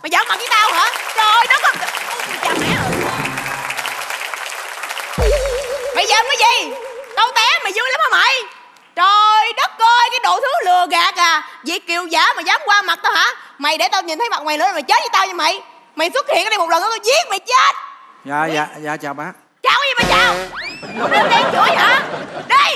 Mày giỡn mặt với tao hả? Trời đất ơi. Chà mẹ ơi. Mày giỡn cái gì? Tao té mày vui lắm hả mày? Trời đất ơi, cái đồ thứ lừa gạt à. Việt kiều giả mà dám qua mặt tao hả? Mày để tao nhìn thấy mặt mày nữa là mày chết với tao nha mày. Mày xuất hiện ở đây một lần nữa tao giết mày chết. Dạ chào bác. Chào cái gì mà chào? Không đứng đen chửi hả? Đi.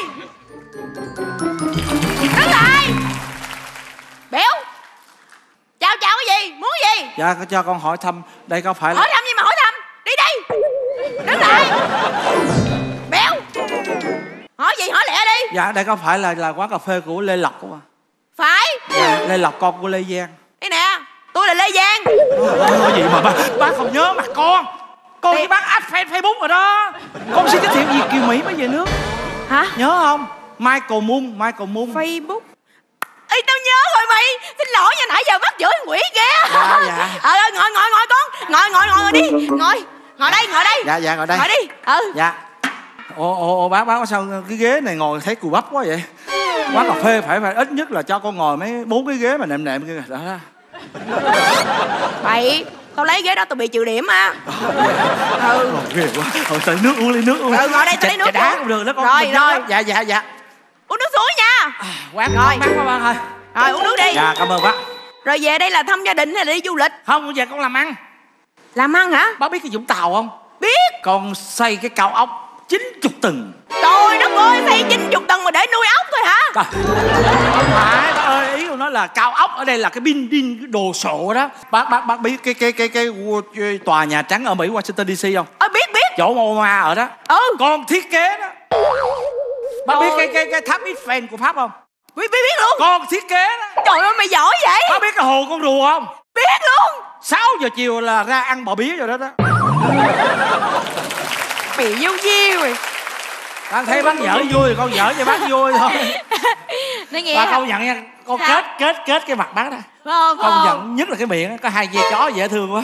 Đứng lại. Béo. Chào cái gì? Muốn gì? Dạ cho con hỏi thăm. Đây có phải là... Hỏi thăm gì mà hỏi thăm? Đi đi. Đứng lại. Béo. Hỏi gì hỏi lẹ đi. Dạ đây có phải là quán cà phê của Lê Lộc không ạ? Phải. Dạ, Lê Lộc con của Lê Giang. Đây nè, tôi là Lê Giang. Gì mà bác không nhớ mặt con. Con với bác add fan Facebook rồi đó. Con xin giới thiệu Việt kiều Mỹ mới về nước. Hả? Nhớ không? Michael Moon. Facebook. Ê tao nhớ rồi mày. Xin lỗi nha, nãy giờ bắt chửi quỷ kìa. Dạ. Ngồi con. Ngồi đi. Ngồi đây. Dạ ngồi đây. Ngồi đi. Dạ. Ồ bác sao cái ghế này ngồi thấy cù bắp quá vậy? Quán cà phê phải ít nhất là cho con ngồi mấy 4 cái ghế mà nệm kia đó. Mày, tao lấy ghế đó tao bị trừ điểm á. Ghê quá. Thôi tới nước uống ly nước uống. Ngồi đây tao lấy nước. Đá cũng được đó con. Rồi. Dạ. Uống nước suối nha. Quán rồi. Bác quá thôi. Rồi uống nước đi. Dạ cảm ơn bác. Rồi về đây là thăm gia đình hay là đi du lịch? Không, về con làm ăn. Làm ăn hả? Bác biết cái Vũng Tàu không? Biết. Con xây cái cao ốc 90 tầng. Trời đất ơi, xây 90 tầng mà để nuôi ốc thôi hả? Không phải bác ơi, ý của nó là cao ốc ở đây là cái building cái đồ sộ đó. Bác biết cái tòa Nhà Trắng ở Mỹ Washington DC không? Biết. Chỗ Obama ở đó. Con thiết kế đó. Bác biết cái tháp Eiffel của Pháp không? Biết luôn. Con thiết kế đó. Trời ơi mày giỏi vậy. Bác biết cái hồ con rùa không? Biết luôn. 6 giờ chiều là ra ăn bò bía rồi đó. Mày diêu mày. Con thấy bác giỡn vui, con giỡn cho bác vui thôi. Nói nghe. Bà công nhận nha, con kết cái mặt bác đó. Công nhận nhất là cái miệng có 2 dây chó dễ thương quá.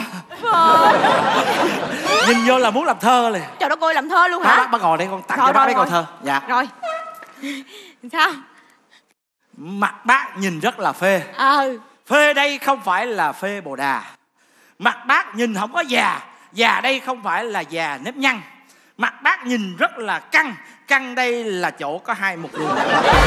Nhìn vô là muốn làm thơ liền. Trời đất ơi, làm thơ luôn hả? Bác ngồi đây con tặng cho bác mấy câu thơ. Dạ. Rồi. Sao? Mặt bác nhìn rất là phê. Phê đây không phải là phê bồ đà. Mặt bác nhìn không có già. Già đây không phải là già nếp nhăn. Mặt bác nhìn rất là căng. Căng đây là chỗ có 2 mục đường.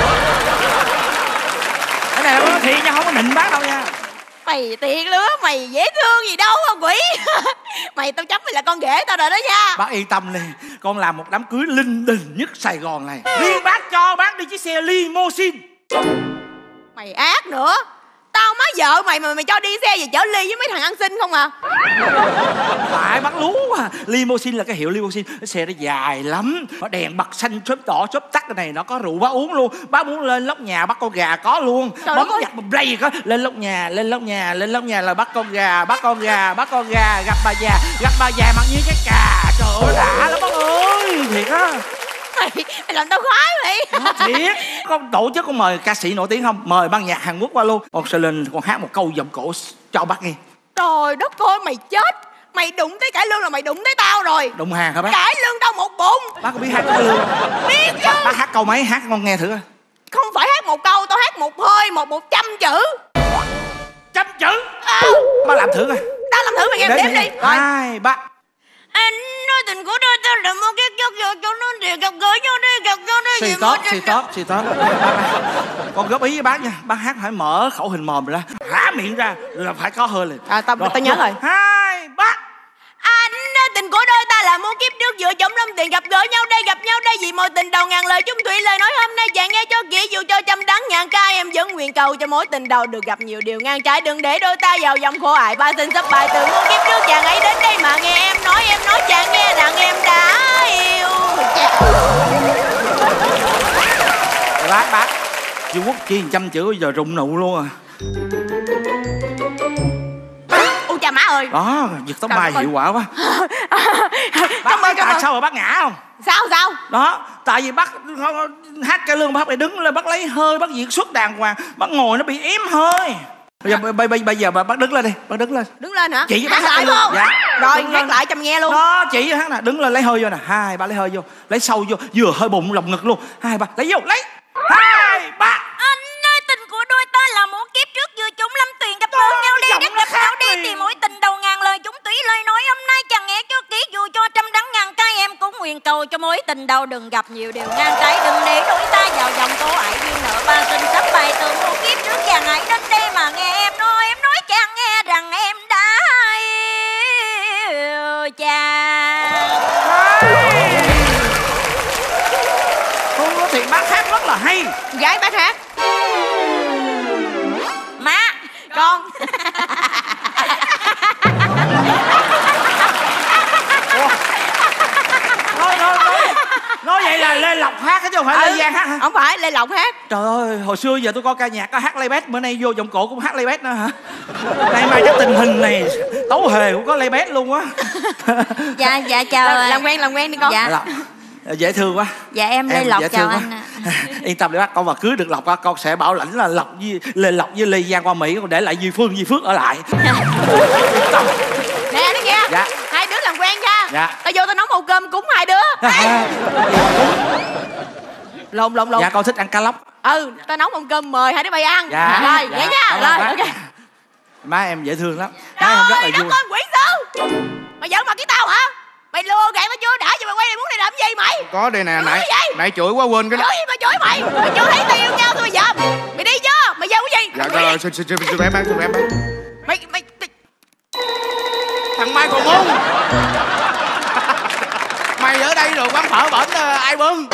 Cái này là thiệt nha, không có nịnh bác đâu nha. Mày tiện lứa, mày dễ thương gì đâu hả quỷ. Mày tao chấm mày là con ghẻ tao rồi đó nha. Bác yên tâm đi, con làm một đám cưới linh đình nhất Sài Gòn này. Riêng bác cho bác đi chiếc xe limousine. Mày ác nữa. Tao má vợ mày mà mày cho đi xe về chở ly với mấy thằng ăn xin không à? Tại bác lú à. Limousine là cái hiệu limousine. Cái xe nó dài lắm. Nó đèn bật xanh chớp đỏ chớp tắt. Cái này nó có rượu bác uống luôn. Bác muốn lên lóc nhà bắt con gà có luôn. Bấm nhặt một play có. Lên lóc nhà là bắt con gà. Gặp bà già mặc như cái cà. Trời ơi đã lắm bác ơi. Thiệt á. Mày làm tao khoái mày. Thiệt. Con tổ chức con mời ca sĩ nổi tiếng không? Mời ban nhạc Hàn Quốc qua luôn. Con sẽ lên con hát một câu giọng cổ cho bác nghe. Trời đất ơi mày chết. Mày đụng tới cải lương là mày đụng tới tao rồi. Đụng hàng hả bác? Cải lương tao một bụng. Bác có biết hát cải lương? Biết chứ. Bác hát câu mấy hát con nghe thử coi. Không phải hát một câu, tao hát một hơi, 100 chữ. 100 chữ? Bác làm thử coi. Tao làm thử mày nghe đếm đi. 2, 3. Anh nói tình của đôi ta là một cái giấc mơ cho nó để gặp gỡ nhau đi, gặp nhau đi. Xì tóp. Con góp ý với bác nha. Bác hát phải mở khẩu hình mồm ra, há miệng ra là phải có hơi liền. Tao nhớ rồi. 2, 3. Anh nói tình của đôi ta là muôn kiếp trước giữa chổng lâm tiền gặp gỡ nhau đây vì mối tình đầu ngàn lời chung thủy lời nói hôm nay chàng nghe cho kỹ dù cho trăm đắng nhàn cay em vẫn nguyện cầu cho mối tình đầu được gặp nhiều điều ngang trái đừng để đôi ta vào dòng khổ ải ba xin sắp bài từ muôn kiếp trước chàng ấy đến đây mà nghe em nói chàng nghe rằng em đã yêu. Bác Trung Quốc chi 100 chữ giờ rụng nụ luôn à. Ôi cha má ơi. Đó, giật tóc mai hiệu quả quá. Bác biết tại sao mà bác ngã không? Sao? Đó, tại vì bác hát cải lương bác phải đứng lên, bác lấy hơi, bác diễn xuất đàng hoàng. Bác ngồi nó bị ém hơi. Bây giờ bác đứng lên đi, bác đứng lên. Đứng lên hả? Chị hát lại không? Dạ. Rồi hát lại cho mình nghe luôn. Đó, chị hát nè, đứng lên lấy hơi vô nè. 2, 3 lấy hơi vô, lấy sâu vô, vừa hơi bụng lồng ngực luôn. 2, 3 lấy vô, lấy. 2, 3. Anh nói tình của đôi ta là một kiếp trước vừa chúng lâm tuyền gặp gỡ nhau đây, gặp nhau đây vì mối tình đầu ngàn lời chúng tủy lời nói hôm nay chẳng nghe cho kỹ, dù cho trăm đắng ngàn cay em cũng nguyện cầu cho mối tình đầu đừng gặp nhiều điều ngang trái, đừng để đôi ta vào dòng cô ải duyên nợ ba sinh sắp bài tường một kiếp trước chàng hãy đến đây mà nghe em nói chàng nghe rằng em đã yêu chàng. Không có thì bác hát rất là hay. Gái bác hát. Má Con. Nói vậy là Lê Lộc hát chứ không phải Lê Giang hát hả? Không phải, Lê Lộc hát. Trời ơi, hồi xưa giờ tôi coi ca nhạc có hát playback, bữa nay vô giọng cổ cũng hát playback nữa hả? Nay mai cái tình hình này Tấu Hề cũng có playback luôn á. Dạ chào. Làm quen đi con. Dạ. Lộc, dễ thương quá. Dạ em Lê Lộc chào anh. Yên tâm đi bác, con mà cưới được Lộc con sẽ bảo lãnh là Lộc với Lê Giang qua Mỹ, còn để lại Duy Phương Duy Phước ở lại. Yên tâm. Nè nó nghe. Dạ. Hai đứa làm quen nha. Dạ. Tao vô tao nấu màu cơm cúng hai đứa. Lộn. Dạ con thích ăn cá lóc. Tao nấu mâm cơm mời hai đứa bay ăn. Dạ. Rồi vậy nha. Rồi ok. Má em dễ thương lắm. Trời Má em rất là ơi vui. đất ơi quỷ sư. Mày giỡn mặt với tao hả? Mày lừa gạt tao chưa đã, giờ mày quay lại muốn này làm gì mày? Có đây nè, Chửi gì? nãy chửi quá quên cái đó. Chửi gì mà chửi mày? Mày chưa thấy tao yêu nhau thôi bây giờ. Mày đi chưa? Mày giỡn cái gì? Dạ rồi, xin phép bác. Mày Thằng Mai còn muốn. Mày ở đây rồi quán phở bển ai bưng?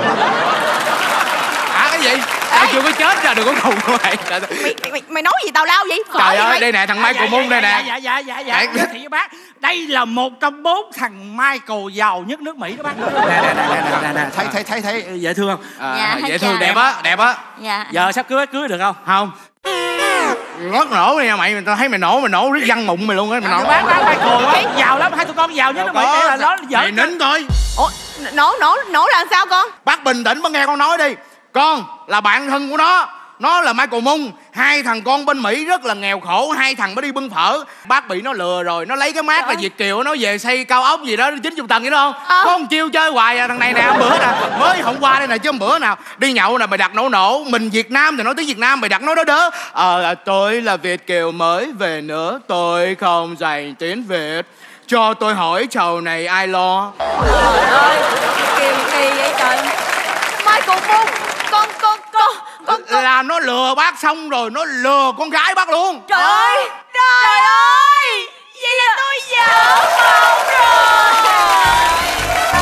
Hả cái gì? Tao chưa có chết ra, đừng có khùng của mày. mày nói gì tào lao vậy? Trời ơi, đây nè, thằng Michael Moon đây nè. Dạ giới thiệu với bác, đây là một trong 4 thằng Michael giàu nhất nước Mỹ đó bác. Nè, thấy dễ thương không? Dạ, Dễ thương, chào. đẹp á. Dạ. Giờ sắp cưới được không? Không. Rất nổ đi nha mày, tao thấy mày nổ riết văng mụn mày luôn á, mày nổ. Bác Michael quá giàu lắm, hai tụi con giàu nhất nước Mỹ, đây là nó mày nín thôi. Ủa, nổ là sao con? Bác bình tĩnh, bác nghe con nói đi. Con là bạn thân của nó là Michael Moon. Hai thằng con bên Mỹ rất là nghèo khổ, hai thằng mới đi bưng phở. Bác bị nó lừa rồi, nó lấy cái mác là Việt kiều, nó về xây cao ốc gì đó 90 tầng vậy đó không? Có một chiêu chơi hoài à. Thằng này nè, bữa nè, mới hôm qua đây nè chứ hôm bữa nào đi nhậu nè, mày đặt nổ. Mình Việt Nam thì nói tiếng Việt Nam, mày đặt nói đớ. Tôi là Việt kiều mới về nữa, tôi không dành tiếng Việt, cho tôi hỏi chầu này ai lo. Trời ơi, kỳ vậy trời. Michael Moon, con Là nó lừa bác xong rồi nó lừa con gái bác luôn. Trời ơi, trời ơi, vậy là tôi vợ mộng rồi.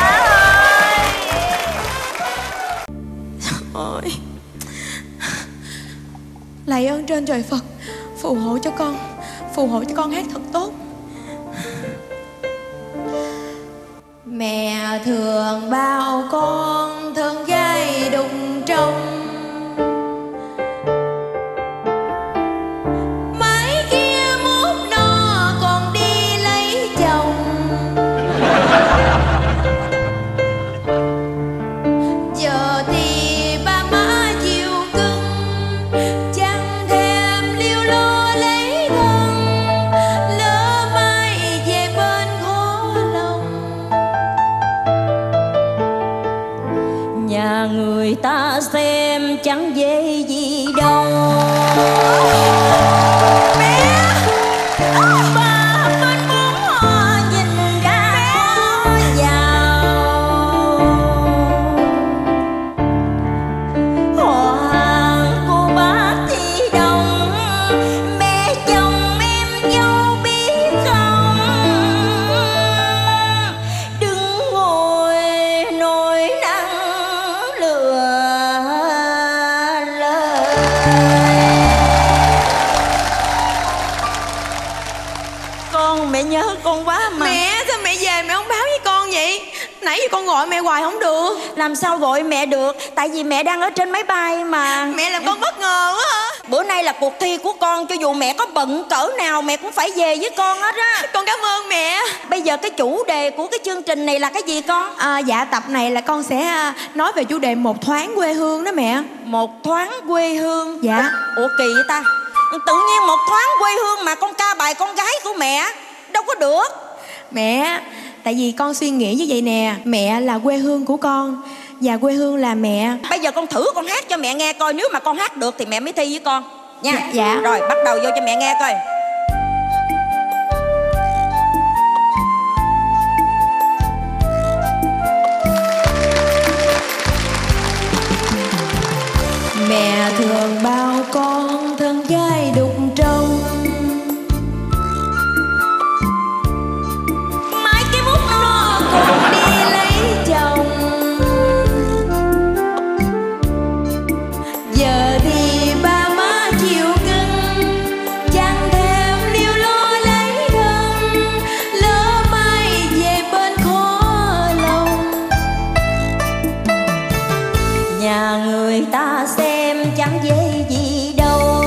Ôi, lạy ơn trên trời Phật, phù hộ cho con hát thật tốt. Mẹ thường bao con thân gái đùng trong, mái kia mốt nó còn đi lấy chồng. Giờ thì ba má chiều cưng, chẳng thèm liêu lo lấy thân, lỡ mai về bên khó lòng. Nhà người ta xem chẳng dễ gì đâu. Mẹ! Ba bên muốn nhìn ra vào. Hoàng cô bác thì đồng, mẹ chồng em dâu biết không? Đừng ngồi nỗi nắng lừa lời. Con mẹ nhớ con quá mà. Mẹ, sao mẹ về mẹ không báo với con vậy? Nãy giờ con gọi mẹ hoài không được. Làm sao gọi mẹ được, tại vì mẹ đang ở trên máy bay mà. Mẹ làm con bất ngờ quá hả? Bữa nay là cuộc thi của con, cho dù mẹ có bận cỡ nào mẹ cũng phải về với con hết á. Con cảm ơn mẹ. Bây giờ cái chủ đề của cái chương trình này là cái gì con? Dạ tập này là con sẽ nói về chủ đề một thoáng quê hương đó mẹ. Một thoáng quê hương. Dạ. Ủa kỳ vậy ta? Tự nhiên một thoáng quê hương mà con ca bài con gái của mẹ, đâu có được. Mẹ, tại vì con suy nghĩ như vậy nè. Mẹ là quê hương của con và quê hương là mẹ. Bây giờ con thử con hát cho mẹ nghe coi, nếu mà con hát được thì mẹ mới thi với con nha. Dạ. Rồi bắt đầu vô cho mẹ nghe coi. Mẹ thường bao con thân gái đục trong, mãi cái bút nó còn đi lấy chồng. Giờ thì ba má chịu cưng, chẳng thèm liêu lo lấy thân, lỡ mai về bên khó lòng. Nhà người ta xem chẳng dễ gì đâu,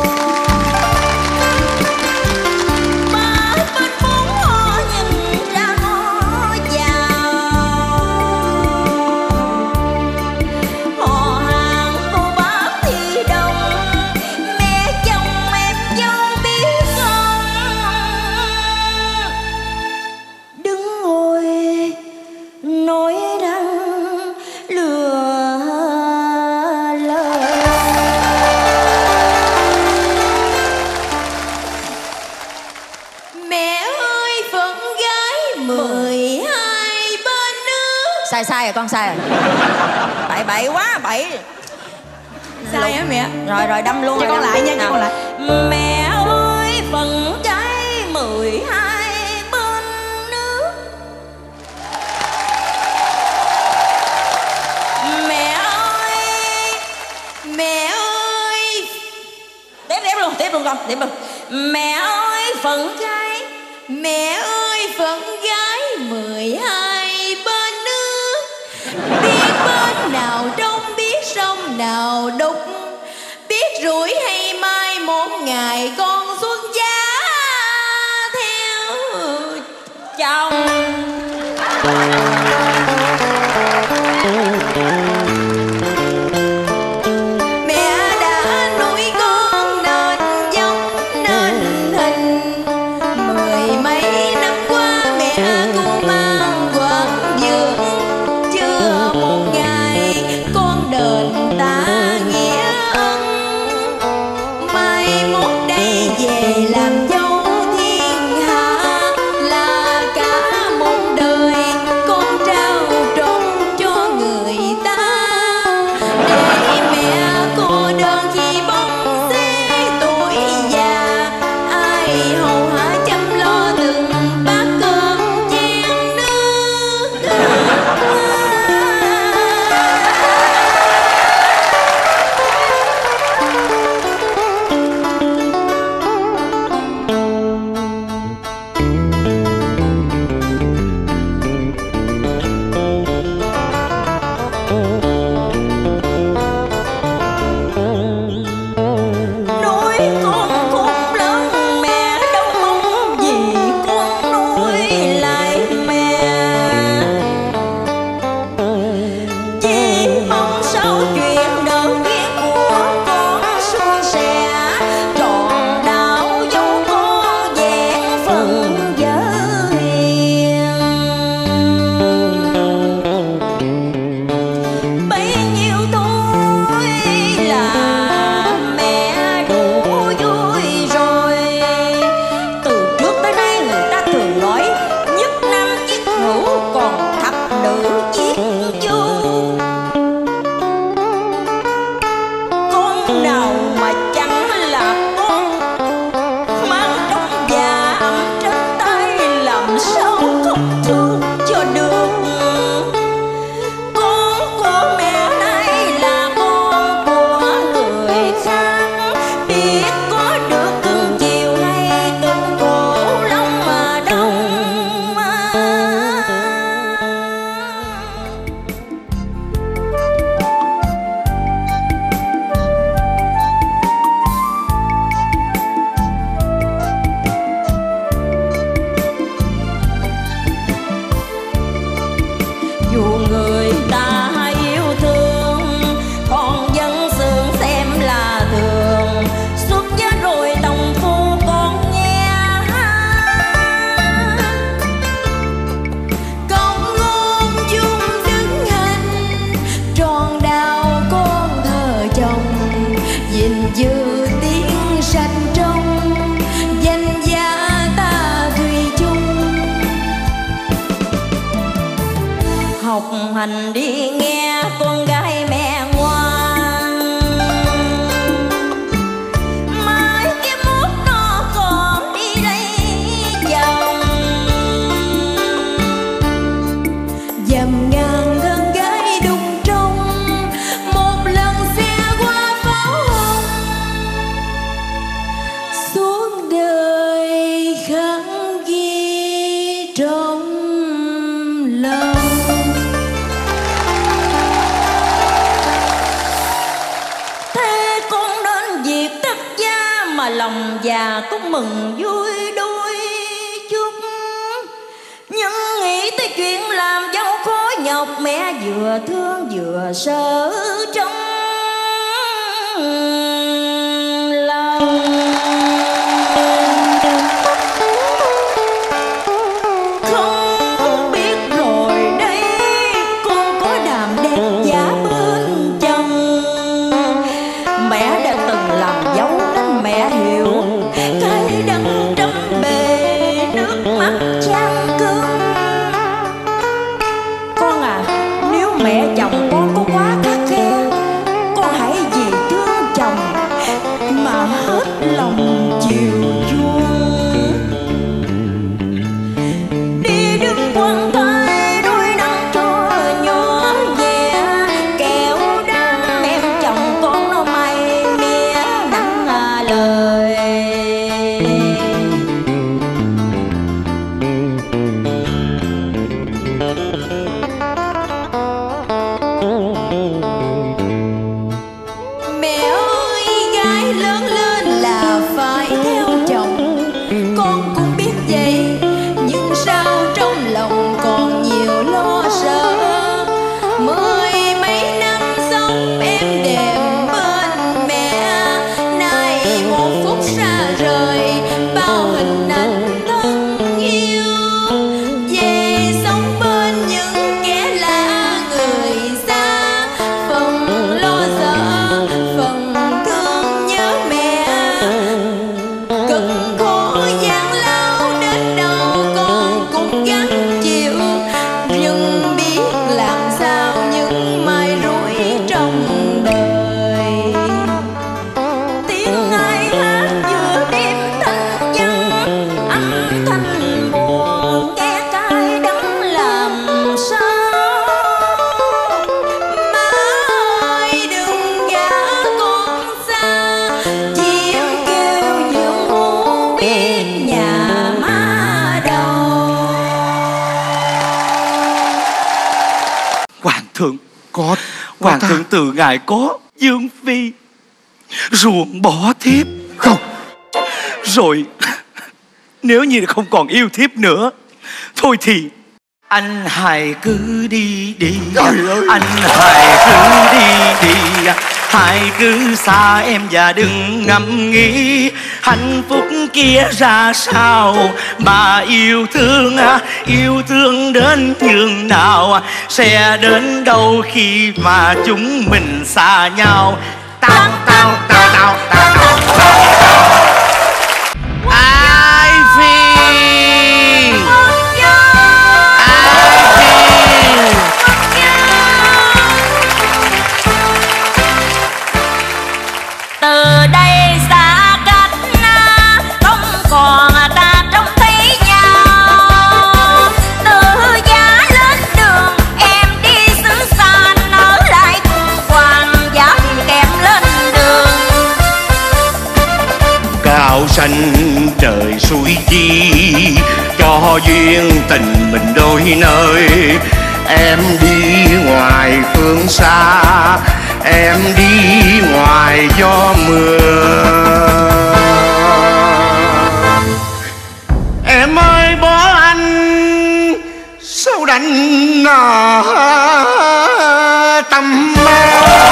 mà bên bốn họ nhìn ra nó giàu. Họ hàng cô bác thì đông, mẹ chồng em dâu biết không. Đứng ngồi nói rằng lừa lời. Mẹ ơi phận gái 12 bên nước. Sai rồi con, sai rồi. Bậy quá bậy. Sai hả mẹ? Rồi đâm luôn. Cho rồi, con đâm lại luôn. nha, cho Nào. con lại. Mẹ ơi phận gái 12 bên nước. Mẹ ơi, mẹ ơi. Tiếp luôn con, tiếp luôn. Mẹ ơi phận gái. Mẹ ơi phận gái 12 bên nước. Biết bên nào đông, biết sông nào đục, biết rủi hay mai một ngày con xuất giá theo Chồng. mẹ đã nuôi con nên giống nên hình. 10 mấy năm qua mẹ cũng mang quạt dưỡng, chưa một ngày con đền ta nghĩa ân. Mai mốt đây về làm dâu thiên hạ, là cả một đời con trao trọn cho người ta. Để mẹ cô đơn khi bóng xế tuổi già, ai hầu hạ chăm lo từng bát cơm chén nước. Nuôi con khôn lớn mẹ đâu mong gì con nuôi lại mẹ. Chỉ mong sau chuyện nợ duyên của con suôn sẻ, trọn đạo dấu con vẹn phần vợ hiền. Bấy nhiêu thôi là mẹ đủ vui rồi. Từ trước tới nay người ta thường nói nhất nam chiếc hữu, còn thập nữ chiếc chu. Con nào mà chẳng là con, mang trong dạ ấm trên tay, làm sao không thương cho được. Con của mẹ nay là con của người khác, biết có được cưng chiều hay cưng khổ lòng mà đông. Dù người ta yêu thương, con vẫn sướng xem là thường. Xuất giá rồi đồng phu con nghe. Công ngôn dung đứng hình, tròn đào con thờ chồng. Gìn giữ tiếng sanh trong, danh giá ta thủy chung. Học hành đi nghe con gái mẹ ngoan. già cũng mừng vui đôi chút. Nhưng nghĩ tới chuyện làm dâu khó nhọc, mẹ vừa thương vừa sợ trong lòng. Không biết rồi đây con có đàm đen giá bên chồng. Mẹ đã từng làm dâu nên mẹ hiểu cái đắng trăm bề nước mắt chan cơn. Con à, nếu mẹ chồng con có quá khắt khe, con hãy vì thương chồng mà hết lòng chiều chuộng. Đi đứng quăng tay đôi nắng cho nhỏ nhẹ, kẻo đắng em chồng con nó may mía nắng lời. Mẹ ơi, gái lớn lên là phải theo chồng, con cũng biết vậy, nhưng sao trong lòng còn nhiều lo sợ. Mười mấy năm sống êm đềm bên mẹ, nay một phút xa rời bao hình ảnh thân yêu. Về sống bên những kẻ lạ người xa, phần lo sợ phần thương nhớ mẹ. Cực khổ gian lao đến đâu con cũng gắng chịu, nhưng biết làm sao những mai rủi trong đời. Tiếng ai hát giữa đêm thanh vắng, âm thanh buồn nghe cay đắng làm sao. Má ơi đừng gả con xa, chim kêu dưỡng hú biết nhà má đâu. Hoàng thượng, Có hoàng ta. thượng từ ngài có Dương Phi ruồng bỏ thiếp Không. rồi. Nếu như không còn yêu thiếp nữa, thôi thì anh hãy cứ đi đi. Trời ơi. Anh hãy cứ đi đi, hãy cứ xa em và đừng ngẫm nghĩ hạnh phúc kia ra sao. Mà yêu thương đến nhường nào, sẽ đến đâu khi mà chúng mình xa nhau. Tao tao tao tao tao tao. Ai Phi, Từ đây xa cách không còn ta trông thấy nhau. Từ giá lên đường em đi xứ xa, ở lại cùng hoàng giá kèm lên đường. cao xanh trời suối chi, cho duyên tình mình đôi nơi. Em đi ngoài phương xa, em đi ngoài gió mưa. Em ơi bỏ anh sao đành tâm mơ.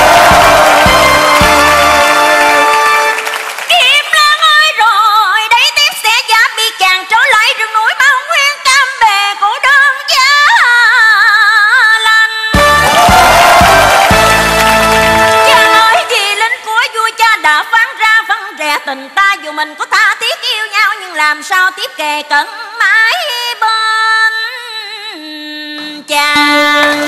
Kim Lan ơi rồi đấy tiếp sẽ giá bị chàng trở lại rừng núi bao nguyên cam bề cổ đơn giá lành. Chàng nói gì lính của vua cha đã phán ra phân rẽ tình ta, dù mình có tha thiết yêu nhau nhưng làm sao tiếp kề cận mãi bên chàng.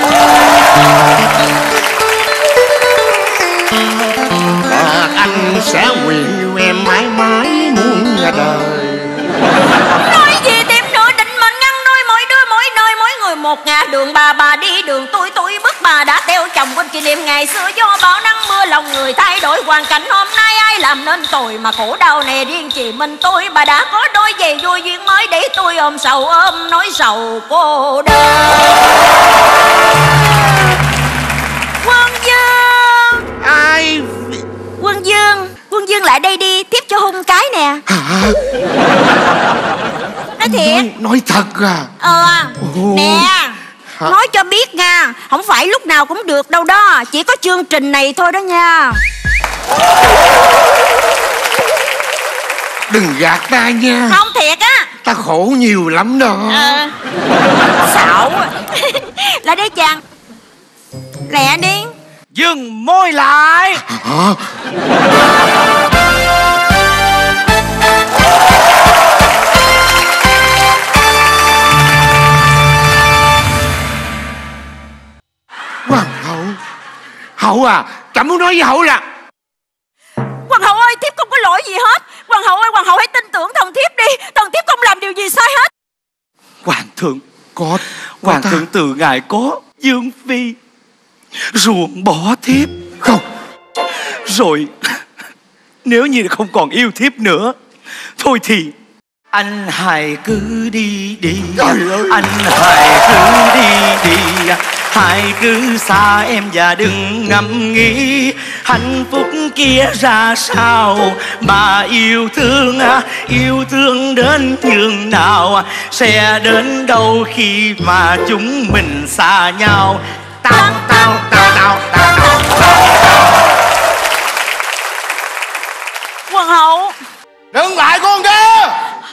Và anh sẽ nguyện yêu em mãi mãi muôn đời. Nói gì thêm nữa, định mệnh ngăn đôi mỗi đứa mỗi nơi mỗi người một ngả đường. Bà đi đường tôi bước, bà đã theo chồng quên kỷ niệm ngày xưa. Do bão nắng mưa lòng người thay đổi hoàn cảnh, hôm nay ai làm nên tôi mà khổ đau nè riêng chỉ mình tôi. Bà đã có đôi giày vui duyên mới để tôi ôm sầu ôm nỗi sầu cô đơn. Quân Dương, Ai Quân Dương lại đây đi, thiếp cho hung cái nè. Nói thiệt. Nói thật à? Nè, nói cho biết nha, không phải lúc nào cũng được đâu đó, chỉ có chương trình này thôi đó nha. Đừng gạt ta nha. Không, thiệt á. Ta khổ nhiều lắm đó. Xạo. Lại đây chàng. Lẹ đi. Dừng môi lại. Hả? Hoàng hậu. Hậu à, chẳng muốn nói với hậu là Hoàng hậu ơi, thiếp không có lỗi gì hết. Hoàng hậu ơi, hoàng hậu hãy tin tưởng thần thiếp đi. Thần thiếp không làm điều gì sai hết. Hoàng thượng, có hoàng thượng từ ngài có Dương Phi ruồng bỏ thiếp không? Rồi nếu như không còn yêu thiếp nữa, thôi thì anh hãy cứ đi đi. Anh hãy cứ đi đi. Hãy cứ xa em và đừng ngẫm nghĩ hạnh phúc kia ra sao. Mà yêu thương đến nhường nào, sẽ đến đâu khi mà chúng mình xa nhau. Tao tao tao tao tao tao. Hoàng hậu. Đừng lại con kia.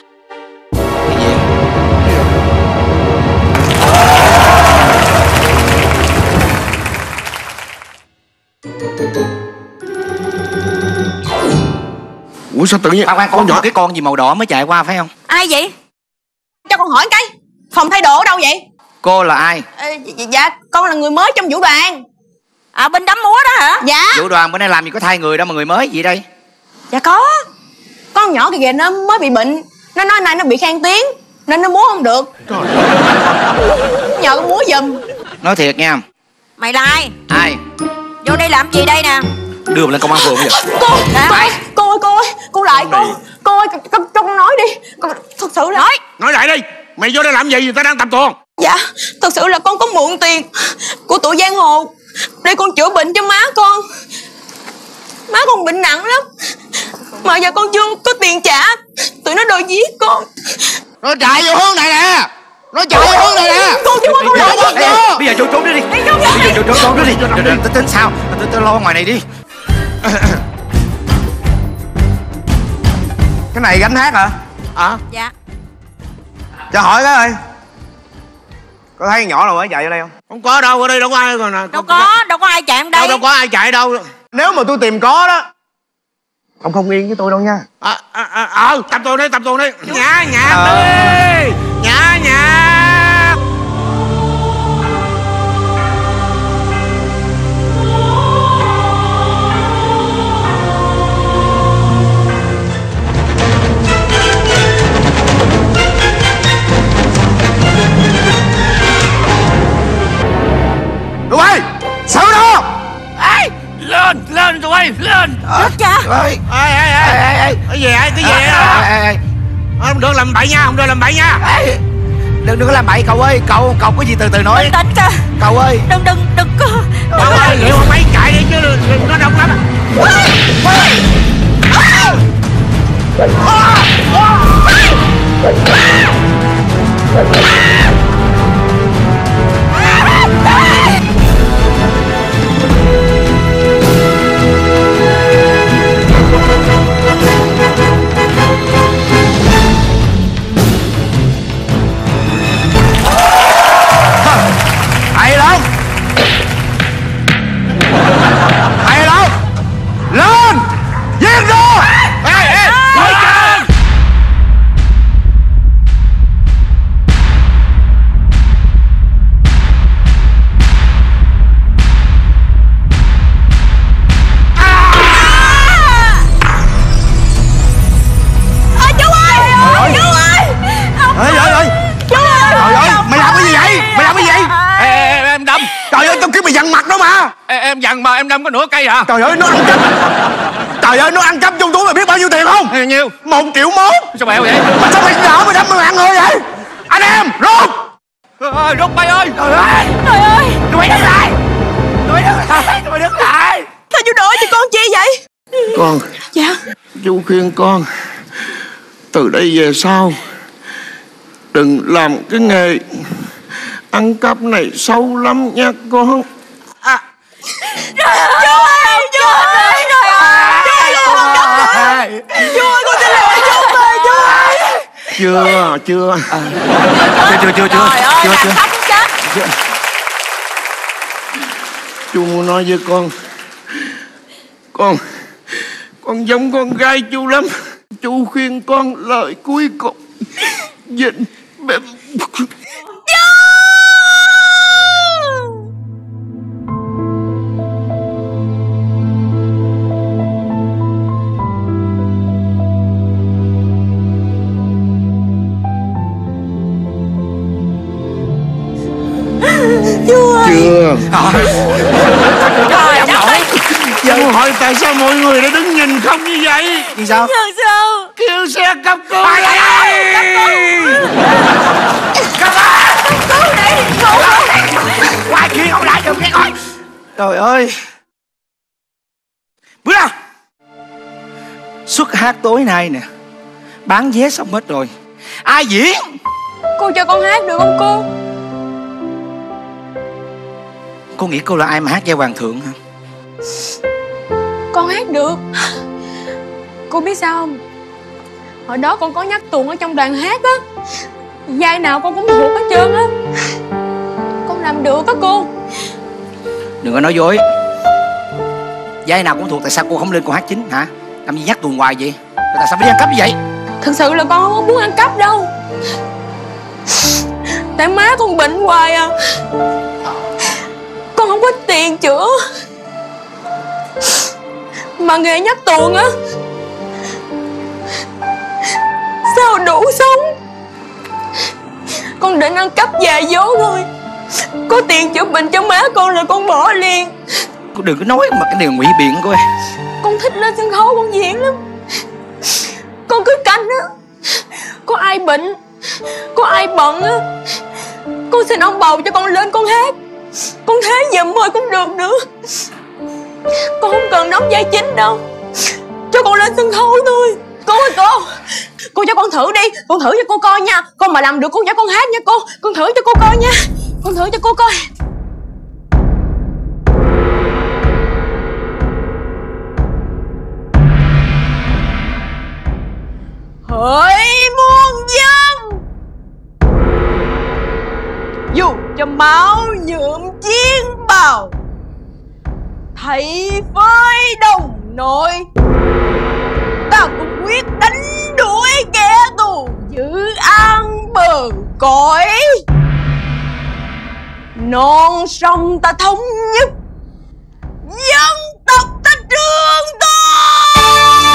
Ủa sao tự nhiên con nhỏ cái con gì màu đỏ mới chạy qua phải không? Ai vậy? Cho con hỏi cái, phòng thay đồ ở đâu vậy? Cô là ai? Dạ con là người mới trong vũ đoàn. À, bên đám múa đó hả? Dạ. Vũ đoàn bữa nay làm gì có thay người đâu mà người mới gì đây? Dạ có. Con nhỏ kìa nó mới bị bệnh. Nó nói nay nó bị khan tiếng nên nó múa không được. Nhờ con múa giùm. Nói thiệt nha. Mày là ai? Ai? Vô đây làm gì đây nè? Đưa lên công an phường bây giờ. Cô ơi, cô lại cô ơi, cho con nói đi. Thật sự là Nói lại đi. Mày vô đây làm gì? Người ta đang tập tuồng. Dạ, thật sự là con có mượn tiền của tụi giang hồ để con chữa bệnh cho má con. Má con bệnh nặng lắm mà giờ con chưa có tiền trả. Tụi nó đòi giết con. Nó chạy vô hướng này nè. Nó chạy vô hướng này nè. Con chú ơi, con lại giết con. Bây giờ trốn đi. Bây giờ trốn đi. Tôi tính sao? Tôi lo ngoài này đi. Cái này gánh hát hả? Dạ. Cho hỏi cái ơi, có thấy nhỏ nào mới chạy vô đây không? Không có đâu, ở đây đâu có ai còn nè. Đâu có ai chạy ở đây. Đâu có ai chạy đâu. Nếu mà tôi tìm có đó, ông không yên với tôi đâu nha. Tập tuồng đi. Nhả đi. Nhả. Tụi bay, sao đó? Lên tụi bay, lên. Cha. Ê. Cái gì vậy? Không được làm bậy nha, Đừng có làm bậy cậu ơi. Cậu có gì từ từ nói. Bình tĩnh kìa. Cậu ơi. Đừng có. Cậu ơi, liệu không mấy chạy đi chứ nó đông lắm. Hay lắm. Lên. Giết nó. Ê. Em dằn mà em đâm có nửa cây hả? Trời ơi, nó ăn cắp. Trời ơi, nó ăn cắp trong túi mày biết bao nhiêu tiền không? Bao nhiêu? 1,1 triệu. Sao bèo vậy? Mà sao mày nợ mày đâm mày ăn người vậy? Anh em, rút. Rút bay ơi! Trời ơi! Trời ơi! Tụi mày đứng lại! Tụi mày đứng lại! Sao chú đuổi thì con chi vậy? Con. Dạ. Chú khuyên con từ đây về sau đừng làm cái nghề ăn cắp này, xấu lắm nha con. Chú ơi, chú ơi, trời ơi, chú ơi, con xin lỗi chú ơi, chú ơi. Chưa. Chưa. Trời ơi, làm khóc chết. Chú muốn nói với con giống con gái chú lắm. Chú khuyên con lời cuối cùng. Vịnh bẹp. Chưa. Trời đất ơi. Chú hỏi tại sao mọi người đã đứng nhìn không như vậy? Vì sao? Sao? Kêu xe cấp cứu. Quay chuyện không lại được nghe coi. Trời ơi. Bữa nào suất hát tối nay nè, bán vé xong hết rồi, ai diễn? Cô cho con hát được không cô? Cô nghĩ cô là ai mà hát vai hoàng thượng hả? Con hát được. Cô biết sao không? Hồi đó con có nhắc tuồng ở trong đoàn hát á, vai nào con cũng thuộc hết trơn á. Con làm được á cô. Đừng có nói dối. Vai nào cũng thuộc, tại sao cô không lên cô hát chính hả? Làm gì nhắc tuồng hoài vậy? Tại sao phải đi ăn cắp như vậy? Thật sự là con không muốn ăn cắp đâu. Tại má con bệnh hoài à. Con không có tiền chữa. Mà nghề nhắc tuồng á, sao đủ sống. Con định ăn cắp vài vố thôi, có tiền chữa bệnh cho má con là con bỏ liền. Cô đừng có nói mà cái điều ngụy biện cô ơi. Con thích lên sân khấu con diễn lắm. Con cứ canh á, có ai bệnh, có ai bận á, con xin ông bầu cho con lên con hát. Con thế giùm thôi cũng được nữa. Con không cần đóng vai chính đâu, cho con lên sân khấu thôi. Cô ơi cô cho con thử đi. Con thử cho cô coi nha. Con mà làm được con cho con hát nha cô. Con thử cho cô coi nha. Con thử cho cô coi. Hỡi muôn dân, dù cho máu nhuộm chiến bào, thầy với đồng nội, ta cũng quyết đánh đuổi kẻ thù giữ an bờ cõi. Non sông ta thống nhất, dân tộc ta trường tồn.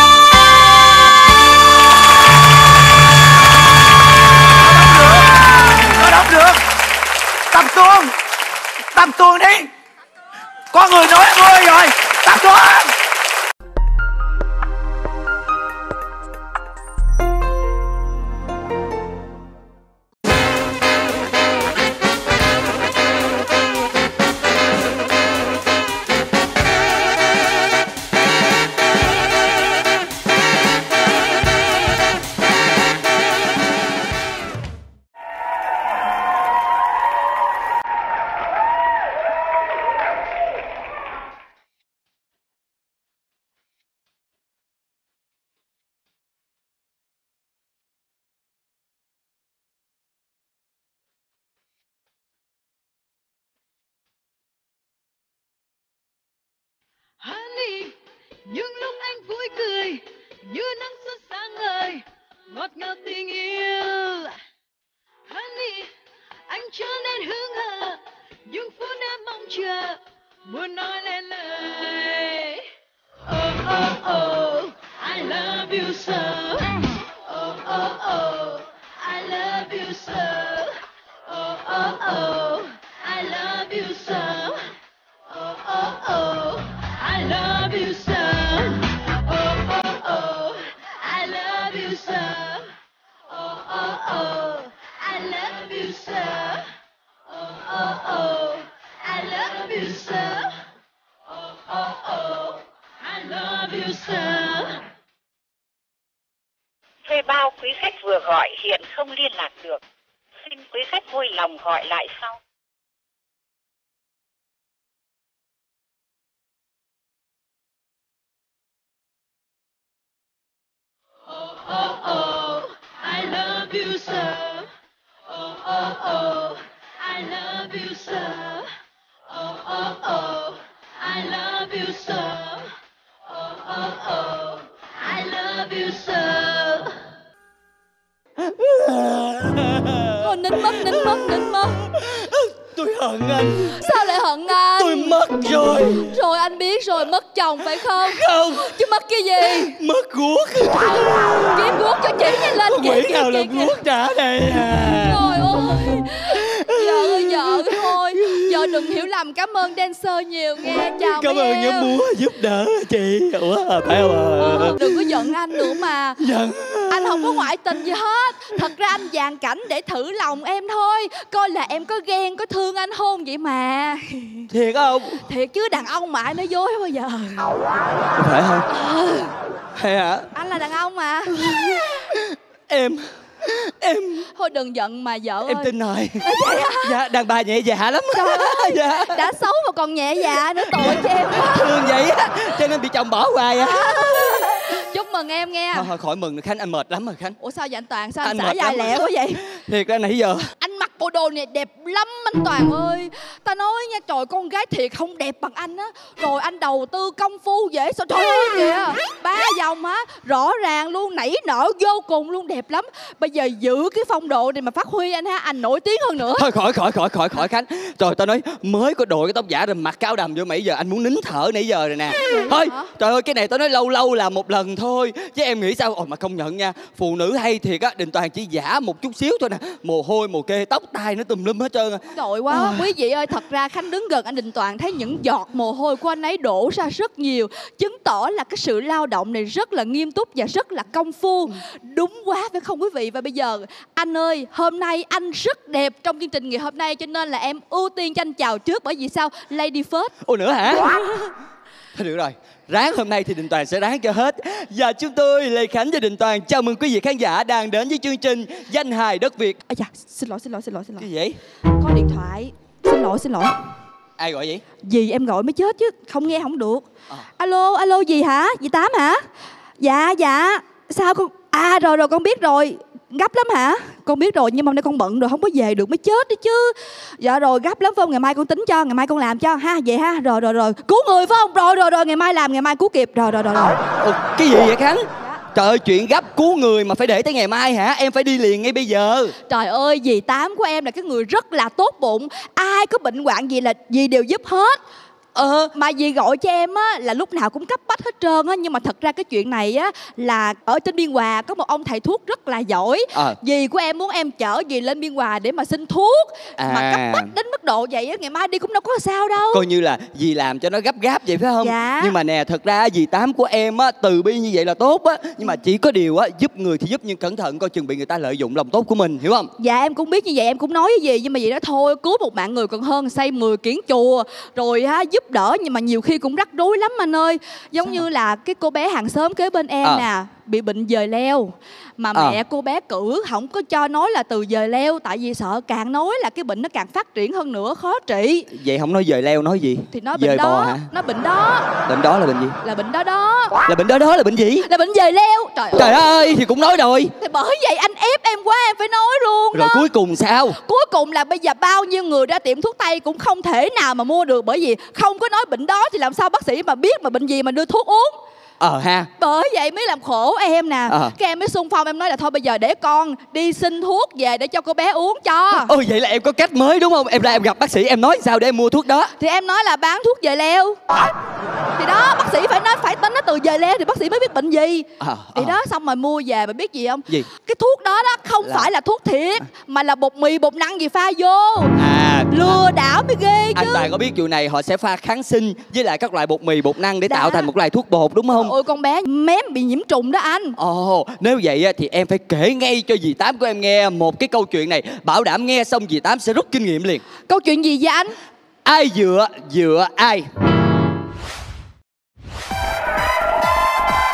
Nó đóng được. Tập tuồng đi. Có người nói ơi rồi. Tập tuồng. Honey, những lúc anh vui cười như nắng xuân sáng ngời, ngọt ngào tình yêu. Honey, anh trở nên hững hờ những phút em mong chờ, muốn nói lên lời. Oh oh oh, I love you so. Oh oh oh, I love you so. Oh oh oh, I love you so. Oh oh oh, I love you so. Oh oh oh, I love you so. Oh oh oh, I love you so. Oh oh oh, I love you so. Oh oh oh, I love you so. producer. Thuê bao quý khách vừa gọi hiện không liên lạc được. Xin quý khách vui lòng gọi lại sau. Oh, oh, oh, I love you, sir. Oh, oh, oh, I love you, sir. Oh, oh, oh, I love you, sir. Oh, oh, oh, I love you, sir. Thôi nín mất. Tôi hận anh. Sao lại hận anh? Tôi mất rồi. Rồi anh biết rồi, mất chồng phải không? Không. Chứ mất cái gì? Mất guốc. Kiếm guốc cho chị nhanh lên. Quỷ nào là guốc trả đây à. Trời ơi. Vợ thôi. Vợ đừng hiểu lầm, cảm ơn dancer nhiều nghe. Chào Cảm ơn nhóm múa giúp đỡ chị. Ủa phải không? Đừng có giận anh nữa mà. Giận. Anh không có ngoại tình gì hết. Thật ra anh dàn cảnh để thử lòng em thôi. Coi là em có ghen, có thương anh không vậy mà. Thiệt không? Thiệt chứ, đàn ông mà ai nói dối bao giờ. Phải không? Hay hả? Anh là đàn ông mà. Em Thôi đừng giận mà vợ em ơi. tin rồi. Dạ đàn bà nhẹ dạ lắm. Trời ơi, dạ. đã xấu mà còn nhẹ dạ nữa, tội cho em quá. Thương vậy á, cho nên bị chồng bỏ hoài á. Chúc mừng em nghe. Thôi khỏi mừng nữa Khánh, anh mệt lắm rồi Khánh. Ủa sao vậy anh Toàn? Sao anh xả mệt dài lắm lẹ quá vậy? Thiệt ra nãy giờ Anh mặc bộ đồ này đẹp lắm anh Toàn ơi. Ta nói nha, trời, con gái thiệt không đẹp bằng anh á. Rồi anh đầu tư công phu dễ sao. Trời ơi kìa, 3 vòng á, rõ ràng luôn, nảy nở vô cùng luôn, đẹp lắm. Bây giờ giữ cái phong độ này mà phát huy anh ha, anh nổi tiếng hơn nữa. thôi khỏi Khánh. Trời, tao nói mới có đội cái tóc giả rồi mặc cái áo đầm vô nãy giờ anh muốn nín thở nãy giờ rồi nè. Thôi trời ơi, cái này tao nói lâu làm một lần thôi chứ em nghĩ sao. Ôi mà công nhận nha, phụ nữ hay thiệt á. Đình Toàn chỉ giả một chút xíu thôi nè, mồ hôi mồ kê, tóc tai nó tùm lum hết trơn. Trời quá. Quý vị ơi, thật ra Khánh đứng gần anh Đình Toàn thấy những giọt mồ hôi của anh ấy đổ ra rất nhiều, chứng tỏ là cái sự lao động này rất là nghiêm túc và rất là công phu. Đúng quá phải không quý vị? Và bây giờ anh ơi, hôm nay anh rất đẹp trong chương trình ngày hôm nay, cho nên là em ưu tiên cho anh chào trước. Bởi vì sao? Lady first. Ôi nữa hả? Thôi được rồi, ráng hôm nay thì Đình Toàn sẽ ráng cho hết. Và chúng tôi Lê Khánh và Đình Toàn chào mừng quý vị khán giả đang đến với chương trình Danh hài đất Việt. Ây da, xin lỗi. Cái gì? Có điện thoại. Xin lỗi. Ai gọi vậy? Dì em gọi mới chết chứ, không nghe không được. Alo dì hả? Dì Tám hả? Dạ. Sao con? À rồi con biết rồi. Gấp lắm hả? Con biết rồi, nhưng mà hôm nay con bận rồi, không có về được mới chết đi chứ. Dạ rồi, gấp lắm phải không? Ngày mai con tính cho, ngày mai con làm cho ha. Vậy ha. Rồi cứu người phải không? Rồi ngày mai làm, ngày mai cứu kịp. Rồi. Cái gì vậy Khánh? Trời ơi, chuyện gấp cứu người mà phải để tới ngày mai hả? Em phải đi liền ngay bây giờ. Trời ơi, dì Tám của em là cái người rất là tốt bụng. Ai có bệnh hoạn gì là dì đều giúp hết. Mà dì gọi cho em á là lúc nào cũng cấp bách hết trơn á. Nhưng mà thật ra cái chuyện này á là ở trên Biên Hòa có một ông thầy thuốc rất là giỏi. Dì của em muốn em chở dì lên Biên Hòa để mà xin thuốc. Mà cấp bách đến mức độ vậy á, ngày mai đi cũng đâu có sao đâu. Coi như là dì làm cho nó gấp gáp vậy phải không? Dạ. Nhưng mà nè, thật ra dì Tám của em á từ bi như vậy là tốt á. Nhưng mà chỉ có điều á, giúp người thì giúp nhưng cẩn thận coi chừng bị người ta lợi dụng lòng tốt của mình, hiểu không? Dạ em cũng biết như vậy, em cũng nói với dì. Nhưng mà dì nói thôi, cứu một mạng người còn hơn xây 10 kiển chùa. Rồi ha, giúp đỡ nhưng mà nhiều khi cũng rắc rối lắm anh ơi. Giống như là cái cô bé hàng xóm kế bên em nè, bị bệnh dời leo. Mà mẹ cô bé cử không có cho nói là từ dời leo, tại vì sợ càng nói là cái bệnh nó càng phát triển hơn nữa, khó trị. Vậy không nói dời leo nói gì? Thì nói bệnh dời đó bò hả? Nó bệnh đó. Bệnh đó là bệnh gì? Là bệnh đó. Là bệnh đó là bệnh gì? Là bệnh dời leo. Trời ơi, thì cũng nói rồi. Thì bởi vậy anh ép em quá, em phải nói luôn rồi đó. Cuối cùng sao? Cuối cùng là bây giờ bao nhiêu người ra tiệm thuốc tây cũng không thể nào mà mua được. Bởi vì không có nói bệnh đó thì làm sao bác sĩ mà biết mà bệnh gì mà đưa thuốc uống. Ha. Bởi vậy mới làm khổ em nè. Cái em mới xung phong, em nói là thôi bây giờ để con đi xin thuốc về để cho cô bé uống cho. Vậy là em có cách mới đúng không? Em ra em gặp bác sĩ em nói sao để em mua thuốc đó? Thì em nói là bán thuốc dời leo. Thì đó, bác sĩ phải nói, phải tính nó từ dời leo thì bác sĩ mới biết bệnh gì. Thì đó, xong rồi mua về mà biết gì không? Gì? Cái thuốc đó không phải là thuốc thiệt, mà là bột mì bột năng gì pha vô. Lừa đảo mới ghê chứ. Anh Tài có biết vụ này họ sẽ pha kháng sinh với lại các loại bột mì bột năng để tạo thành một loại thuốc bột đúng không? Ôi con bé mém bị nhiễm trùng đó anh. Nếu vậy thì em phải kể ngay cho dì Tám của em nghe một cái câu chuyện này. Bảo đảm nghe xong dì Tám sẽ rút kinh nghiệm liền. Câu chuyện gì vậy anh? Ai dựa ai?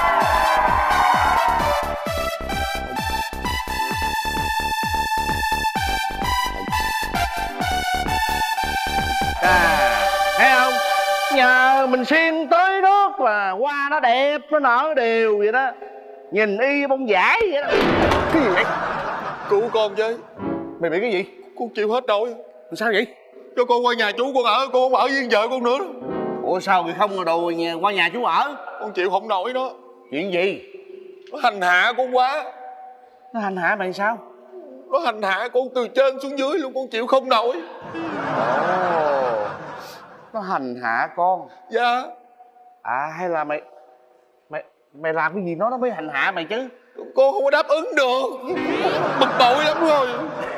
Thường xuyên tưới nước là hoa nó đẹp, nó nở đều vậy đó. Nhìn y bông vải vậy đó. Cái gì vậy? Cứu con với. Mày bị cái gì? Con chịu hết nổi. Sao vậy? Cho con qua nhà chú con ở, con không ở với vợ con nữa. Ủa sao vậy, không đồ qua nhà chú ở? Con chịu không nổi đó. Chuyện gì? Nó hành hạ con quá. Nó hành hạ mày sao? Nó hành hạ con từ trên xuống dưới luôn, con chịu không nổi. Ồ, nó hành hạ con. Dạ. À hay là mày làm cái gì nó mới hành hạ mày chứ? Con không có đáp ứng được. Bực bội lắm rồi.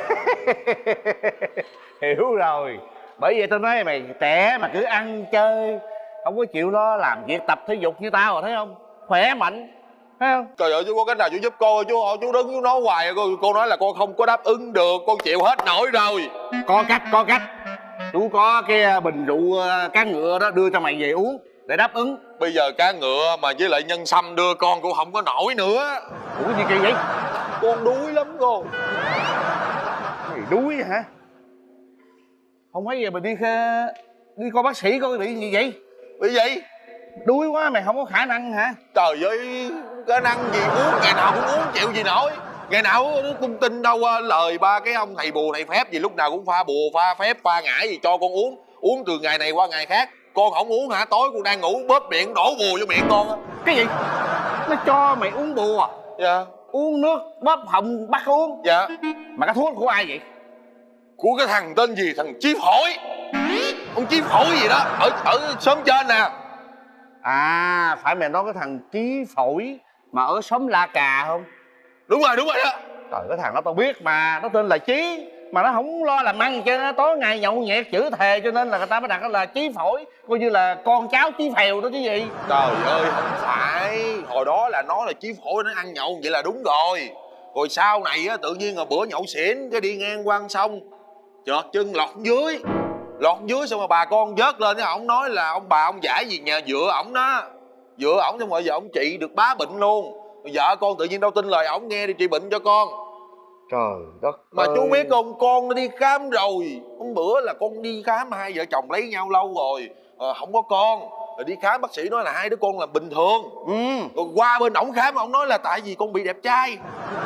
Hiểu rồi. Bởi vậy tao nói mày trẻ mà cứ ăn chơi, không có chịu lo làm việc tập thể dục như tao rồi, thấy không? Khỏe mạnh, thấy không? Trời ơi, chú có cách nào chú giúp con, chú đứng chú nói hoài. Cô nói là con không có đáp ứng được, con chịu hết nổi rồi. Có cách. Chú có cái bình rượu cá ngựa đó, đưa cho mày về uống để đáp ứng. Bây giờ cá ngựa mà với lại nhân sâm đưa con cũng không có nổi nữa. Ủa gì kỳ vậy? Con đuối lắm con. Mày đuối hả? Không phải giờ mày đi coi bác sĩ coi bị gì vậy? Bị gì? Đuối quá mày không có khả năng hả? Trời ơi, khả năng gì uống, ngày nào cũng uống chịu gì nổi. Ngày nào nó tung tin đâu lời ba cái ông thầy bùa thầy phép gì lúc nào cũng pha bùa pha phép pha ngải gì cho con uống. Uống từ ngày này qua ngày khác. Con không uống hả? Tối con đang ngủ bóp miệng đổ bùa vô miệng con á. Cái gì? Nó cho mày uống bùa? Dạ. Uống nước bóp họng bắt uống? Dạ. Mà cái thuốc của ai vậy? Của cái thằng tên gì, thằng Chí Phổi. Ông Chí Phổi gì đó, ở xóm trên nè. À, phải mày nói cái thằng Chí Phổi mà ở xóm La Cà không? Đúng rồi đó. Trời, cái thằng đó tao biết mà, nó tên là Chí. Mà nó không lo làm ăn cho nó tối ngày nhậu nhẹt chữ thề, cho nên là người ta mới đặt nó là Chí Phổi. Coi như là con cháu Chí Phèo đó chứ gì. Trời ơi, không phải. Hồi đó là nó là Chí Phổi, nó ăn nhậu vậy là đúng rồi. Rồi sau này á, tự nhiên là bữa nhậu xỉn cái đi ngang qua sông, chợt chân lọt dưới xong rồi bà con vớt lên, ổng nói là ông bà ông giải gì nhà dựa ổng đó. Dựa ổng xong rồi giờ ổng trị được bá bệnh luôn. Vợ con tự nhiên đâu tin lời ổng, nghe đi trị bệnh cho con. Trời đất mà ơi. Chú biết không, con nó đi khám rồi. Hôm bữa là con đi khám, hai vợ chồng lấy nhau lâu rồi, không có con. Rồi đi khám bác sĩ nói là hai đứa con là bình thường. Rồi qua bên ổng khám, ổng nói là tại vì con bị đẹp trai.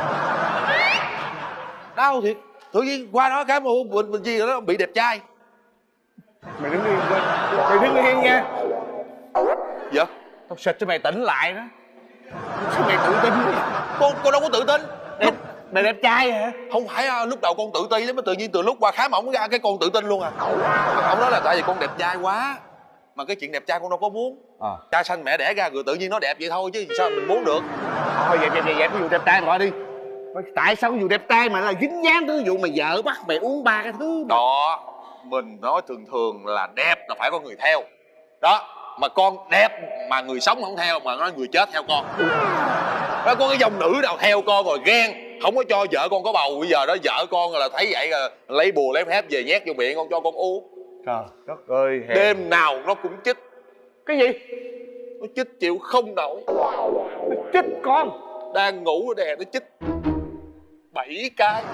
Đau thiệt. Tự nhiên qua đó khám bệnh gì đó bị đẹp trai. Mày đứng yên coi. Mày đứng yên nha. Dạ? Tao xịt cho mày tỉnh lại đó. Sao mày tự tin? Con đâu có tự tin. Mày đẹp trai hả? Không phải, lúc đầu con tự ti lắm, tự nhiên từ lúc qua khám ổng ra cái con tự tin luôn à. Ổng nói là tại vì con đẹp trai quá. Mà cái chuyện đẹp trai con đâu có muốn. Cha sanh mẹ đẻ ra rồi tự nhiên nó đẹp vậy thôi chứ sao mình muốn được. Thôi vậy cái vụ đẹp trai mà gọi đi. Tại sao cái vụ đẹp trai mà là dính dáng tới vụ mà vợ bắt mày uống ba cái thứ mà... Đó, mình nói thường là đẹp là phải có người theo. Đó, mà con đẹp mà người sống không theo, mà nói người chết theo con. Đó, có cái dòng nữ nào theo con rồi ghen, không có cho vợ con có bầu. Bây giờ đó vợ con là thấy vậy là lấy bùa lấy phép về nhét vô miệng con cho con uống. Trời đất ơi. Đêm nào nó cũng chích. Cái gì? Nó chích chịu không nổi. Nó chích con? Đang ngủ ở đè nó chích 7 cái.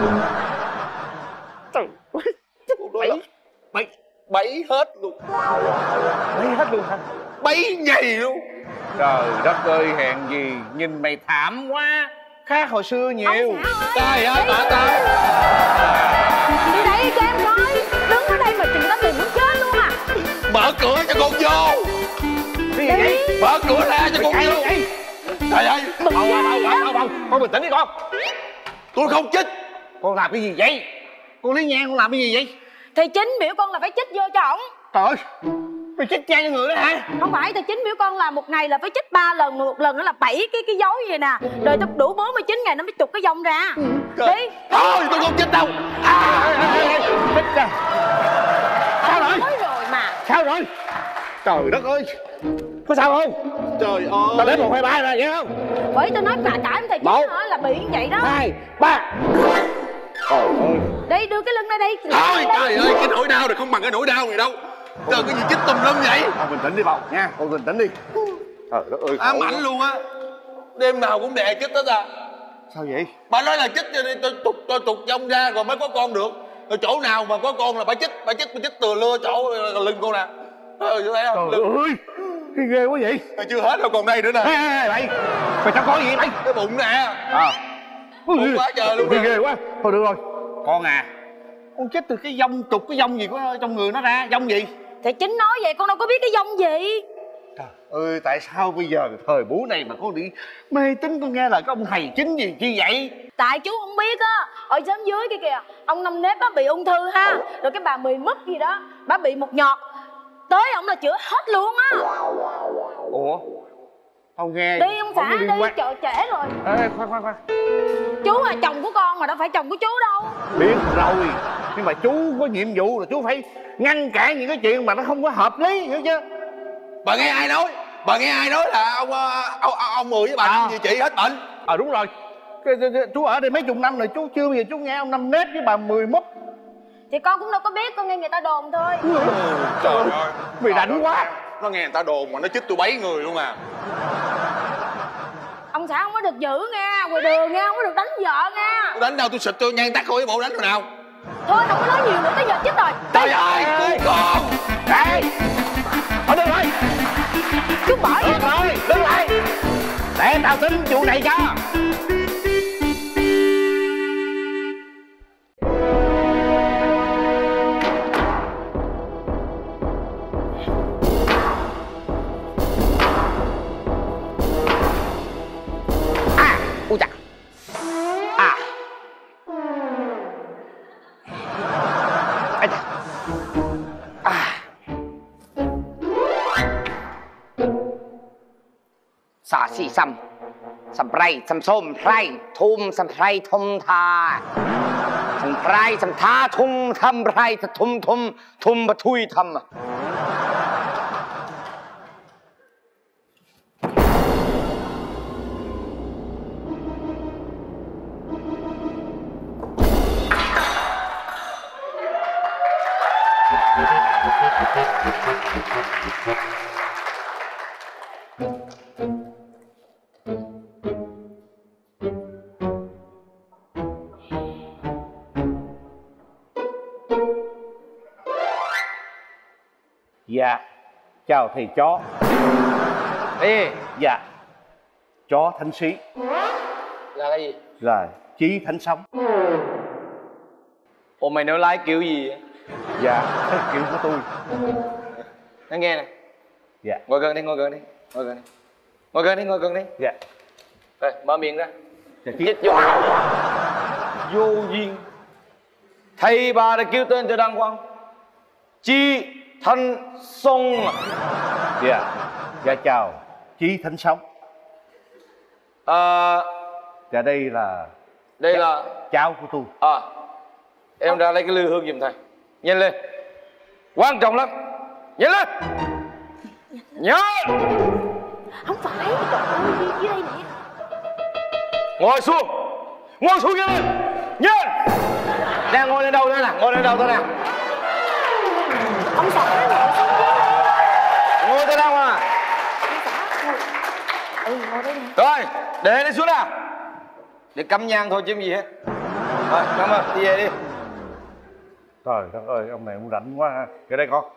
Trời ơi. Bấy hết luôn. Bấy hết luôn hả? Bấy nhầy luôn. Trời đất ơi, hèn gì nhìn mày thảm quá, khác hồi xưa nhiều. Trời ơi bà ta. Đi đây cho em coi. Đứng ở đây mà chừng tao tìm muốn chết luôn à. Mở cửa cho con vô. Cái gì vậy? Mở cửa ra cho con vô. Trời ơi. Con bình tĩnh đi con. Tôi không chích. Con làm cái gì vậy? Con Lý Nhan con làm cái gì vậy? Thầy Chính biểu con là phải chích vô cho ổng. Trời ơi, mày chích chay cho người đó hả? Không phải, thầy Chính biểu con là một ngày là phải chích 3 lần, một lần nữa là 7 cái dấu vậy nè. Rồi tới đủ 49 ngày nó mới trục cái vòng ra. Đi. Thôi tôi không chích đâu. Chích ra. Sao rồi? Nói rồi mà. Sao rồi? Trời đất ơi. Có sao không? Trời ơi. Tao đếm 1, 2, 3 nè, nghe không? Bởi tôi nói cả em thầy Chính hả là bị như vậy đó. 2, 3. Trời ơi. Đi đưa cái lưng ra đây. Thôi trời ơi, cái nỗi đau này không bằng cái nỗi đau này đâu. Trời, cái gì chích tùm lum vậy? Con bình tĩnh đi Bầu nha, con bình tĩnh đi. Trời đất ơi. Ám ảnh luôn á. Đêm nào cũng đè chích hết à. Sao vậy? Bà nói là chích cho trục vong ra rồi mới có con được. Rồi chỗ nào mà có con là bà chích từ lưa chỗ lưng con nè. Chú thấy không? Trời ơi, cái ghê quá vậy. Chưa hết đâu, còn đây nữa nè. Ê, mày cho con gì mày? Cái bụng nè. Bụng quá trời luôn. Ghê quá. Thôi được rồi. Con à, con chết từ cái dông trục cái dông gì có trong người nó ra, dông gì? Thì chính nói vậy, con đâu có biết cái dông gì. Trời ơi, tại sao bây giờ thời buổi này mà con đi mê tín con nghe lời cái ông thầy chính gì chi vậy? Tại chú không biết á, ở xóm dưới kia kìa, ông Năm Nếp bác bị ung thư ha, rồi cái bà Mười Mất gì đó, bác bị một nhọt, tới ông là chữa hết luôn á. Ủa? Không nghe. Đi ông xã đi, chợ trễ rồi. Ê, khoan. Chú là chồng của con mà đâu phải chồng của chú đâu. Biết rồi, nhưng mà chú có nhiệm vụ là chú phải ngăn cản những cái chuyện mà nó không có hợp lý, hiểu chưa? Bà nghe ai nói? Bà nghe ai nói là ông Mười với bà Năm gì chị hết bệnh? Đúng rồi. Chú ở đây mấy chục năm rồi, chú chưa bao giờ chú nghe ông Năm Nếp với bà Mười Mất. Thì con cũng đâu có biết, con nghe người ta đồn thôi. Trời ơi, mày rảnh quá. Nó nghe người ta đồn mà nó chích tôi bấy người luôn à. Ông xã không có được giữ nha, ngoài đường nha, không có được đánh vợ nha. Tôi đánh đâu, tôi xịt tôi nhan tắt coi cái bộ đánh rồi nào. Thôi không có nói nhiều nữa, tới giờ chết rồi. Trời ơi, cứu con. Ê, ở đây rồi. Chú bỏ đi. Rồi, đứng lại. Để tao tính vụ này cho. Ui chà. Xà xì xăm xăm pray xăm xôm pray thum xăm pray thum tha xăm pray xăm tha thum thăm pray thum thum thum bật thui thăm. Dạ, chào thầy chó. Ê. Dạ, chó thánh sĩ. Là cái gì? Là chí thánh sống. Ủa mày nói lái kiểu gì vậy? Dạ, cái kiểu của tôi. Nói nghe nè. Dạ. Ngồi gần đi, ngồi gần đi. Ngồi gần đi. Ngồi gần đi, ngồi gần đi. Dạ. Rồi, mở miệng ra. Dạ, chết vô. Vô duyên. Thầy bà đã kêu tên cho đàng hoàng. Chi Thanh Sông. Dạ. Dạ chào chí thánh sống. Dạ đây là cháu của tôi. Em ra lấy cái lư hương giùm thầy. Nhanh lên. Quan trọng lắm. Nhanh lên. Nhớ. Không phải, trời ơi, đi dưới đây nè. Ngồi xuống. Ngồi xuống nhanh lên. Nhanh. Đang ngồi lên đâu thế nè. Ngồi lên đâu thế nè. Ông xã ngồi xuống dưới. Ngồi tới đâu à? Ông xã ngồi. Ngồi đây nè. Rồi, để đi xuống nào. Để cắm nhang thôi chứ gì hết. Rồi, cảm ơn, đi về đi. Trời đất ơi, ông này ông rảnh quá ha. Cái đây con.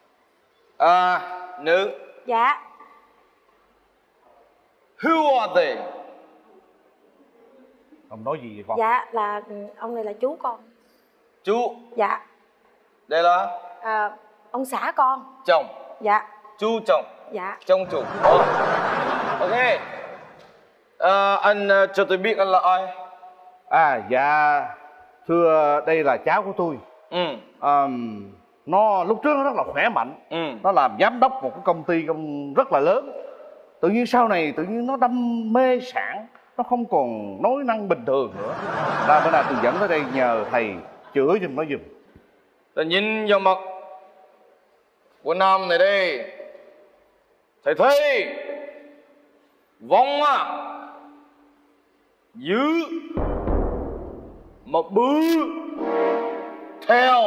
Nữ. Dạ. Who are they? Ông nói gì vậy con? Dạ, là ông này là chú con. Chú. Dạ. Đây là? Ông xã con. Chồng. Dạ. Chú chồng. Dạ. Chồng chủ. Ok. Anh cho tôi biết anh là ai? Dạ thưa, đây là cháu của tôi. Nó lúc trước nó rất là khỏe mạnh. Nó làm giám đốc một cái công ty rất là lớn. Tự nhiên sau này tự nhiên nó đam mê sản, nó không còn nói năng bình thường nữa. Ra bữa nay tôi dẫn tới đây nhờ thầy chữa giùm nó giùm. Tôi nhìn vào mặt của Nam này đây, thầy thấy vong dữ mà bự theo,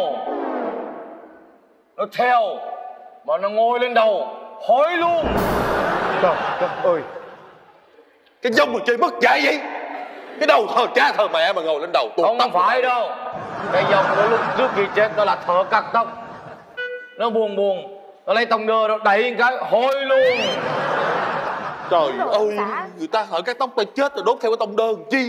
nó theo mà nó ngồi lên đầu hói luôn. Trời đất ơi, cái dông mà chơi mất dạy vậy. Cái đầu thờ cha thờ mẹ mà ngồi lên đầu tuột không tóc. Phải đâu. Cái dông của lúc trước khi chết nó là thợ cắt tóc. Nó buồn buồn Nó lấy tông nơ nó đẩy cái hôi luôn. Trời ơi, người ta hở cái tóc tay chết rồi đốt theo cái tông đơn chi.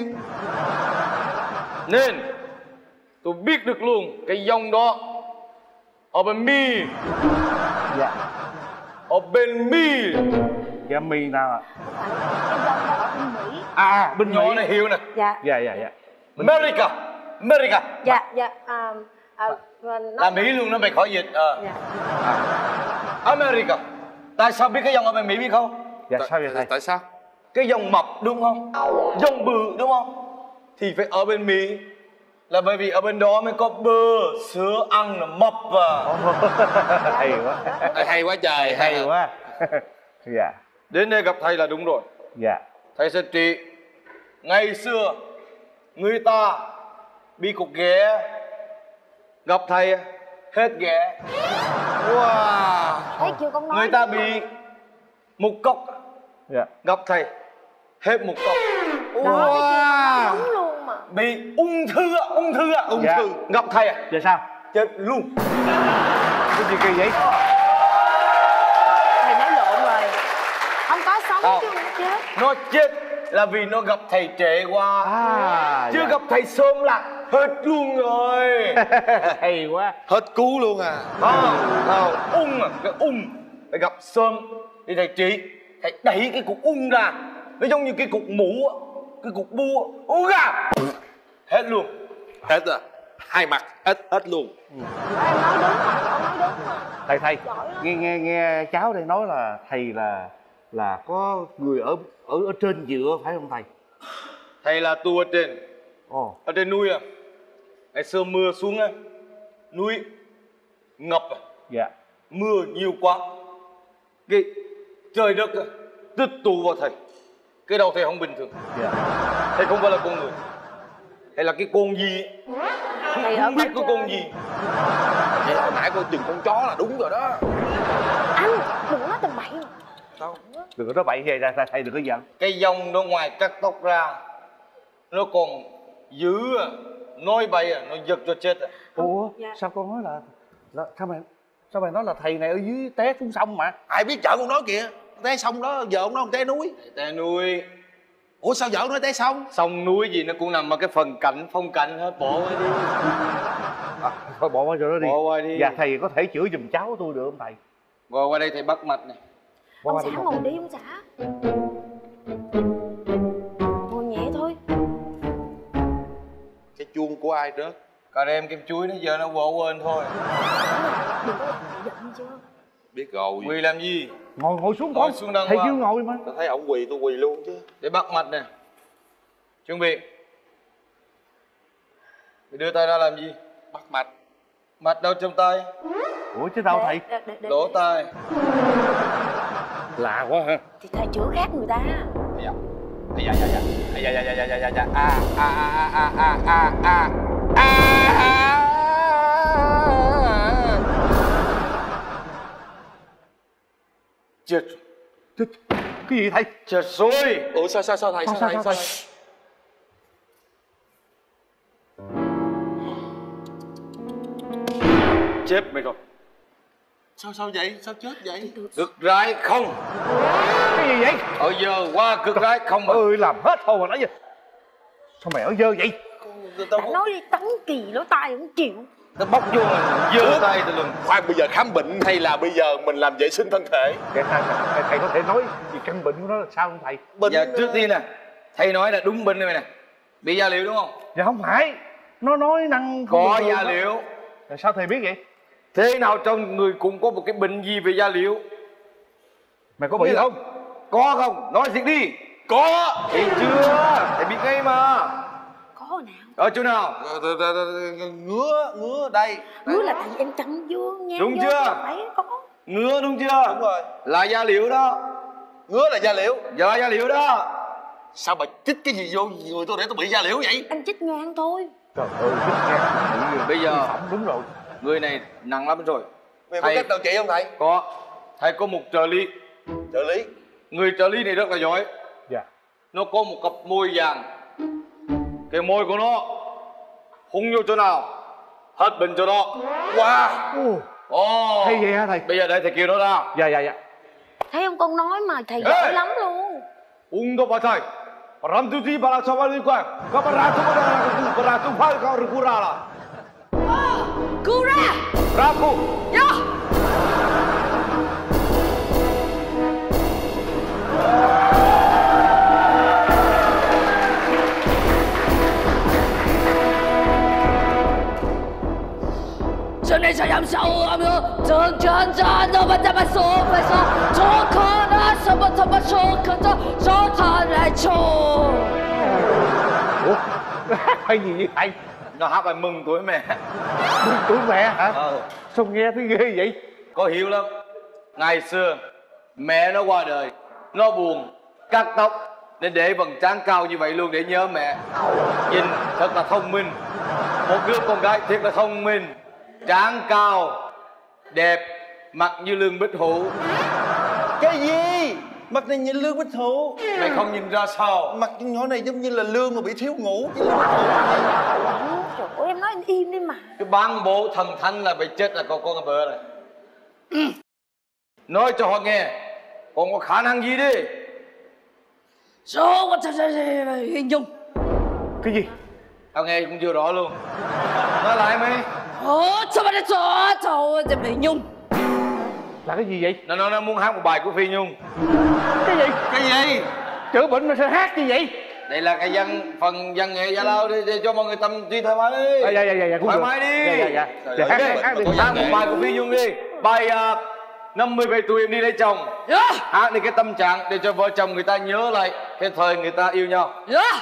Nên tôi biết được luôn cái dòng đó ở bên mi. Dạ. Ở bên mi. Dạ mi nào ạ? Bên nhỏ này hiểu nè. Dạ. Dạ dạ dạ. America. America. Dạ dạ. Là Mỹ luôn nó mày khỏi dịch. Dạ. America. Tại sao biết cái dòng ở bên Mỹ biết không? Dạ sao vậy thầy? Tại sao? Cái dòng mập đúng không? Dòng bự đúng không? Thì phải ở bên Mỹ. Là bởi vì ở bên đó mới có bơ, sữa ăn là mập vào. Hay quá. Hay quá trời. Hay quá. Dạ. Đến đây gặp thầy là đúng rồi. Dạ. Thầy sẽ trị. Ngày xưa người ta bị cục ghẻ, gặp thầy hết ghẻ. Wow. Thấy chưa con nói. Người ta bị mục cốc, Dạ. gặp thầy hết mục cốc. Wow. Đúng luôn mà. Bị ung thư Dạ. gặp thầy Dạ sao? chết luôn. Cái gì kỳ vậy? Thầy nói lộn rồi. Không có sống Không. chứ không chết. Nó chết là vì nó gặp thầy trễ quá. Chứ dạ. gặp thầy sớm là hết luôn rồi. Hay quá. Hết cứu luôn à. Ung à, cái ung phải gặp sớm thì thầy trị. Thầy đẩy cái cục ung ra. Nó giống như cái cục mũ, cái cục bua ra. Hết luôn. Hết à. Hai mặt hết luôn. Em nói đúng mà, con nói đúng mà. Thầy nghe cháu đây nói là thầy là có người ở trên dựa phải không thầy? Thầy là tu ở trên. Ở trên núi à. Ngày xưa mưa xuống á, núi ngập à. Dạ. Mưa nhiều quá, cái trời đất tích tụ vào thầy. Cái đầu thầy không bình thường. Dạ. Thầy không phải là con người. Thầy là cái con gì ấy. Không biết cái con gì. Vậy hồi nãy con chừng con chó là đúng rồi đó. Anh đừng nói tầm bậy. Sao? Đừng có nói bậy vậy ra thầy đừng có giận. Cái dòng nó ngoài cắt tóc ra, nó còn dữ à. Nói bậy à, nó giật cho chết à. Ủa sao con nói là sao mày nói là thầy này ở dưới té xuống sông mà? Ai biết vợ con nói kìa. Té sông đó, giờ ông nói té núi. Té núi. Ủa sao vợ nói té sông? Sông núi gì nó cũng nằm ở cái phần cạnh, phong cảnh hết. Bỏ qua đi. Thôi bỏ qua chỗ đó đi. Bỏ qua đi. Dạ thầy có thể chữa giùm cháu tôi được không thầy? Ngồi qua đây thầy bắt mạch này. Ông xã ngồi đi ông xã. Ngồi nhẹ thôi. Cái chuông của ai đó? Cà rem kem chuối nó giờ nó bỏ quên thôi. Đừng có làm giận chưa. Biết rồi. Quỳ làm gì? Ngồi xuống Ngồi con. xuống đằng Thầy qua. kêu ngồi mà. Tôi thấy ổng quỳ tôi quỳ luôn chứ. Để bắt mạch nè. Chuẩn bị. Mày đưa tay ra làm gì? Bắt mạch. Mạch đâu trong tay? Ủa chứ đâu thầy? Lỗ tai. Lạ quá ha. Thì thầy chữa khác người ta. Chết. Cái gì thầy? Chết rồi. Ủa sao thầy? Sao thầy? Chết mày rồi. Sao vậy? Sao chết vậy? Cực rái không. Cái gì vậy? Ở giờ qua cực rái không mà. Ơi làm hết hồn mà nãy giờ. Sao mày ở dơ vậy? Đã nói đi tống kỳ lỗ tai không chịu. Tao bóc vô mà giơ tay tao lần. Khoan, bây giờ khám bệnh hay là bây giờ mình làm vệ sinh thân thể? Thầy có thể nói gì căn bệnh của nó là sao không thầy? Bệnh... Dạ trước tiên nè, thầy nói là đúng bệnh này nè. Bị da liễu đúng không? Dạ không phải. Nó nói năng không Có bình thường da đó. liễu. Rồi sao thầy biết vậy? Thế nào trong người cũng có một cái bệnh gì về da liễu. Mày có bị không? Có không? Nói thiệt đi. Có. Thấy chưa? Thầy biết ngay mà. Có nào? Ở chỗ nào? Ngứa đây. Ngứa là tại vì em chăn dương nha. Đúng chưa? Phải có. Ngứa đúng chưa? Đúng rồi. Là da liễu đó. Ngứa là da liễu. Dạ da liễu đó. Sao bà chích cái gì vô người tôi để tôi bị da liễu vậy? Anh chích ngang thôi. Trời ơi, Bây giờ đúng rồi. người này nặng lắm rồi. Mày có cách nào trị không thầy? Có. Thầy có một trợ lý. Trợ lý. Người trợ lý này rất là giỏi. Dạ. Nó có một cặp môi vàng. Cái môi của nó hung vô chỗ nào hết bệnh chỗ đó. Wow. Ồ. Hay vậy hả thầy? Bây giờ để thầy kêu nó ra. Dạ dạ dạ. Thấy không, con nói mà thầy giỏi lắm luôn. Ungdo batai. Ramtuti bala chawali kwa. Kabaratu baratu phal ka rukura. Kura. Raku. Yo. Cho nên sẽ làm sao âm nữa chân chân chân nó vẫn đang số phải số cho con đã sao mà thầm số cần cho thằng lại cho. Ủa? Hay gì vậy thầy? Nó hát bài mừng tuổi mẹ. Mừng tuổi mẹ hả? Sao nghe thấy ghê vậy? Có hiểu lắm. Ngày xưa mẹ nó qua đời, nó buồn, cắt tóc nên để vầng trán cao như vậy luôn để nhớ mẹ. Nhìn thật là thông minh. Một đứa con gái thiệt là thông minh, trán cao, đẹp, mặt như Lương Bích Hữu. Cái gì? Mặt này nhìn Lương Bích Hữu. Mày không nhìn ra sao? Mặt con nhỏ này giống như là Lương mà bị thiếu ngủ. Trời ơi, em nói anh im đi mà. Cái bán bộ thần thánh là bị chết là con bơ này. Nói cho họ nghe, con có khả năng gì đi? Số có thật hình dung. Cái gì? Tao nghe cũng chưa rõ luôn. Nói lại mày. Sao mà nó cho hình dung. Là cái gì vậy? Nó muốn hát một bài của Phi Nhung. Cái gì? Cái gì? Chữa bệnh mà sao hát như vậy? Đây là cái phần văn nghệ Dạ Lao đi, để cho mọi người tâm trí thoải mái đi. Dạ thoải mái đi. Dạ. Hát đi. Hát một bài của Phi Nhung đi. Bài 50 về tuổi em đi lấy chồng. Hát đi cái tâm trạng để cho vợ chồng người ta nhớ lại cái thời người ta yêu nhau.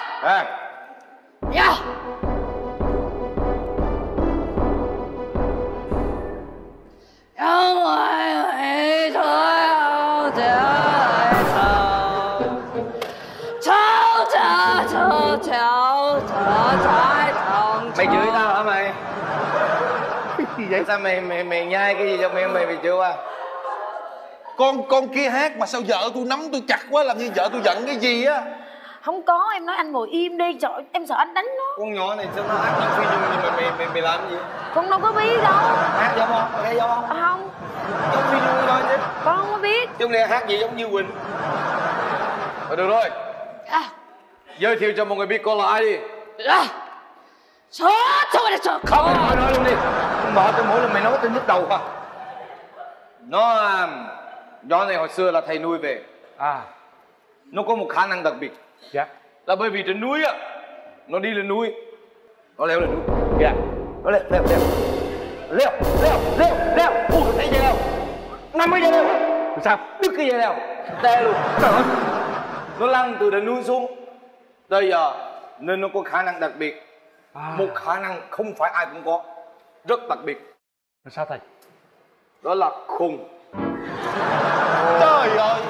Mày chửi tao hả mày? Cái gì vậy? Sao mày nhai cái gì trong miệng mày bị chửi qua? Con kia hát mà sao vợ tôi nắm tôi chặt quá, làm như vợ tôi giận cái gì á. Không có, em nói anh ngồi im đi, trời ơi, em sợ anh đánh nó. Con nhỏ này sao nó hát như Phi Nhung nhưng mày làm gì? Con đâu có biết đâu. Hát giống không? Nghe giống không? Không. Giống Phi Nhung thôi chứ. Con không có biết. Chứ không lẽ hát gì giống Như Quỳnh. Rồi được rồi. Giới thiệu cho mọi người biết con là ai đi. Không, mày nói luôn đi. Mở tới mỗi lần mày nói tới nhức đầu hả? Nhỏ này hồi xưa là thầy nuôi về. Nó có một khả năng đặc biệt. Dạ. Là bởi vì trên núi á, nó đi lên núi, nó leo lên núi. Dạ. Nó leo. Ui, thấy dây leo. 50 dây leo. Sao? Đứt cái dây leo. Tê luôn. Nó lăn từ đỉnh núi xuống. Bây giờ nên nó có khả năng đặc biệt. Một khả năng không phải ai cũng có, rất đặc biệt. Sao thầy? Đó là khùng. Trời ơi.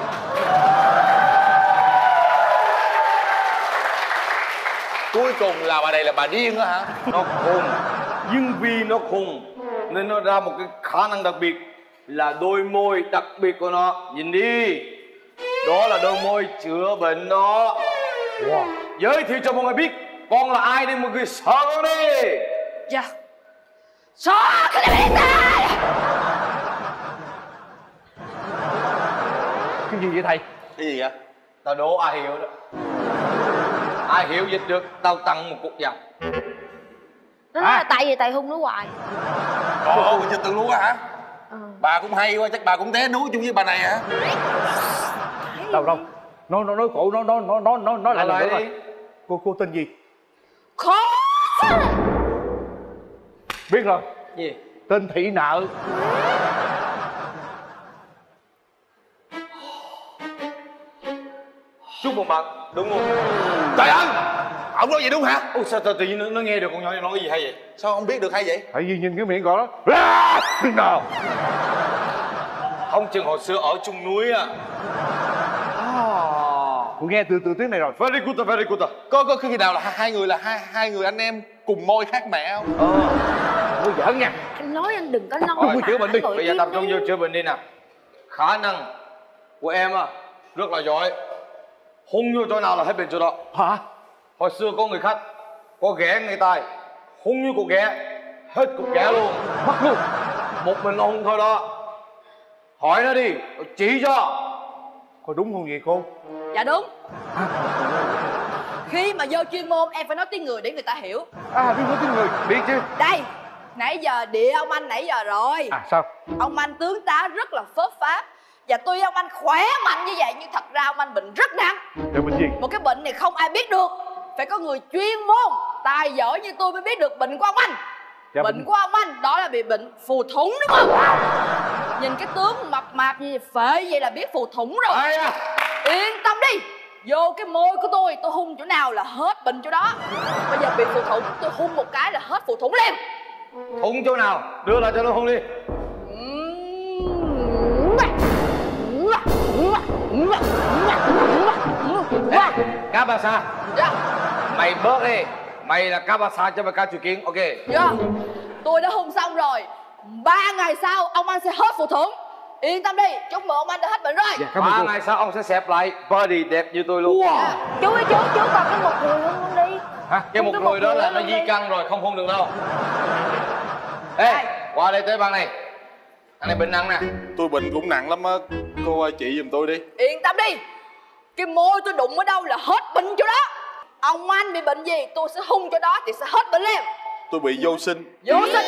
Cuối cùng là bà này là bà điên đó hả? Nó khùng. Nhưng vì nó khùng nên nó ra một cái khả năng đặc biệt là đôi môi đặc biệt của nó. Nhìn đi. Đó là đôi môi chữa bệnh đó. Giới thiệu cho mọi người biết con là ai đi mọi người sợ con đi. Dạ. Sợ cái này biết ta. Cái gì vậy thầy? Cái gì vậy? Tao đố ai hiểu đó. Ai hiểu dịch được tao tặng một cục vàng. Nó nói là tại vì thầy hung nó hoài. Ồ, cho tự luôn á hả? Bà cũng hay quá, chắc bà cũng té núi chung với bà này hả? Đâu. Nói khổ, nói lại đi. Cô tên gì? Khó. Biết rồi. Gì? Tên Thị Nợ. Chúc mừng bạn, đúng không? Trời ơi! Ông nói gì đúng hả? Ủa sao tự nhiên nó nghe được con nhỏ này nói cái gì hay vậy? Sao không biết được hay vậy? Tại vì nhìn cái miệng gọi đó. Nào. Không chừng hồi xưa ở chung núi à. Cô nghe từ tiếng này rồi. Very good. Có khi nào là hai người anh em cùng môi khác mẹ không? Cô giỡn nha. Anh nói anh đừng có nói. Thôi, chữa bệnh đi. Bây giờ tập trung vô chữa bệnh đi nè. Khả năng của em á rất là giỏi. Hung vô chỗ nào là hết bệnh chỗ đó. Hả? Hồi xưa có người khách có ghẻ ngay tai, hung như cục ghẻ, hết cục ghẻ luôn. Mất luôn. Một mình ông thôi đó. Hỏi nó đi, chỉ cho. Có đúng không vậy cô? Dạ đúng. Khi mà vô chuyên môn em phải nói tiếng người để người ta hiểu. Biết nói tiếng người, biết chứ. Đây, nãy giờ địa ông anh nãy giờ rồi. Sao? Ông anh tướng tá rất là phớt pháp. Và tuy ông anh khỏe mạnh như vậy nhưng thật ra ông anh bệnh rất nặng. Bệnh gì? Một cái bệnh này không ai biết được. Phải có người chuyên môn, tài giỏi như tôi mới biết được bệnh của ông anh. Bệnh của ông anh đó là bị bệnh phù thủng đúng không? Nhìn cái tướng mập mạp như phệ vậy là biết phù thủng rồi. Yên tâm đi, vô cái môi của tôi hung chỗ nào là hết bệnh chỗ đó. Bây giờ bị phù thủng, tôi hung một cái là hết phù thủng liền. Thủng chỗ nào? Đưa lại cho nó hung đi. Kabasa. Dạ. Mày bớt đi. Mày là Kabasa cho mày ca chữ kiến, ok. Dạ. Tôi đã hung xong rồi. 3 ngày sau ông anh sẽ hết phù thủng. Yên tâm đi, chúc mừng ông anh đã hết bệnh rồi. Dạ, 3 ngày sau ông sẽ xẹp lại body đẹp như tôi luôn. Chú ơi chú còn cái một người hung luôn đi. Hả? Cái một người đó là nó di căn rồi, không hung được đâu. Ê, qua đây tới bàn này. Anh này bệnh nặng nè. Tôi bệnh cũng nặng lắm á. Cô ơi trị giùm tôi đi. Yên tâm đi, cái môi tôi đụng ở đâu là hết bệnh chỗ đó. Ông anh bị bệnh gì tôi sẽ hung chỗ đó thì sẽ hết bệnh liền. Tôi bị vô sinh. Vô sinh.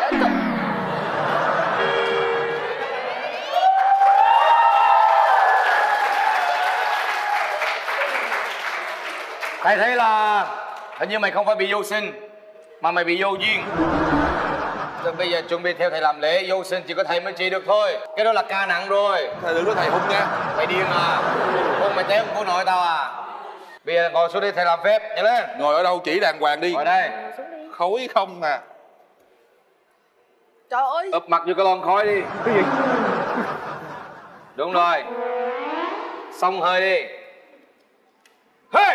Thầy thấy là hình như mày không phải bị vô sinh mà mày bị vô duyên. Rồi bây giờ chuẩn bị theo thầy làm lễ. Vô sinh chỉ có thầy mới trị được thôi. Cái đó là ca nặng rồi. Thầy đừng có thầy hung nha. Mày điên à? Hung mày té cô nội tao à? Bây giờ ngồi xuống đi thầy làm phép. Nhanh lên. Ngồi ở đâu chỉ đàng hoàng đi. Ngồi đây. Khói không à. Trời ơi. Úp mặt vô cái lon khói đi. Cái gì? Đúng rồi. Xông hơi đi. Hey!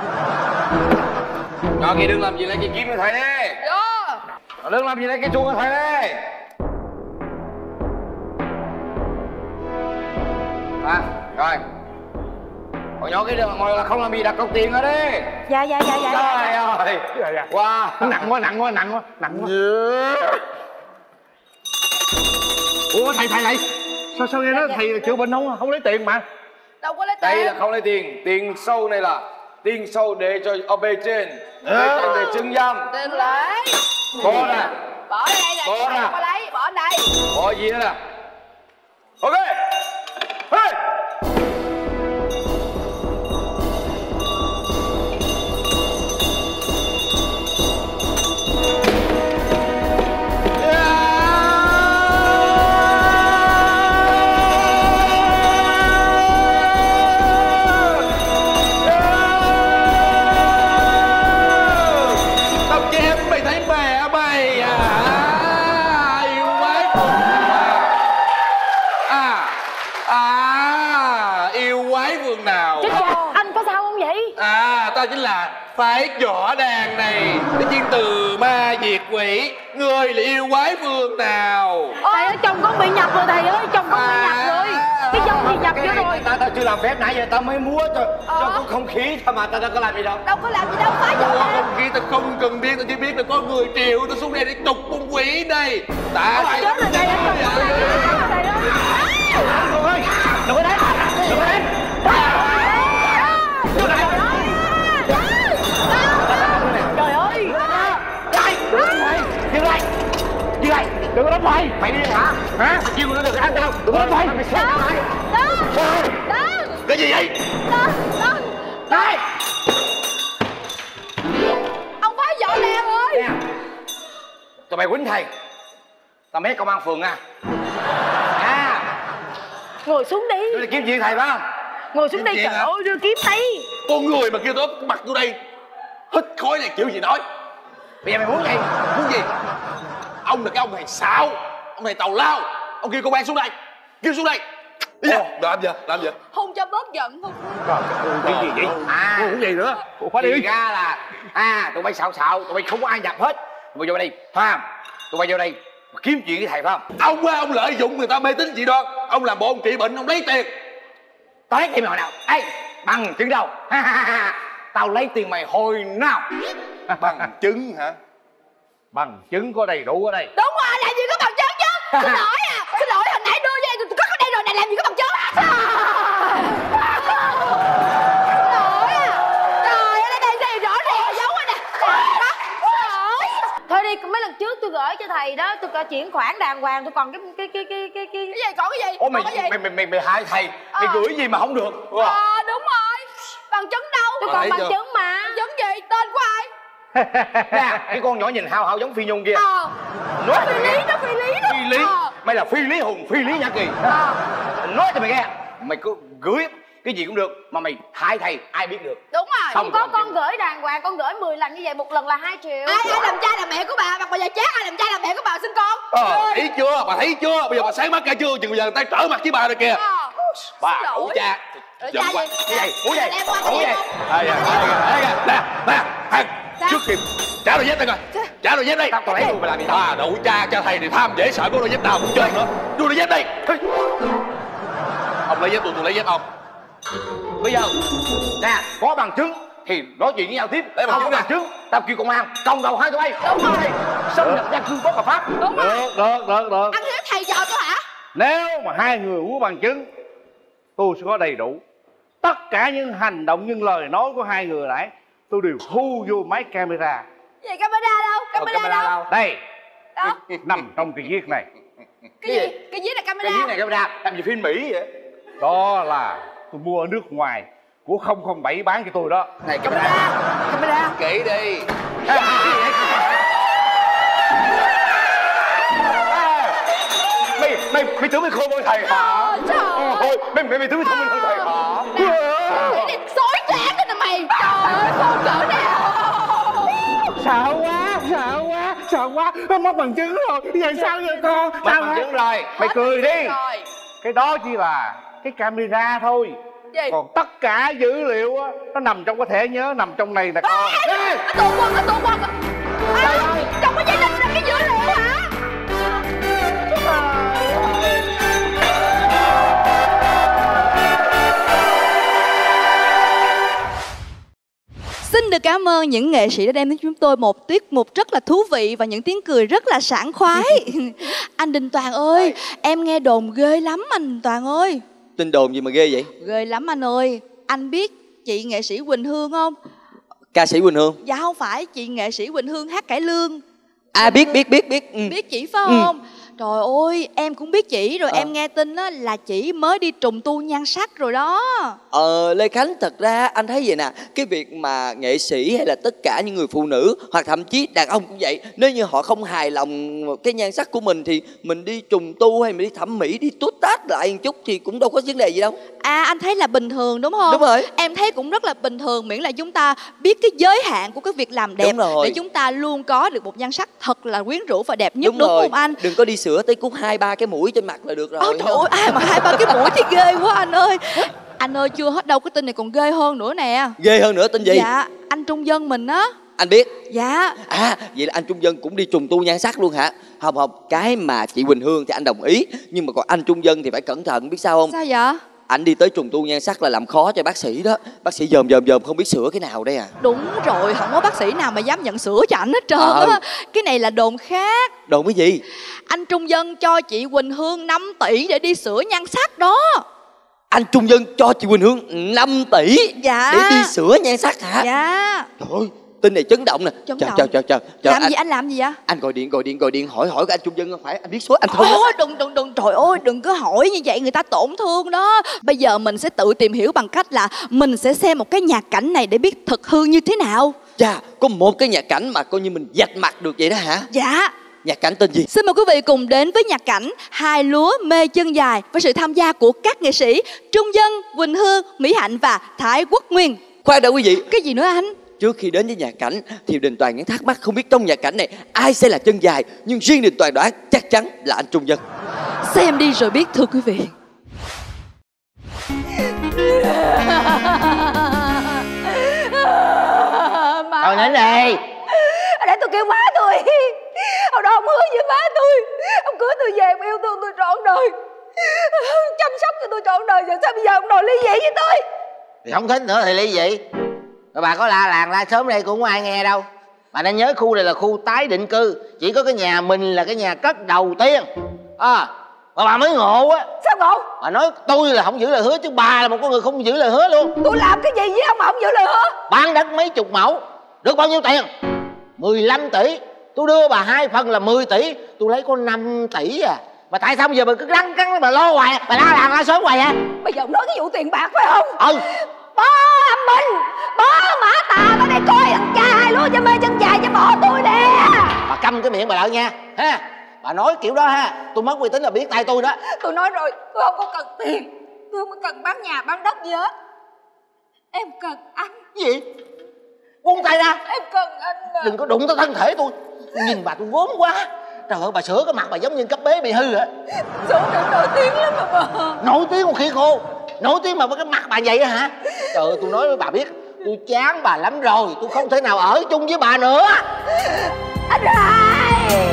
Nhỏ kia đừng làm gì lấy cái kiếm của thầy đi. Dạ. Đừng làm gì lấy cái chuông của thầy đi. Rồi. Còn nhỏ cái đường ngồi là không làm gì đặt cọc tiền ở đi. Dạ. Trời ơi. Wow. Nặng quá. Ủa thầy. Sao nghe nói thầy là chữa bệnh không lấy tiền mà. Đâu có lấy tiền. Đây là không lấy tiền. Tiền sâu này là tiền sâu để cho ở bên trên. Để chứng giam. Tiền lấy. Bỏ nè. Bỏ đây là bỏ nè. Bỏ lấy, bỏ đây. Bỏ gì nữa nè. Ok. Hey. Ta chính là phái võ đàn này, cái chuyên từ ma diệt quỷ. Người là yêu quái phương nào? Thầy ơi, chồng con bị nhập rồi thầy ơi, chồng con bị nhập rồi. Cái dông thì nhập vô rồi. Tao chưa làm phép nãy giờ tao mới múa cho có không khí thôi mà tao đâu có làm gì đâu. Đâu có làm gì đâu, phá võ đàn. Không khí tao không cần biết, tao chỉ biết là có người triệu tao xuống đây để trục con quỷ đây. Ta chết rồi thầy ơi. Đừng có đấy. Trời ơi. Dừng lại. Đừng có đánh mày. Mày điên hả? Mày kêu nó được ăn đâu? Đừng có đánh mày. Mày xem mày. cái gì vậy? Đây. Ông phá võ đàn ơi. Tụi mày quýnh thầy. Tao mấy công an phường à. Ngồi xuống đi. Tôi là kiếm chuyện thầy phải không? Ngồi xuống đi, trời ơi, đưa kiếm đi. Con người mà kêu tôi mặt vô đây hít khói này kiểu gì nói. Bây giờ mày muốn gì? Muốn gì? Ông là cái ông này xạo, ông này tào lao. Ông kêu công an xuống đây, kêu xuống đây. Đi ra. Làm gì? Hôn cho bớt giận không? Cái gì vậy? Cái gì nữa? Khóa đi. Thì ra là tụi bay xạo, tụi bay không có ai nhập hết. Tụi bay vô đây, phải. Tụi bay vô đây mà kiếm chuyện với thầy phải không? Ông lợi dụng người ta mê tín dị đoan. Ông làm bộ ông trị bệnh, ông lấy tiền. Tao lấy tiền mày hồi nào? Ê, bằng chứng đâu? Tao lấy tiền mày hồi nào? Bằng chứng hả? Bằng chứng có đầy đủ ở đây. Đúng rồi, làm gì có bằng chứng chứ. Xin lỗi à, xin lỗi, hồi nãy đưa cho em tôi cất ở đây rồi này, làm gì có bằng chứng hết. Trời ơi, đây đây rõ ràng giấu rồi nè. Thôi đi, mấy lần trước tôi gửi cho thầy đó, tôi có chuyển khoản đàng hoàng, tôi còn cái gì, còn cái gì? Ủa mày hại thầy, mày gửi gì mà không được? Đúng rồi. Bằng chứng đâu? Tôi còn bằng chứng mà. Bằng chứng gì? Tên của ai? Nè, cái con nhỏ nhìn hao hao giống Phi Nhung kia. Nó phi lý đó. Phi lý. Mày là Phi Lý Hùng, Phi Lý Nhã Kỳ. Nói cho mày nghe, mày cứ gửi cái gì cũng được mà mày hại thầy ai biết được. Đúng rồi. Không có, con gửi đàng hoàng, con gửi 10 lần như vậy, một lần là 2 triệu. Ai làm cha làm mẹ của bà, bà giờ chết ai làm cha làm mẹ của bà sinh con. Thấy chưa, bà thấy chưa? Bây giờ bà sáng mắt ra chưa? Chừng bây giờ người ta trở mặt với bà rồi kìa. Bà ủ cha. Giận quá. Cái gì? Ủa gì? Ủa gì? Nè, trước khi trả đôi dép đây coi. Trả đôi dép đây. Tao lấy luôn mày làm gì đâu. Bà đậu cha cho thầy thì tham dễ sợ có đôi dép nào cũng chết nữa. Đưa đôi dép đây. Ông lấy dép tôi lấy dép ông. Bây giờ nè, có bằng chứng thì nói chuyện với nhau tiếp. Để không có bằng chứng tao kêu công an còng đầu hai tụi bay. Đúng rồi. Xâm nhập gia cư bất hợp pháp. Đúng rồi. Được. Anh nói thầy dò tôi hả? Nếu mà hai người muốn bằng chứng, tôi sẽ có đầy đủ. Tất cả những hành động, những lời nói của hai người nãy tôi đều thu vô máy camera. Vậy camera đâu? Camera đâu? Đây. Đâu? Nằm trong cái viết này. Cái gì? Cái viết là camera. Cái viết này camera, làm gì phim Mỹ vậy? Đó là tôi mua ở nước ngoài của 007 bán cho tôi đó. Này camera. Kỹ đi. Mày tưởng mày khôn hơn thầy hả? Thôi, mày tưởng mày thông minh hơn thầy hả? Xối chán rồi nè mày. Trời ơi, khôn cỡ nào. Sợ quá, mất bằng chứng rồi. Giờ sao vậy con? Mất bằng chứng rồi, Mày cười đi. Cái đó chỉ là cái camera thôi. Gì? Còn tất cả dữ liệu á, nó nằm trong cái thẻ nhớ, nằm trong này nè con. Tụi quân. Trong cái giấy lịch là cái dữ liệu hả? Xin được cảm ơn những nghệ sĩ đã đem đến chúng tôi một tiết mục rất là thú vị và những tiếng cười rất là sảng khoái. Anh Đình Toàn ơi, em nghe đồn ghê lắm anh Đình Toàn ơi. Tin đồn gì mà ghê vậy? Ghê lắm anh ơi. Anh biết chị nghệ sĩ Quỳnh Hương không? Ca sĩ Quỳnh Hương? Dạ không phải, chị nghệ sĩ Quỳnh Hương hát cải lương. À biết. Biết chị phải không? Trời ơi, em cũng biết chị rồi. Em nghe tin á là chị mới đi trùng tu nhan sắc rồi đó. Lê Khánh, thật ra anh thấy vậy nè, cái việc mà nghệ sĩ hay là tất cả những người phụ nữ hoặc thậm chí đàn ông cũng vậy, nếu như họ không hài lòng cái nhan sắc của mình thì mình đi trùng tu hay mình đi thẩm mỹ, đi tút tát lại một chút thì cũng đâu có vấn đề gì đâu. À, anh thấy là bình thường đúng không? Đúng rồi. Em thấy cũng rất là bình thường, miễn là chúng ta biết cái giới hạn của cái việc làm đẹp để chúng ta luôn có được một nhan sắc thật là quyến rũ và đẹp nhất. Đúng không anh? Đừng có đi sửa tới cút 2-3 cái mũi trên mặt là được rồi. Trời ơi, ai mà 2-3 cái mũi thì ghê quá anh ơi. Anh ơi, chưa hết đâu, cái tin này còn ghê hơn nữa nè. Ghê hơn nữa, tin gì? Dạ, anh Trung Dân mình á. Anh biết? Dạ. À, vậy là anh Trung Dân cũng đi trùng tu nhan sắc luôn hả? Không, cái mà chị Quỳnh Hương thì anh đồng ý, nhưng mà còn anh Trung Dân thì phải cẩn thận, biết sao không? Sao vậy? Anh đi tới trùng tu nhan sắc là làm khó cho bác sĩ đó. Bác sĩ dòm không biết sửa cái nào đây à. Đúng rồi, không có bác sĩ nào mà dám nhận sửa cho ảnh hết trơn á. Cái này là đồn khác. Đồn cái gì? Anh Trung Dân cho chị Quỳnh Hương 5 tỷ để đi sửa nhan sắc đó. Anh Trung Dân cho chị Quỳnh Hương 5 tỷ dạ. để đi sửa nhan sắc hả? Dạ. Trời ơi, tin này chấn động nè. Chờ. Làm gì anh làm gì vậy? Anh gọi điện hỏi của anh Trung Dân không phải, anh biết số anh không? Ôi, đừng, trời ơi, đừng có hỏi như vậy, người ta tổn thương đó. Bây giờ mình sẽ tự tìm hiểu bằng cách là mình sẽ xem một cái nhạc cảnh này để biết thực hư như thế nào. Chà, có một cái nhạc cảnh mà coi như mình vạch mặt được vậy đó hả? Dạ. Nhạc cảnh tên gì? Xin mời quý vị cùng đến với nhạc cảnh Hai lúa mê chân dài với sự tham gia của các nghệ sĩ Trung Dân, Quỳnh Hương, Mỹ Hạnh và Thái Quốc Nguyên. Khoan đã quý vị. Cái gì nữa anh? Trước khi đến với nhạc cảnh thì Đình Toàn vẫn thắc mắc không biết trong nhạc cảnh này ai sẽ là chân dài, nhưng riêng Đình Toàn đoán chắc chắn là anh Trung Dân. Xem đi rồi biết thưa quý vị. Thôi đến đây. Để tôi kêu má tôi. Hồi đó ông hứa với má tôi, ông cưới tôi về, ông yêu thương tôi trọn đời, chăm sóc cho tôi trọn đời. Giờ sao bây giờ ông đòi ly dị với tôi? Thì không thích nữa thì ly dị. Rồi bà có la làng la sớm đây cũng không ai nghe đâu. Bà nên nhớ khu này là khu tái định cư, chỉ có cái nhà mình là cái nhà cất đầu tiên. Bà mới ngộ á. Sao ngộ? Bà nói tôi là không giữ lời hứa, chứ bà là một con người không giữ lời hứa luôn. Tôi làm cái gì với ông mà không giữ lời hứa? Bán đất mấy chục mẫu, được bao nhiêu tiền? 15 tỷ. Tôi đưa bà 2 phần là 10 tỷ. Tôi lấy có 5 tỷ à. Mà tại sao bây giờ bà cứ rắn cắn bà lo hoài, bà la làng la sớm hoài hả? Bây giờ ông nói cái vụ tiền bạc phải không? Bó âm binh, bó mã tà, bà đây coi thằng cha hai lúa cho mê chân dài cho bỏ tôi nè. Bà câm cái miệng bà lại nha ha. Bà nói kiểu đó ha, tôi mất uy tín là biết tay tôi đó. Tôi nói rồi, tôi không có cần tiền, tôi không có cần bán nhà bán đất gì hết. Em cần anh. Gì? Buông tay ra. Em cần anh mà. Đừng có đụng tới thân thể tôi. Nhìn bà tôi gốm quá. Trời ơi, bà sửa cái mặt bà giống như cấp bế bị hư hả? Số này nổi tiếng lắm mà bà. Nổi tiếng con khỉ khô. Nổi tiếng mà với cái mặt bà vậy hả? Trời ơi, tôi nói với bà biết, tôi chán bà lắm rồi. Tôi không thể nào ở chung với bà nữa. Anh hai.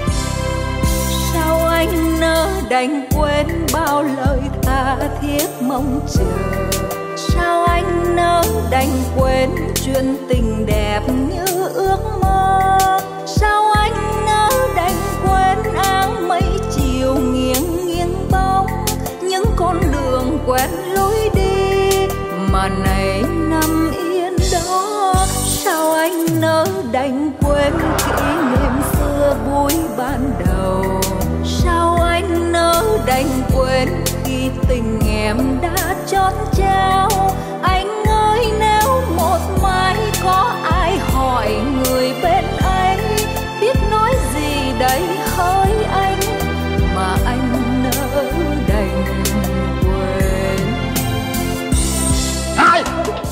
Sao anh nỡ đành quên bao lời tha thiết mong chờ? Sao anh nỡ đành quên chuyện tình đẹp như ước mơ? Sao anh nỡ đành quên áng mây chiều nghiêng nghiêng bóng những con đường quen lối đi mà nay nằm yên đó? Sao anh nỡ đành quên kỷ niệm xưa vui ban đầu? Sao anh nỡ đành quên khi tình em đã chót trao? Anh ơi, nếu một mai có ai hỏi người bên anh biết nói gì đây hỡi anh mà anh nỡ đành quên. Thôi,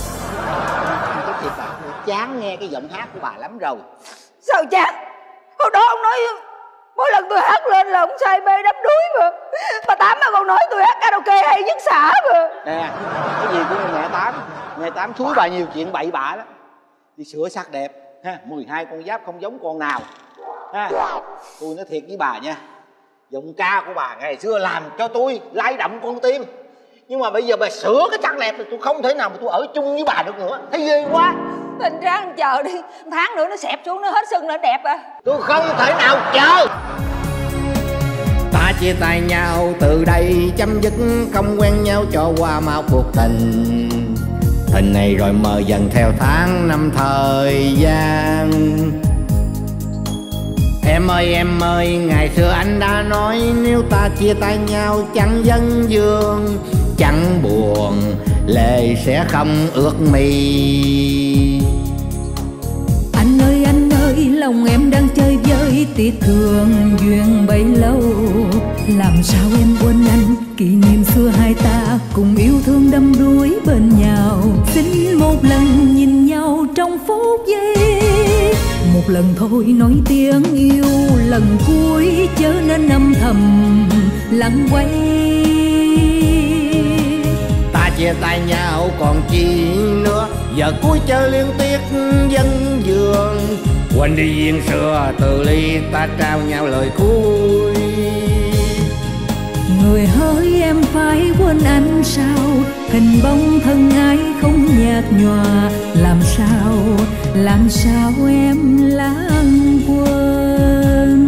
chán nghe cái giọng hát của bà lắm rồi. Sao chán? Hồi đó ông nói mỗi lần tôi hát lên là ông say mê đắm đuối mà. Bà Tám mà còn nói tôi hát karaoke hay nhất xã mà. Nè, cái gì của mẹ Tám. Mẹ Tám thúi bà nhiều chuyện bậy bạ lắm. Đi sửa sắc đẹp ha, 12 con giáp không giống con nào ha. Tôi nói thiệt với bà nha, giọng ca của bà ngày xưa làm cho tôi lay động con tim. Nhưng mà bây giờ bà sửa cái sắc đẹp thì tôi không thể nào mà tôi ở chung với bà được nữa. Thấy ghê quá. Tình ráng chờ đi, tháng nữa nó xẹp xuống, nó hết sưng nó đẹp à. Tôi không thể nào chờ. Ta chia tay nhau từ đây chấm dứt, không quen nhau cho qua mau cuộc tình. Tình này rồi mờ dần theo tháng năm thời gian. Em ơi, ngày xưa anh đã nói nếu ta chia tay nhau chẳng vấn vương, chẳng buồn, lệ sẽ không ướt mi. Anh ơi, lòng em đang chơi với tiếc thương duyên bấy lâu. Làm sao em quên anh, kỷ niệm xưa hai ta cùng yêu thương đắm đuối bên nhau. Xin một lần nhìn nhau trong phút giây, một lần thôi nói tiếng yêu, lần cuối chớ nên âm thầm lặng quay. Ta chia tay nhau còn chi nữa, giờ cuối chơi liên tiếc dân dương. Quên đi duyên xưa từ ly ta trao nhau lời cuối. Người hỡi em phải quên anh sao, hình bóng thân ai không nhạt nhòa. Làm sao em lãng quên.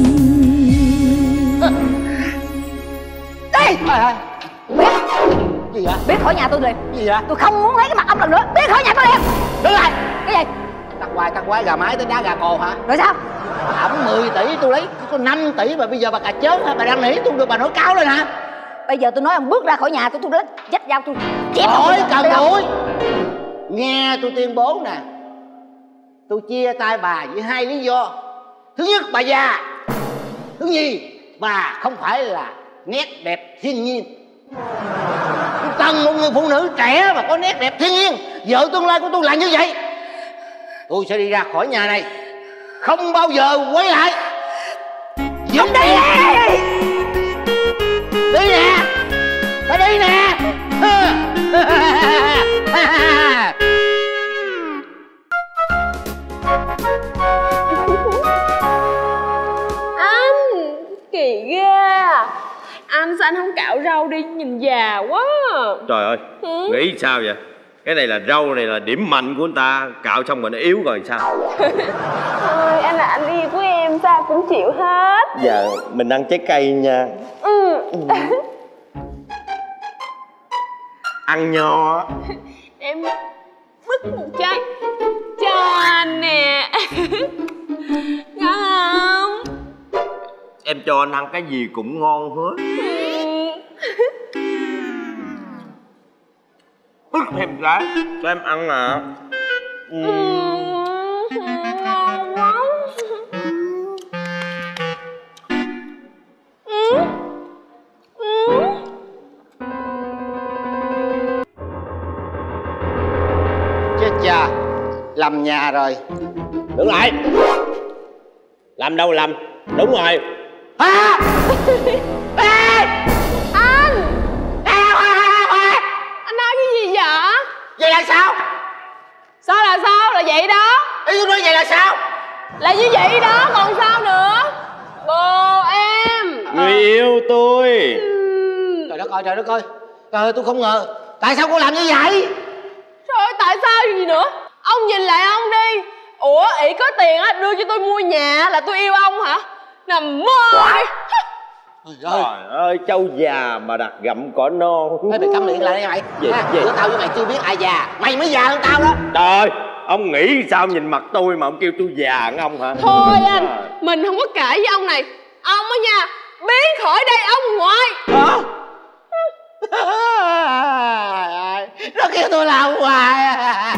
Đi! Biết! Gì vậy? Biết khỏi nhà tôi liền. Gì vậy? Tôi không muốn thấy cái mặt ông lần nữa. Biết khỏi nhà tôi liền. Đứng lại! Cái gì? Tắc quái gà mái tới đá gà cồ hả? Rồi sao? Ẩm 10 tỷ tôi lấy có 5 tỷ mà bây giờ bà cà chớn hả? Bà đang nỉ tôi được bà nói cáo lên hả? Bây giờ tôi nói ông bước ra khỏi nhà tôi lấy dắt dao tôi chém ông. Thôi cần đuổi. Nghe tôi tuyên bố nè, tôi chia tay bà với 2 lý do. Thứ nhất, bà già. Thứ nhì, bà không phải là nét đẹp thiên nhiên. Tôi cần một người phụ nữ trẻ và có nét đẹp thiên nhiên. Vợ tương lai của tôi là như vậy. Tôi sẽ đi ra khỏi nhà này, không bao giờ quay lại. Không đi! Đi nè! Ta đi nè! Anh kỳ ghê à. Anh sao anh không cạo râu đi, nhìn già quá à. Trời ơi, nghĩ sao vậy? Cái này là râu này là điểm mạnh của anh ta. Cạo xong rồi nó yếu rồi sao? Thôi anh là anh yêu của em, sao cũng chịu hết. Giờ mình ăn trái cây nha. Ăn nho. Em bứt một trái cho anh nè. Ngon không? Em cho anh ăn cái gì cũng ngon hết. Bứt thêm cái cho em ăn à. Ngon quá. Chết cha, làm nhà rồi. Đứng lại. Làm đâu làm. Đúng rồi. Anh nói cái gì vậy? Vậy là sao? Sao là sao? Là vậy đó. Ý tôi nói vậy là sao? Là như vậy đó, còn sao nữa? Bồ em. Người yêu tôi. Trời đất ơi, trời đất ơi. Trời ơi, tôi không ngờ. Tại sao cô làm như vậy? Trời ơi, tại sao gì nữa? Ông nhìn lại ông đi. Ủa, ỷ có tiền á, đưa cho tôi mua nhà là tôi yêu ông hả? Nằm mơ đi. Trời ơi, trâu già mà đặt gặm cỏ non. Mày câm miệng lại đây mày. Gì? Bữa tao với mày chưa biết ai già. Mày mới già hơn tao đó. Trời ơi, ông nghĩ sao nhìn mặt tôi mà ông kêu tôi già hơn ông hả? Thôi anh, mình không có kể với ông này. Ông á nha, biến khỏi đây ông ngoại. Hả? Nó kêu tôi làm hoài.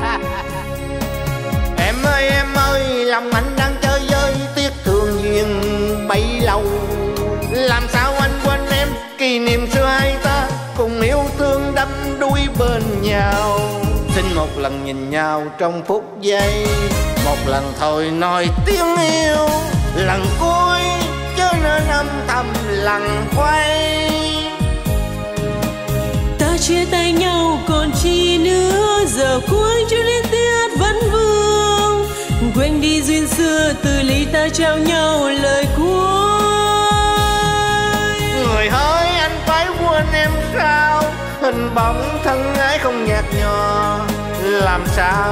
Em ơi, lòng anh đang chơi với tiếc thương duyên bấy lâu. Làm sao anh quên em kỷ niệm xưa hai ta cùng yêu thương đắm đuối bên nhau. Xin một lần nhìn nhau trong phút giây, một lần thôi nói tiếng yêu. Lần cuối chớ nên âm thầm lặng quay. Ta chia tay nhau còn chi nữa, giờ cuối chút liên tiết vẫn vương. Quên đi duyên xưa từ ly ta trao nhau lời cuối. Người hỡi anh phải quên em sao? Hình bóng thân ái không nhạt nhòa. Làm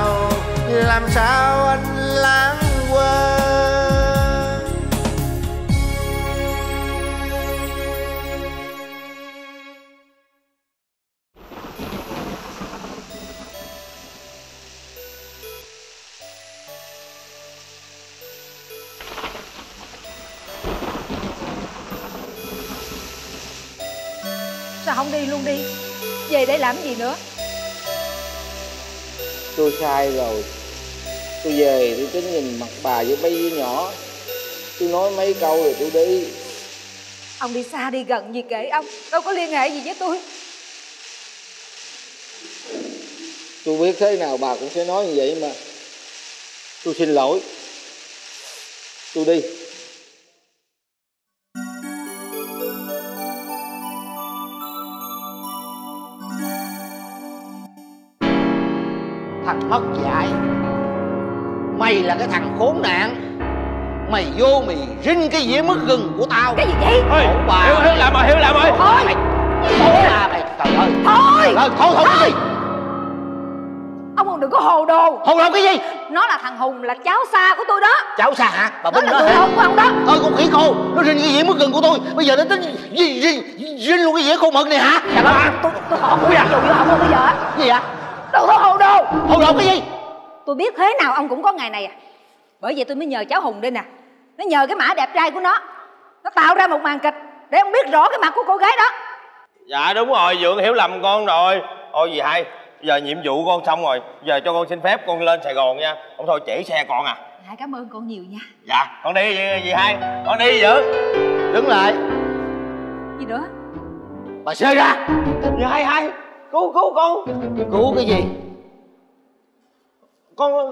sao anh lãng quên. Sao không đi luôn đi? Về đây làm gì nữa? Tôi sai rồi. Tôi về tôi tính nhìn mặt bà với mấy đứa nhỏ. Tôi nói mấy câu rồi tôi đi. Ông đi xa đi gần gì kệ ông, đâu có liên hệ gì với tôi. Tôi biết thế nào bà cũng sẽ nói như vậy mà. Tôi xin lỗi. Tôi đi. Thằng mất dạy. Mày là cái thằng khốn nạn. Mày vô mày rinh cái dĩa mứt gừng của tao. Cái gì vậy? Hiếu làm rồi, Hiếu làm rồi. Thôi mày. Trời ơi. Thôi cái gì? Ông đừng có hồ đồ. Hồ đồ cái gì? Nó là thằng Hùng, là cháu xa của tôi đó. Cháu xa hả? Bà Binh đó đó là người hả? hôn của ông đó. Con khỉ cô. Nó rinh cái dĩa mứt gừng của tôi. Bây giờ nó tính rinh luôn cái dĩa khô mực này hả? Trời ơi, tôi hỏi ví dụ với ông không bây giờ á. Gì vậy? Đừng có hồ đồ. Hồ đồ cái gì? Tôi biết thế nào ông cũng có ngày này à. Bởi vậy tôi mới nhờ cháu Hùng đây nè. Nó nhờ cái mã đẹp trai của nó tạo ra một màn kịch để ông biết rõ cái mặt của cô gái đó. Dạ đúng rồi, Dượng hiểu lầm con rồi. Ôi gì hay, giờ nhiệm vụ con xong rồi. Giờ cho con xin phép con lên Sài Gòn nha. Không thôi trễ xe con à. Dạ cảm ơn con nhiều nha. Dạ con đi gì hay. Con đi Dượng. Đứng lại. Gì nữa? Bà xê ra. Gì hay. Cứu con. Cứu cái gì? Con.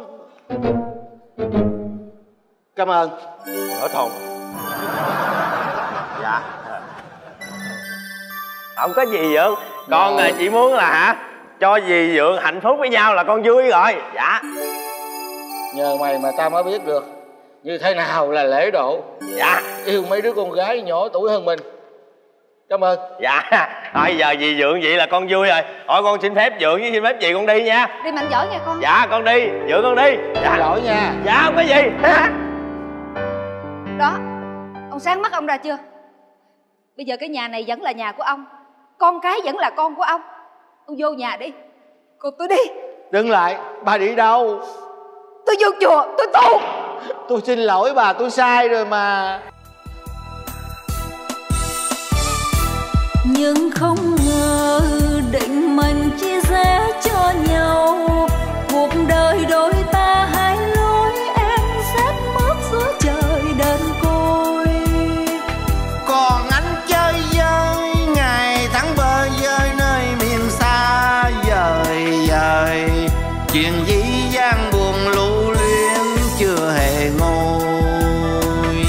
Cảm ơn. Hết hồn. Dạ. Không có gì Dượng. Con chỉ muốn là hả, cho dì Dượng hạnh phúc với nhau là con vui rồi. Dạ. Nhờ mày mà tao mới biết được như thế nào là lễ độ. Dạ. Yêu mấy đứa con gái nhỏ tuổi hơn mình. Cảm ơn. Dạ. Thôi giờ dì Dượng vậy là con vui rồi. Hỏi con xin phép Dượng với xin phép dì con đi nha. Đi mạnh giỏi nha con. Dạ con đi, Dượng con đi. Dạ. Giỏi nha. Dạ không có gì. Đó, ông sáng mắt ông ra chưa? Bây giờ cái nhà này vẫn là nhà của ông, con cái vẫn là con của ông. Ông vô nhà đi. Còn tôi đi. Đừng lại, bà đi đâu? Tôi vô chùa, tôi tu. Tôi xin lỗi bà, tôi sai rồi mà. Nhưng không ngờ định mệnh chia rẽ cho nhau, cuộc đời đôi ta hai lối, em rét mướt giữa trời đơn côi. Còn anh chơi vơi ngày tháng bơ vơ nơi miền xa vời vời, chuyện dĩ gian buồn lưu luyến chưa hề nguôi.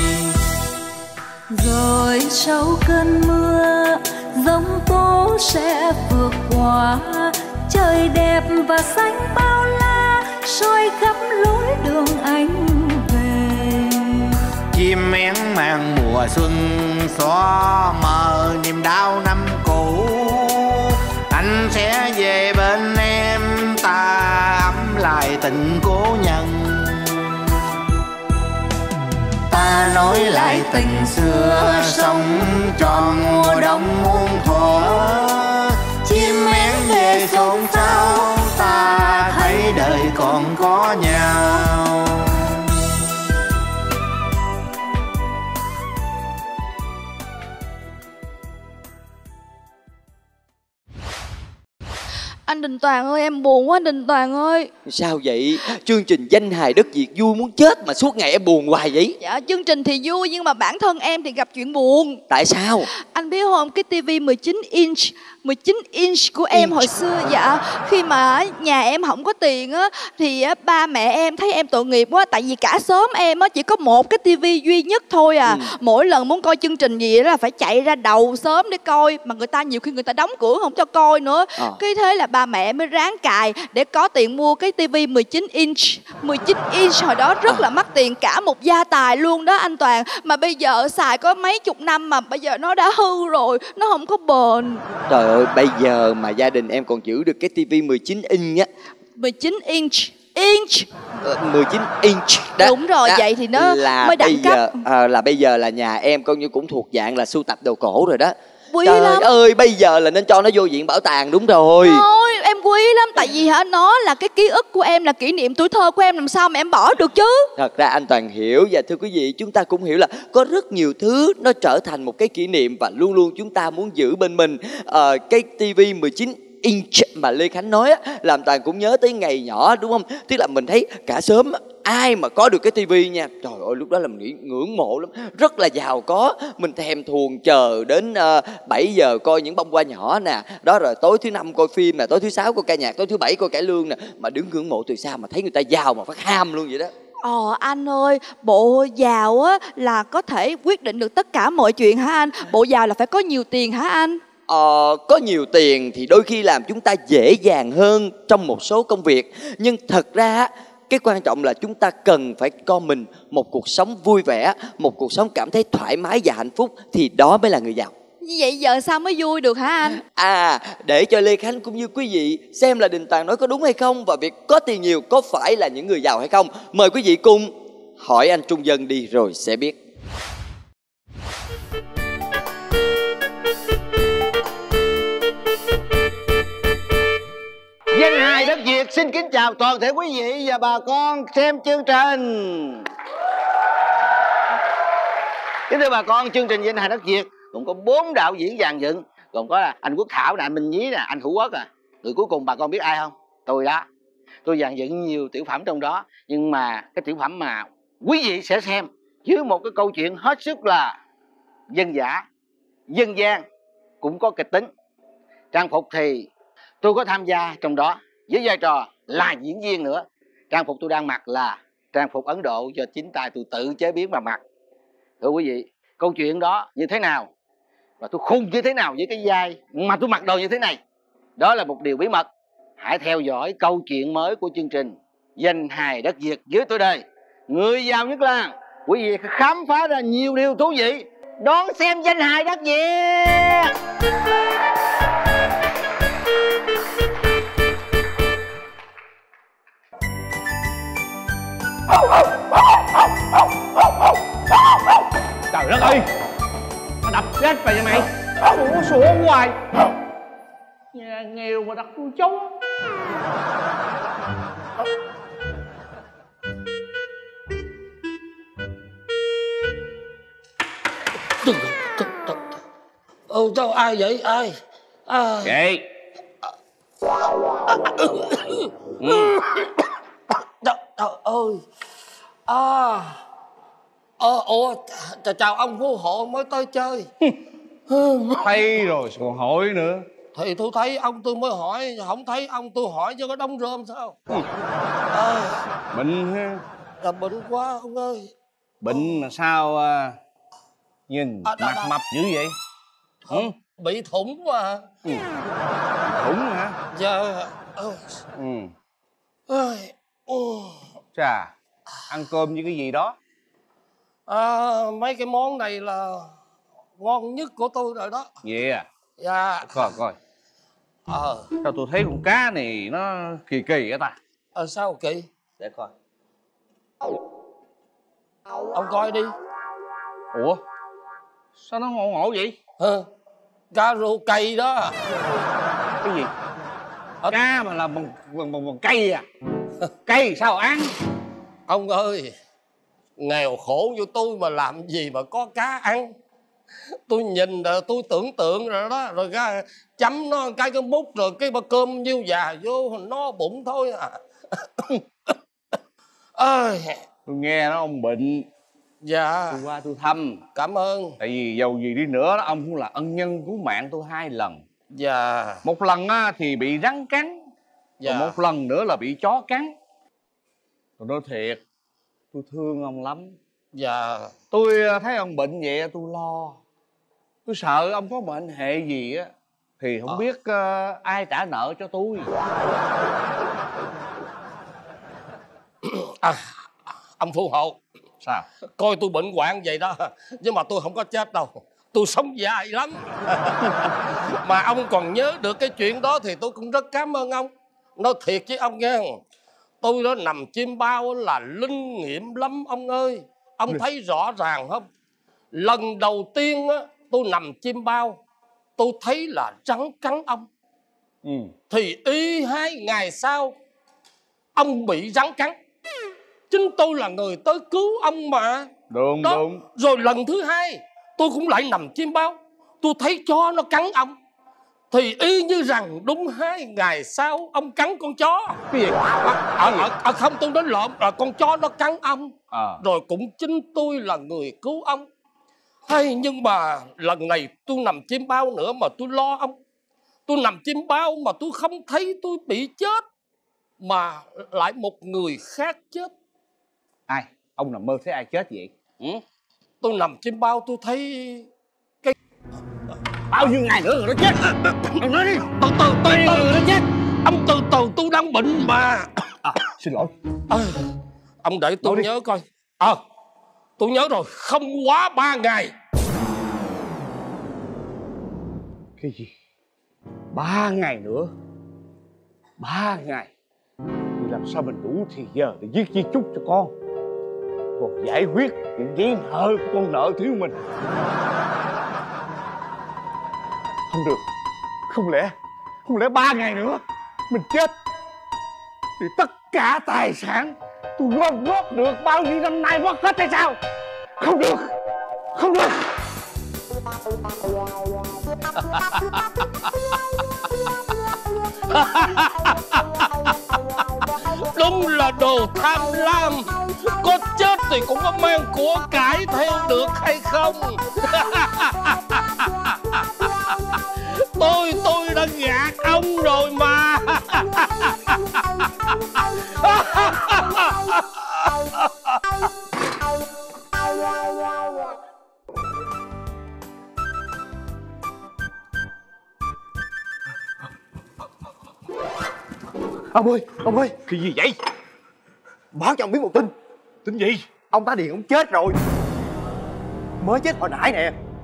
Rồi sau cơn mưa giông tố sẽ vượt qua, trời đẹp và xanh bao la soi khắp lối đường anh về. Chim én mang mùa xuân xóa mờ niềm đau năm cũ, anh sẽ về bên em, ta ấm lại tình cố nhân. Ta nói lại tình xưa sống tròn mùa đông muôn thuở, chim én về xôn xao, ta thấy đời còn có nhau. Anh Đình Toàn ơi, em buồn quá anh Đình Toàn ơi. Sao vậy? Chương trình Danh hài đất Việt vui muốn chết mà suốt ngày em buồn hoài vậy? Dạ, chương trình thì vui nhưng mà bản thân em thì gặp chuyện buồn. Tại sao? Anh biết không, cái tivi 19 inch của em hồi xưa, dạ, khi mà nhà em không có tiền á thì ba mẹ em thấy em tội nghiệp quá, tại vì cả xóm em á chỉ có một cái tivi duy nhất thôi à. Mỗi lần muốn coi chương trình gì đó là phải chạy ra đầu xóm để coi, mà người ta nhiều khi người ta đóng cửa không cho coi nữa. Cái thế là ba mẹ mới ráng cài để có tiền mua cái tivi 19 inch hồi đó rất là mắc tiền, cả một gia tài luôn đó anh Toàn. Mà bây giờ xài có mấy chục năm mà bây giờ nó đã hư rồi, nó không có bền. Trời ơi, bây giờ mà gia đình em còn giữ được cái tivi 19 inch á. 19 inch 19 inch đó. Đúng rồi, đó. vậy thì nó là mới đẳng cấp. là bây giờ là nhà em coi như cũng thuộc dạng là sưu tập đồ cổ rồi đó. Quý Trời lắm. ơi, bây giờ là nên cho nó vô viện bảo tàng. Đúng rồi. Thôi em quý lắm, tại vì nó là cái ký ức của em, là kỷ niệm tuổi thơ của em, làm sao mà em bỏ được chứ. Thật ra anh Toàn hiểu, và thưa quý vị, chúng ta cũng hiểu là có rất nhiều thứ nó trở thành một cái kỷ niệm và luôn luôn chúng ta muốn giữ bên mình. Cái tivi 19 inch mà Lê Khánh nói á, làm Toàn cũng nhớ tới ngày nhỏ, đúng không? Tức là mình thấy cả xóm ai mà có được cái tivi nha, trời ơi, lúc đó là mình nghĩ ngưỡng mộ lắm, rất là giàu có. Mình thèm thuồng chờ đến 7 giờ coi những bông hoa nhỏ nè, đó, rồi tối thứ năm coi phim nè, tối thứ sáu coi ca nhạc, tối thứ bảy coi cải lương nè, mà đứng ngưỡng mộ từ xa mà thấy người ta giàu mà phát ham luôn vậy đó. Anh ơi, bộ giàu á là có thể quyết định được tất cả mọi chuyện hả anh? Bộ giàu là phải có nhiều tiền hả anh? Có nhiều tiền thì đôi khi làm chúng ta dễ dàng hơn trong một số công việc, nhưng thật ra cái quan trọng là chúng ta cần phải cho mình một cuộc sống vui vẻ, một cuộc sống cảm thấy thoải mái và hạnh phúc, thì đó mới là người giàu. Như vậy giờ sao mới vui được hả anh? Để cho Lê Khánh cũng như quý vị xem là Đình Toàn nói có đúng hay không, và việc có tiền nhiều có phải là những người giàu hay không, mời quý vị cùng hỏi anh Trung Dân đi rồi sẽ biết. Danh hài đất Việt xin kính chào toàn thể quý vị và bà con xem chương trình. Kính thưa bà con, chương trình Danh hài đất Việt cũng có 4 đạo diễn dàn dựng, gồm có là anh Quốc Thảo nè, anh Minh Nhí nè, anh Hữu Quốc à. Người cuối cùng bà con biết ai không? Tôi đó. Tôi dàn dựng nhiều tiểu phẩm trong đó, nhưng mà cái tiểu phẩm mà quý vị sẽ xem với một cái câu chuyện hết sức là dân dã, dân gian, cũng có kịch tính. Trang phục thì tôi có tham gia trong đó với vai trò là diễn viên nữa. Trang phục tôi đang mặc là trang phục Ấn Độ do chính tay tôi tự chế biến mà mặc. Thưa quý vị, câu chuyện đó như thế nào và tôi khùng như thế nào với cái vai mà tôi mặc đồ như thế này, đó là một điều bí mật. Hãy theo dõi câu chuyện mới của chương trình Danh hài đất Việt với tôi đây, người giàu nhất làng. Quý vị khám phá ra nhiều điều thú vị đón xem danh hài đất Việt. Trời đất ơi, nó đập chết mày vậy mày. Sủa hoài. Nhà nghèo mà đặt con chó. Đâu ai vậy? Ai? Kệ. Trời ơi. Ủa, chào ông phú hộ mới tới chơi. Thấy rồi còn hỏi nữa. Thì tôi thấy ông tôi mới hỏi, không thấy ông tôi hỏi cho có đống rơm sao? Bệnh ha. Là bệnh quá ông ơi. Bệnh mà sao nhìn mặt mập dữ vậy? Bị thủng mà. Thủng hả? Dạ. Chà, ăn cơm với cái gì đó? Mấy cái món này là ngon nhất của tôi rồi đó. Vậy à? Dạ. Coi. Sao tôi thấy con cá này nó kỳ kỳ vậy ta? Sao kỳ? Để coi. Ông coi đi. Ủa? Sao nó ngộ ngộ vậy? Cá rô cây đó. Cái gì? Cá mà làm bằng cây à? Cây sao ăn? Ông ơi, nghèo khổ như tôi mà làm gì mà có cá ăn. Tôi nhìn rồi tôi tưởng tượng rồi đó. Rồi cái chấm nó cái mút rồi cái bát cơm nhiêu già vô nó bụng thôi à. Tôi nghe nó ông bệnh. Dạ. Tôi qua tôi thăm. Cảm ơn. Tại vì dầu gì đi nữa đó, ông cũng là ân nhân cứu mạng tôi 2 lần. Dạ. Một lần thì bị rắn cắn. Dạ. Còn một lần nữa là bị chó cắn. Tôi nói thiệt, tôi thương ông lắm. Dạ. Tôi thấy ông bệnh vậy tôi lo. Tôi sợ ông có mệnh hệ gì á thì không biết ai trả nợ cho tôi. Ông phù hộ. Sao? Coi tôi bệnh hoạn vậy đó, nhưng mà tôi không có chết đâu. Tôi sống dài lắm. Mà ông còn nhớ được cái chuyện đó thì tôi cũng rất cảm ơn ông. Nói thiệt với ông nghe, tôi đó nằm chim bao là linh nghiệm lắm ông ơi. Ông thấy rõ ràng không? Lần đầu tiên á, tôi nằm chim bao, tôi thấy là rắn cắn ông. Thì y 2 ngày sau, ông bị rắn cắn. Chính tôi là người tới cứu ông mà. Đúng. Rồi lần thứ 2, tôi cũng lại nằm chim bao, tôi thấy chó nó cắn ông. Thì y như rằng đúng 2 ngày sau ông cắn con chó. Cái gì? Không, tôi nói lộn, là con chó nó cắn ông. Rồi cũng chính tôi là người cứu ông. Nhưng mà lần này tôi nằm chim bao nữa mà tôi lo ông. Tôi nằm chim bao mà tôi không thấy tôi bị chết, mà lại một người khác chết. Ai? Ông nằm mơ thấy ai chết vậy? Tôi nằm chim bao tôi thấy cái... Bao nhiêu ngày nữa rồi nó chết? Ông nói đi. Từ nó chết. Ông từ từ, tôi đang bệnh mà. Xin lỗi. Ông để tôi nhớ coi. Tôi nhớ rồi, không quá 3 ngày. Cái gì? 3 ngày nữa? 3 ngày? Thì làm sao mình đủ thì giờ để viết di chúc cho con, còn giải quyết những giấy nợ của con nợ thiếu mình. Không được. Không lẽ 3 ngày nữa mình chết thì tất cả tài sản tôi gom góp được bao nhiêu năm nay mất hết hay sao? Không được. Đúng là đồ tham lam. Có chết thì cũng có mang của cải theo được hay không? Tôi đã gạt ông rồi mà. Ông ơi, cái gì vậy? Báo cho ông biết một tin. Tin gì? Ông tá điền ông chết rồi. Mới chết hồi nãy nè.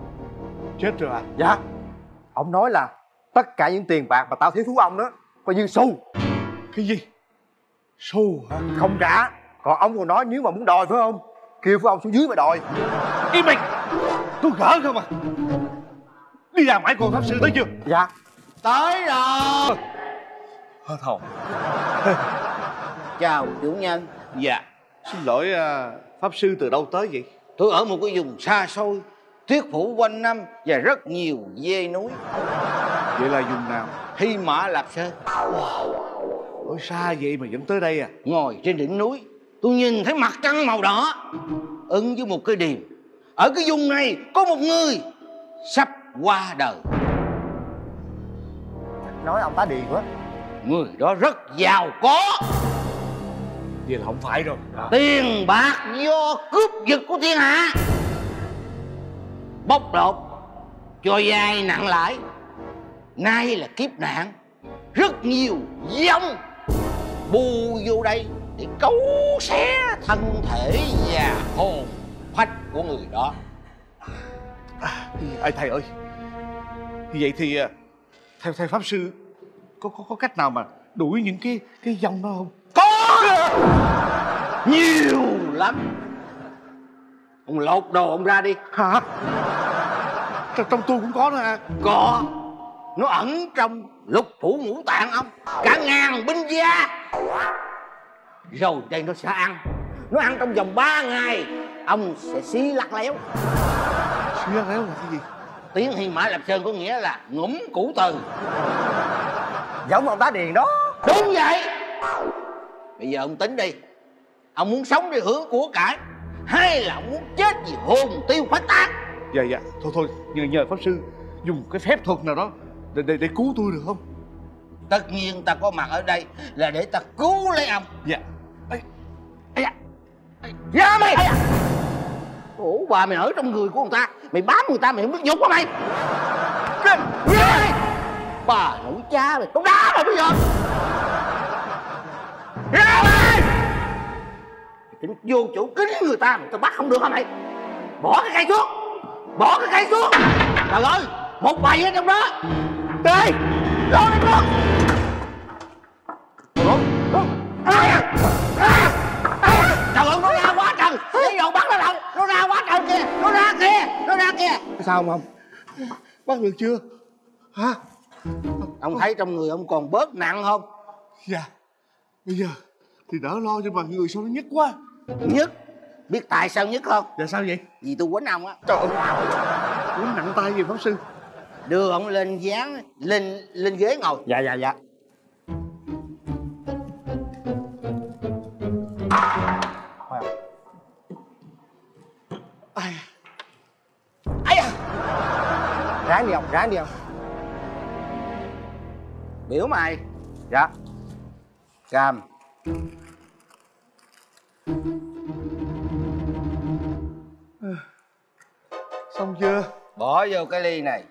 Chết rồi à? Dạ. Ông nói là tất cả những tiền bạc mà tao thiếu thú ông đó coi như xu. Cái gì? Xu hả? Không trả. Còn ông còn nói nếu mà muốn đòi phải không, kêu phải ông xuống dưới mà đòi. Im mày. Tôi gỡ không à. Đi ra mãi con pháp sư tới chưa? Dạ. Tới rồi. Hơ thầu. Chào chủ nhân. Dạ. Xin lỗi, pháp sư từ đâu tới vậy? Tôi ở một cái vùng xa xôi, tuyết phủ quanh năm và rất nhiều dê núi. Vậy là vùng nào? Hy Mã Lạp Sơn. Ở xa vậy mà vẫn tới đây à? Ngồi trên đỉnh núi, tôi nhìn thấy mặt trăng màu đỏ ứng với một cái điềm. Ở cái vùng này có một người sắp qua đời. Nói ông tá điền quá. Người đó rất giàu có. Vậy là không phải rồi. Tiền bạc do cướp giật của thiên hạ, bóc lột, cho vay nặng lãi. Nay là kiếp nạn, rất nhiều dông bù vô đây để cấu xé thân thể và hồn phách của người đó. Thầy ơi, như vậy thì theo pháp sư có cách nào mà đuổi những cái dông đó không? Có nhiều lắm. Ông lột đồ ông ra đi. Hả? Trong tôi cũng có nữa à? Có. Nó ẩn trong lục phủ ngũ tạng ông, cả ngàn binh gia. Rồi đây nó sẽ ăn. Nó ăn trong vòng 3 ngày, ông sẽ xí lắc léo. Xí lắc léo là cái gì? Tiếng Hy Mã Lạp Sơn có nghĩa là ngủm củ từ. Giống ông tá điền đó. Đúng vậy. Bây giờ ông tính đi, ông muốn sống để hưởng của cải, hay là ông muốn chết vì hồn tiêu phách tán? Dạ. Thôi nhờ pháp sư dùng cái phép thuật nào đó để cứu tôi được không? Tất nhiên ta có mặt ở đây là để ta cứu lấy ông. Dạ. Ra mày. Ủa bà mày ở trong người của người ta, mày bám người ta mày không biết nhục hả mày? Ra mày. Bà nội cha mày, tao đá mày bây giờ. Ra mày. Tính vô chỗ kính người ta mà tao bắt không được hả mày? Bỏ cái cây xuống. Bỏ cái cây xuống. Trời ơi, một bầy ở trong đó. Đây, lôi lên luôn. Trời ơi, nó ra quá trời. Lấy đồ bắt nó đâu. Nó ra quá trời kìa. Nó ra kìa. Sao không? Bắt được chưa? Hả? Ông thấy trong người ông còn bớt nặng không? Dạ. Bây giờ thì đỡ lo cho mà người sao nó nhức quá. Nhức? Biết tại sao nhức không? Dạ sao vậy? Vì tôi quýnh ông á. Trời ơi, quýnh nặng tay gì pháp sư? Đưa ông lên dáng, lên ghế ngồi. Dạ. Ráng đi ông. Biểu mày. Dạ. Cam. Xong chưa? Bỏ vô cái ly này.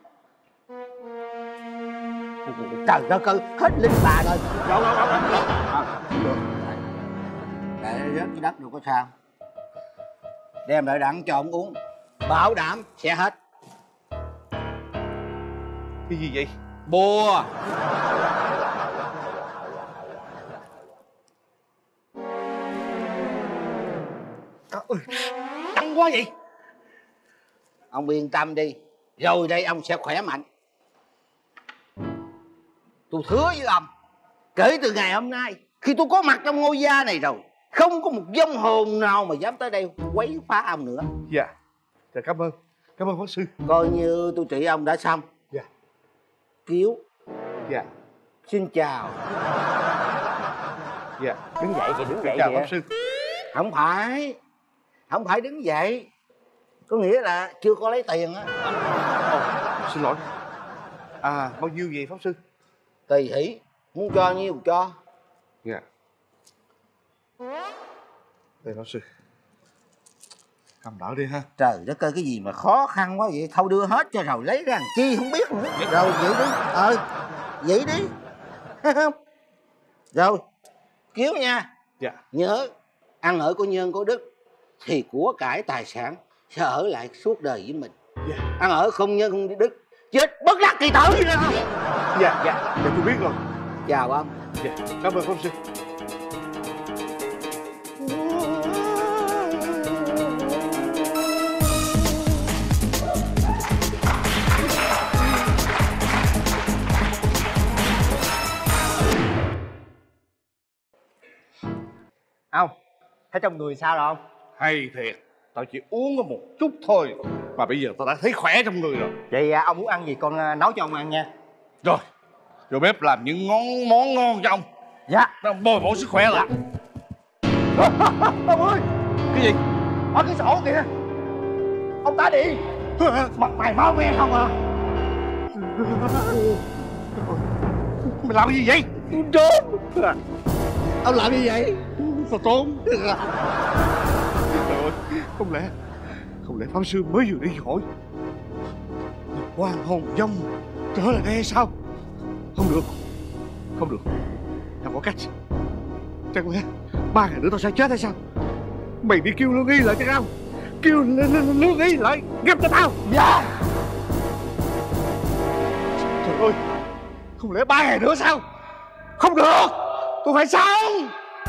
Trời đất ơi, hết linh bà rồi. Để nó rớt cái đất đâu có sao. Đem lại đặng cho ông uống, bảo đảm sẽ hết. Cái gì vậy? Bùa. Căng quá vậy. Ông yên tâm đi, rồi đây ông sẽ khỏe mạnh. Tôi hứa với ông, kể từ ngày hôm nay, khi tôi có mặt trong ngôi gia này rồi, không có một vong hồn nào mà dám tới đây quấy phá ông nữa. Dạ. Dạ cảm ơn pháp sư. Coi như tôi trị ông đã xong. Dạ. Kiếu. Dạ. Xin chào. Dạ. Đứng dậy kìa, đứng dậy chào kìa. pháp sư. Không phải đứng dậy, có nghĩa là chưa có lấy tiền á. Xin lỗi. Bao nhiêu vậy pháp sư? Tùy hỷ, muốn cho nhiêu cho. Dạ. Đây pháp sư. Cầm đỡ đi ha. Trời đất ơi, cái gì mà khó khăn quá vậy? Thôi đưa hết cho rồi lấy ra làm chi không biết nữa. Rồi vậy đi. Vậy đi. Rồi, Kiếu nha. Dạ. Nhớ, ăn ở của nhân có đức thì của cải tài sản sẽ ở lại suốt đời với mình. Ăn ở không nhớ không đức, chết bất đắc kỳ tử. Dạ tôi biết rồi. Chào ông. Dạ, cảm ơn pháp sư. Ông thấy trong người sao rồi không? Hay thiệt, tao chỉ uống có một chút thôi mà bây giờ tao đã thấy khỏe trong người rồi. Vậy ông muốn ăn gì con nấu cho ông ăn nha. Rồi bếp làm những món ngon cho ông. Dạ. Nó bồi bổ sức khỏe lại. Ông ơi, cái gì? ở cái sổ kìa, ông tá đi. Mặt mày máu me không à? Mày làm cái gì vậy? Tôi trốn. Ông làm gì vậy? Sao trốn? Trời ơi, không lẽ pháp sư mới vừa đi hỏi quan hồn vong trở lại đây hay sao? Không được, tao có cách. Chẳng lẽ 3 ngày nữa tao sẽ chết hay sao? Mày đi kêu Lương Y lại cho tao, kêu Lương Y lại gặp cho tao. Dạ. Trời ơi, không lẽ 3 ngày nữa sao? Không được, tôi phải sống.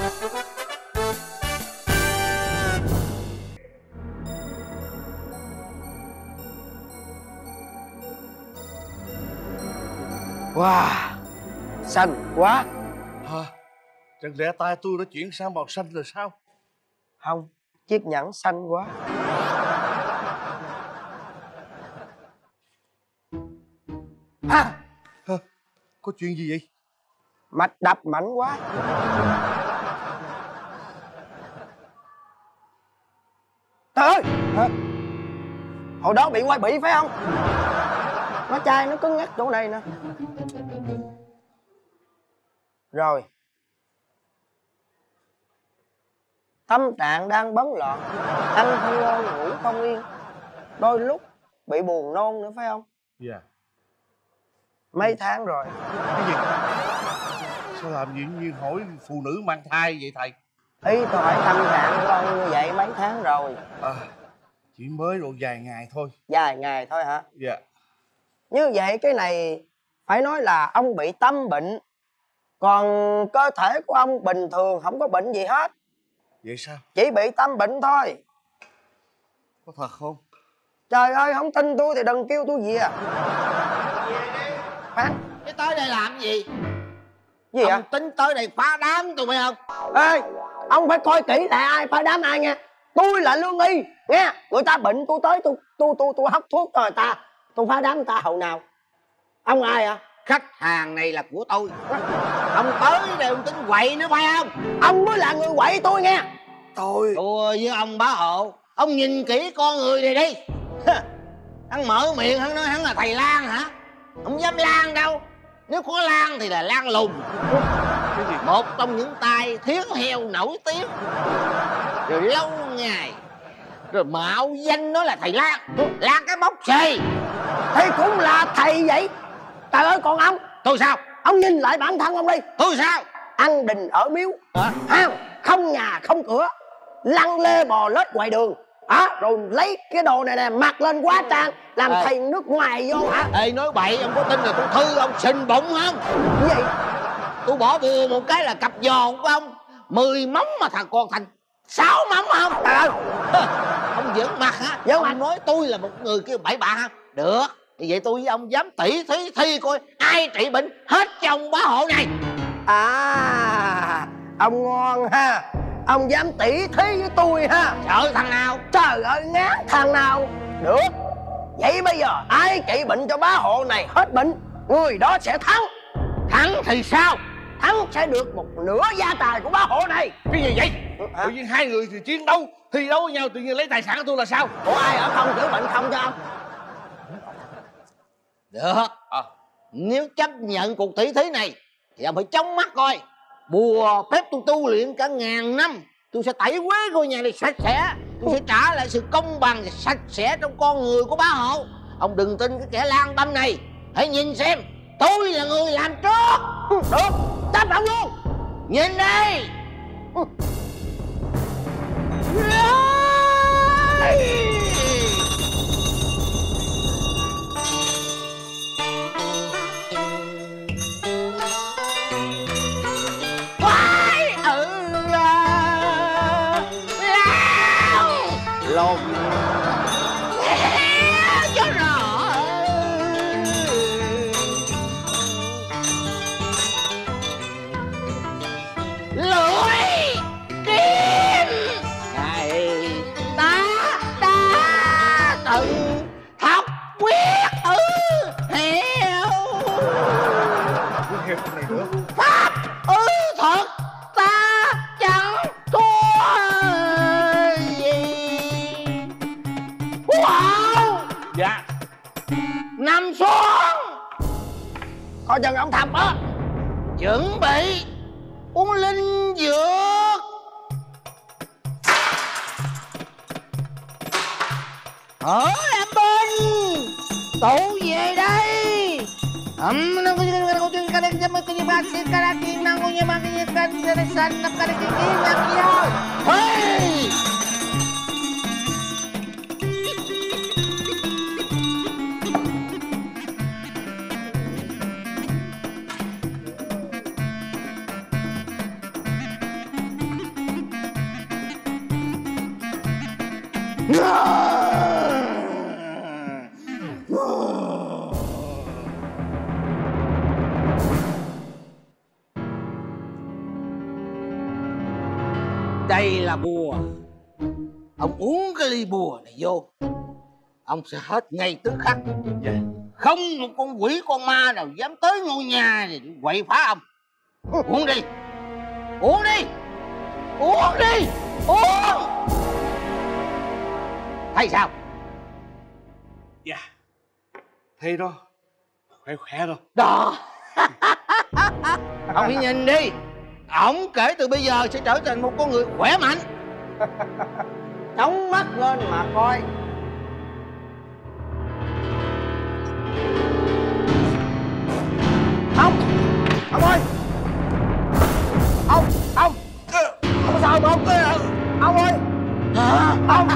Wow, xanh quá. Chẳng lẽ tai tôi đã chuyển sang màu xanh rồi sao? Không, chiếc nhẫn xanh quá. Có chuyện gì vậy? Mạch đập mạnh quá. Trời ơi, hồi đó bị quay bị phải không? Nó chai nó cứng ngắc chỗ này nè. Rồi, tâm trạng đang bấn loạn, ăn không ngon ngủ không yên, đôi lúc bị buồn nôn nữa phải không? Dạ. Mấy tháng rồi. Cái gì? Sao làm gì như hỏi phụ nữ mang thai vậy thầy? Ý tôi hỏi tâm trạng của ông như vậy mấy tháng rồi. Chỉ mới độ vài ngày thôi. Vài ngày thôi hả? Dạ. Như vậy cái này phải nói là ông bị tâm bệnh, còn cơ thể của ông bình thường, không có bệnh gì hết. Vậy sao? Chỉ bị tâm bệnh thôi. Có thật không? Trời ơi, không tin tôi thì đừng kêu tôi về. Khoan, cái tới đây làm gì? Gì ông vậy? Tính tới đây phá đám tôi phải không? Ê, ông phải coi kỹ là ai phá đám ai nha. Tôi là Lương Y nghe. Người ta bệnh tôi tới tôi hấp thuốc cho người ta, tôi phá đám người ta hậu nào. Ông ai hả? Khách hàng này là của tôi. Ông tới đều tính quậy nữa phải không? Ông mới là người quậy tôi nghe. Tôi với ông bá hộ, ông nhìn kỹ con người này đi. Hắn mở miệng hắn nói hắn là thầy Lan hả? Không dám Lan đâu. Nếu có Lan thì là Lan lùn. Một trong những tay thiếu heo nổi tiếng, rồi lâu ngày rồi mạo danh nó là thầy Lan. Lan cái bốc xì thì cũng là thầy vậy. Trời ơi, còn ông tôi sao? Ông nhìn lại bản thân ông đi. Tôi sao? Ăn đình ở miếu, không nhà không cửa, lăn lê bò lết ngoài đường, rồi lấy cái đồ này nè mặc lên quá trang làm thầy nước ngoài vô hả? Ê, nói bậy, ông có tin là tôi thư ông xình bụng không? Cái gì? Tôi bỏ bùa một cái là cặp giò của ông 10 móng mà thằng con thành 6 móng không? Trời ơi, ông giỡn mặt hả? Ông nói tôi là một người kêu bậy bạ hả? Được, thì vậy tôi với ông dám tỉ thí thi coi ai trị bệnh hết cho ông bá hộ này. À, ông ngon ha. Ông dám tỉ thí với tôi ha? Sợ thằng nào? Trời ơi, ngán thằng nào. Được, vậy bây giờ ai trị bệnh cho bá hộ này hết bệnh, người đó sẽ thắng. Thắng thì sao? Thắng sẽ được một nửa gia tài của bá hộ này. Cái gì vậy? Tự nhiên hai người thì chiến đấu, thi đấu với nhau, tự nhiên lấy tài sản của tôi là sao? Ủa, ai ở không chữa bệnh không cho ông? Được. Nếu chấp nhận cuộc tỷ thí này thì ông phải chống mắt coi. Bùa phép tôi tu luyện cả ngàn năm, tôi sẽ tẩy quế ngôi nhà này sạch sẽ. Tôi sẽ trả lại sự công bằng và sạch sẽ trong con người của bá hộ. Ông đừng tin cái kẻ lang băm này. Hãy nhìn xem, tôi là người làm trước. Được, chấp ông luôn. Nhìn đây. Dạ. Nằm xuống. Coi chừng ông Thập á. Chuẩn bị uống linh dược. Ở làm bên tụ về đây. Nó có những cái câu chuyện cái gì mà xin cái gì năng có những mà cái san nắp cái gì làm gì đâu. Hey. Đây là bùa. Ông uống cái ly bùa này vô, ông sẽ hết ngay tức khắc. Không một con quỷ con ma nào dám tới ngôi nhà này quậy phá ông. Uống đi. Uống đi. Uống đi. Uống. Thấy sao? Dạ. Thấy đó. Khỏe khỏe rồi. Đó. Ông hãy nhìn đi. Ổng kể từ bây giờ sẽ trở thành một con người khỏe mạnh. Đóng mắt lên mà coi. Ông ơi. Ông sao không ông ơi. Ông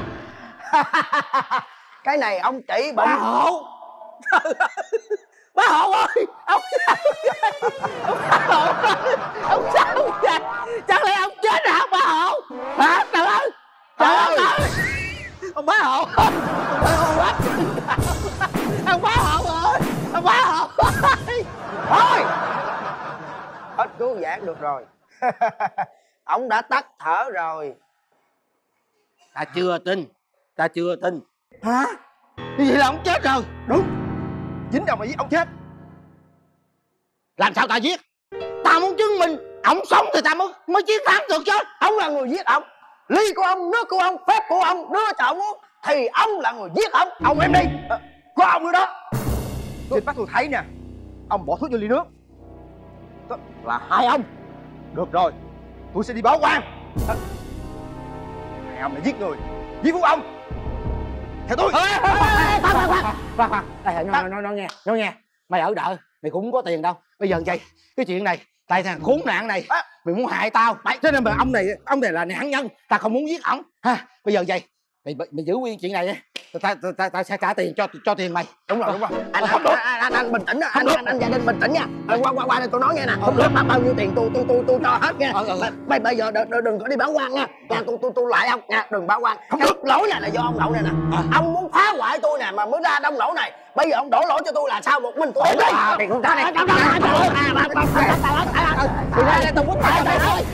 cái này ông trị bệnh hộ. Bá Hộ ơi, ông sao vậy? Chắc lẽ ông chết rồi hả Bá Hộ? Hả? Trời ơi! Trời ơi! Ông Bá Hộ ơi! Ông Bá Hộ ơi! Ông Bá Hộ ơi! Thôi! Hết cứu vãn được rồi. Ông đã tắt thở rồi. Ta chưa tin. Ta chưa tin. Hả? Vậy là ông chết rồi. Đúng. Chính ông mà giết ông chết. Làm sao ta giết? Ta muốn chứng minh ông sống thì ta mới chiến thắng được chứ. Ông là người giết ông. Ly của ông, nước của ông, phép của ông đưa cho ông uống thì ông là người giết ông. Ông em đi. Có ông nữa đó. Trên mắt tôi thấy nè, ông bỏ thuốc vô ly nước. Đó là hai ông. Được rồi, tôi sẽ đi báo quan. Hai ông đã giết người, giết phụ ông. Theo tôi. Khoan. Nói nghe. Mày ở đợi, mày cũng không có tiền đâu. Bây giờ vậy, cái chuyện này, tại thằng khốn nạn này, mày muốn hại tao. Cho nên mà ông này là nạn nhân, ta không muốn giết ổng. Ha, bây giờ vậy, mày giữ nguyên chuyện này đi. Ta sẽ trả tiền cho tiền mày. Đúng rồi. Anh bình tĩnh, anh gia đình bình tĩnh nha. Qua đây tôi nói nghe nè. Không được bao nhiêu tiền tôi cho hết nha. Mày bây giờ đừng có đi báo quan nha. Tôi lại ông nha, đừng báo quan. Không được, lỗi này là do ông Đậu này nè. Ông muốn phá hoại tôi nè mà mới ra đông lỗi này. Bây giờ ông đổ lỗi cho tôi là sao? Một mình tôi đi. Tiền không trả này. Thì ra tôi muốn phải mày thôi.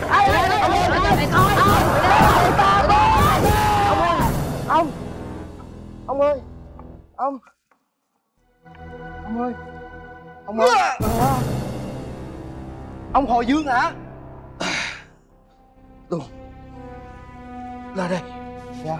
Ông ơi. Ông Hồi Dương hả? Tôi ra đây. Dạ.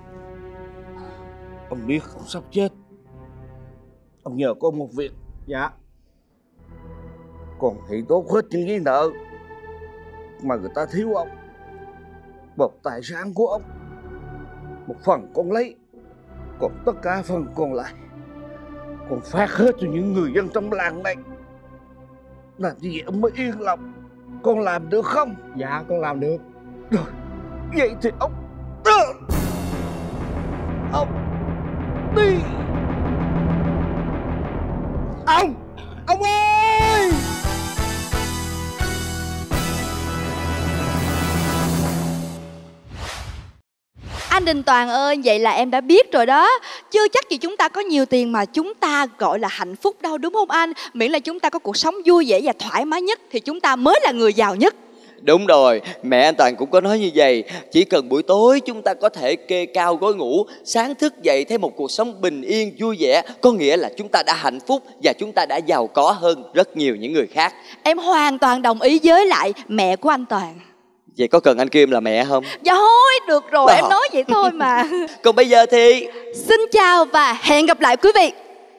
Ông biết ông sắp chết. Ông nhờ con một việc. Dạ. Con hãy tốt hết những cái nợ mà người ta thiếu ông. Một tài sản của ông, một phần con lấy, còn tất cả phần còn lại con phát hết cho những người dân trong làng này. Làm như vậy ông mới yên lòng. Con làm được không? Dạ con làm được. Rồi vậy thì ông đi. Ông ơi! Anh Đình Toàn ơi, vậy là em đã biết rồi đó. Chưa chắc gì chúng ta có nhiều tiền mà chúng ta gọi là hạnh phúc đâu, đúng không anh? Miễn là chúng ta có cuộc sống vui vẻ và thoải mái nhất thì chúng ta mới là người giàu nhất. Đúng rồi, mẹ anh Toàn cũng có nói như vậy. Chỉ cần buổi tối chúng ta có thể kê cao gối ngủ, sáng thức dậy thấy một cuộc sống bình yên, vui vẻ, có nghĩa là chúng ta đã hạnh phúc và chúng ta đã giàu có hơn rất nhiều những người khác. Em hoàn toàn đồng ý với lại mẹ của anh Toàn. Vậy có cần anh kêu em là mẹ không? Dạ thôi, được rồi, em nói vậy thôi mà. Còn bây giờ thì xin chào và hẹn gặp lại quý vị.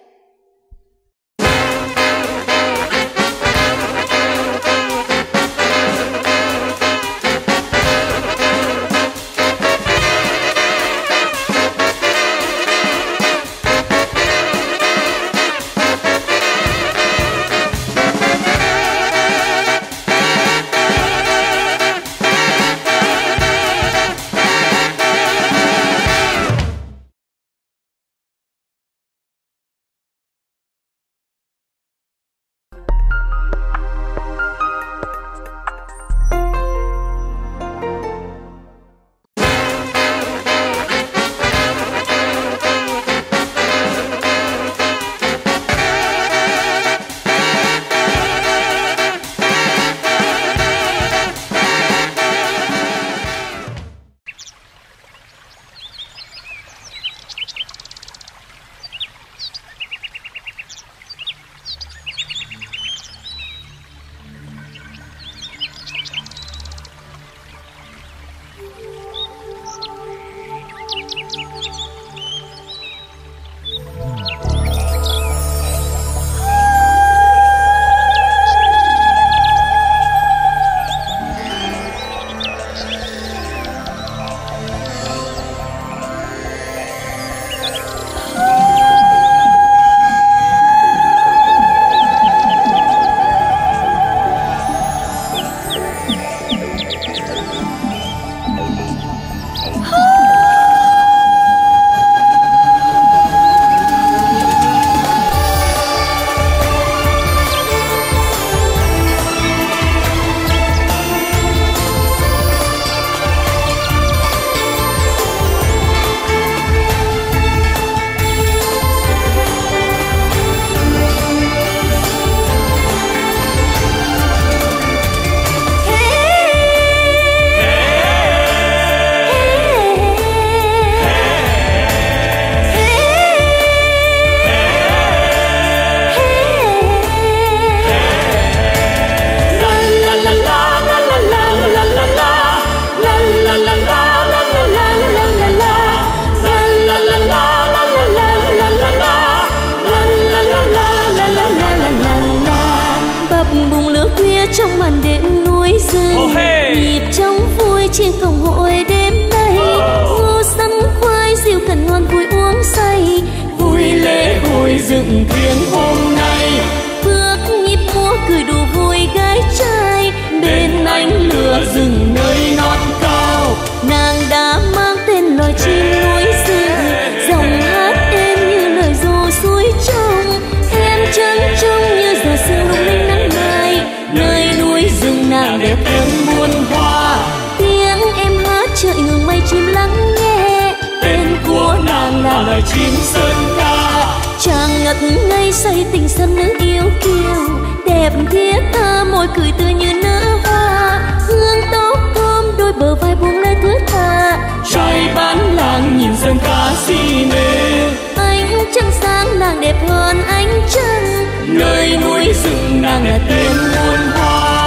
trong màn đêm núi rừng, nhịp trong vui trên cổng hội đêm nay. Ngô sắm khoai rượu cần ngon vui uống say, vui lễ hội dựng thiêng hôm nay. Bước nhịp múa cười đùa vui gái trai, bên ánh lửa rừng nơi non cao. Nàng đã mang tên loài chim núi rừng, dòng hát êm như lời ru suối trong. Em chân trông như giờ sương lung linh nắng mai, nơi núi rừng nàng đẹp hơn muôn hoa. Tiếng em hát trời ngừng mây chim lắng nghe, tên của nàng là loài chim sơn ca. Chàng ngất ngây say tình sân nữ yêu kiều, đẹp thiết tha môi cười tươi như nở hoa. Hương tóc thơm đôi bờ vai buông lê thướt tha, trai bán làng nhìn dân ca si mê. Ánh trăng sáng nàng đẹp hơn ánh trăng, nơi núi rừng nàng là tên muôn hoa.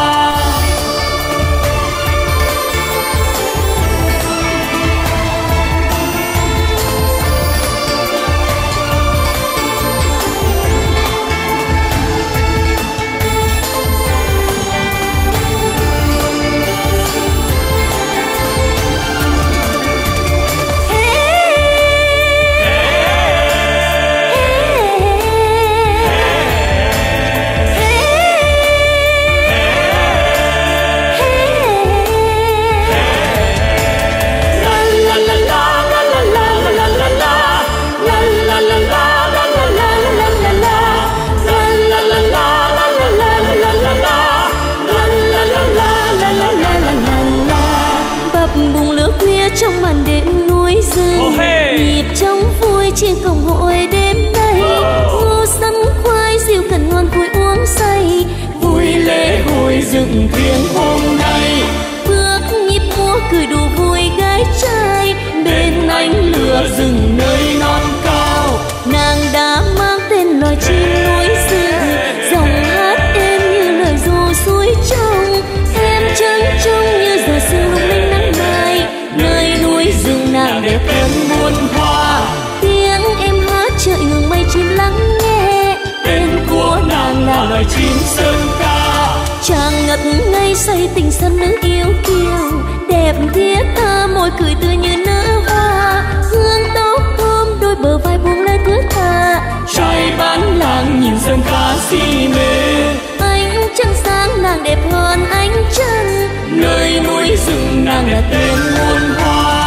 loài chim sơn ca. Chàng ngất ngây say tình sân nữ yêu kiều, đẹp thiết tha môi cười tươi như nở hoa, hương tóc thơm đôi bờ vai buông lơi thướt tha. Trai bán làng nhìn sơn ca si mê, ánh trăng sáng nàng đẹp hơn ánh trăng, nơi núi rừng nàng đặt tên muôn hoa.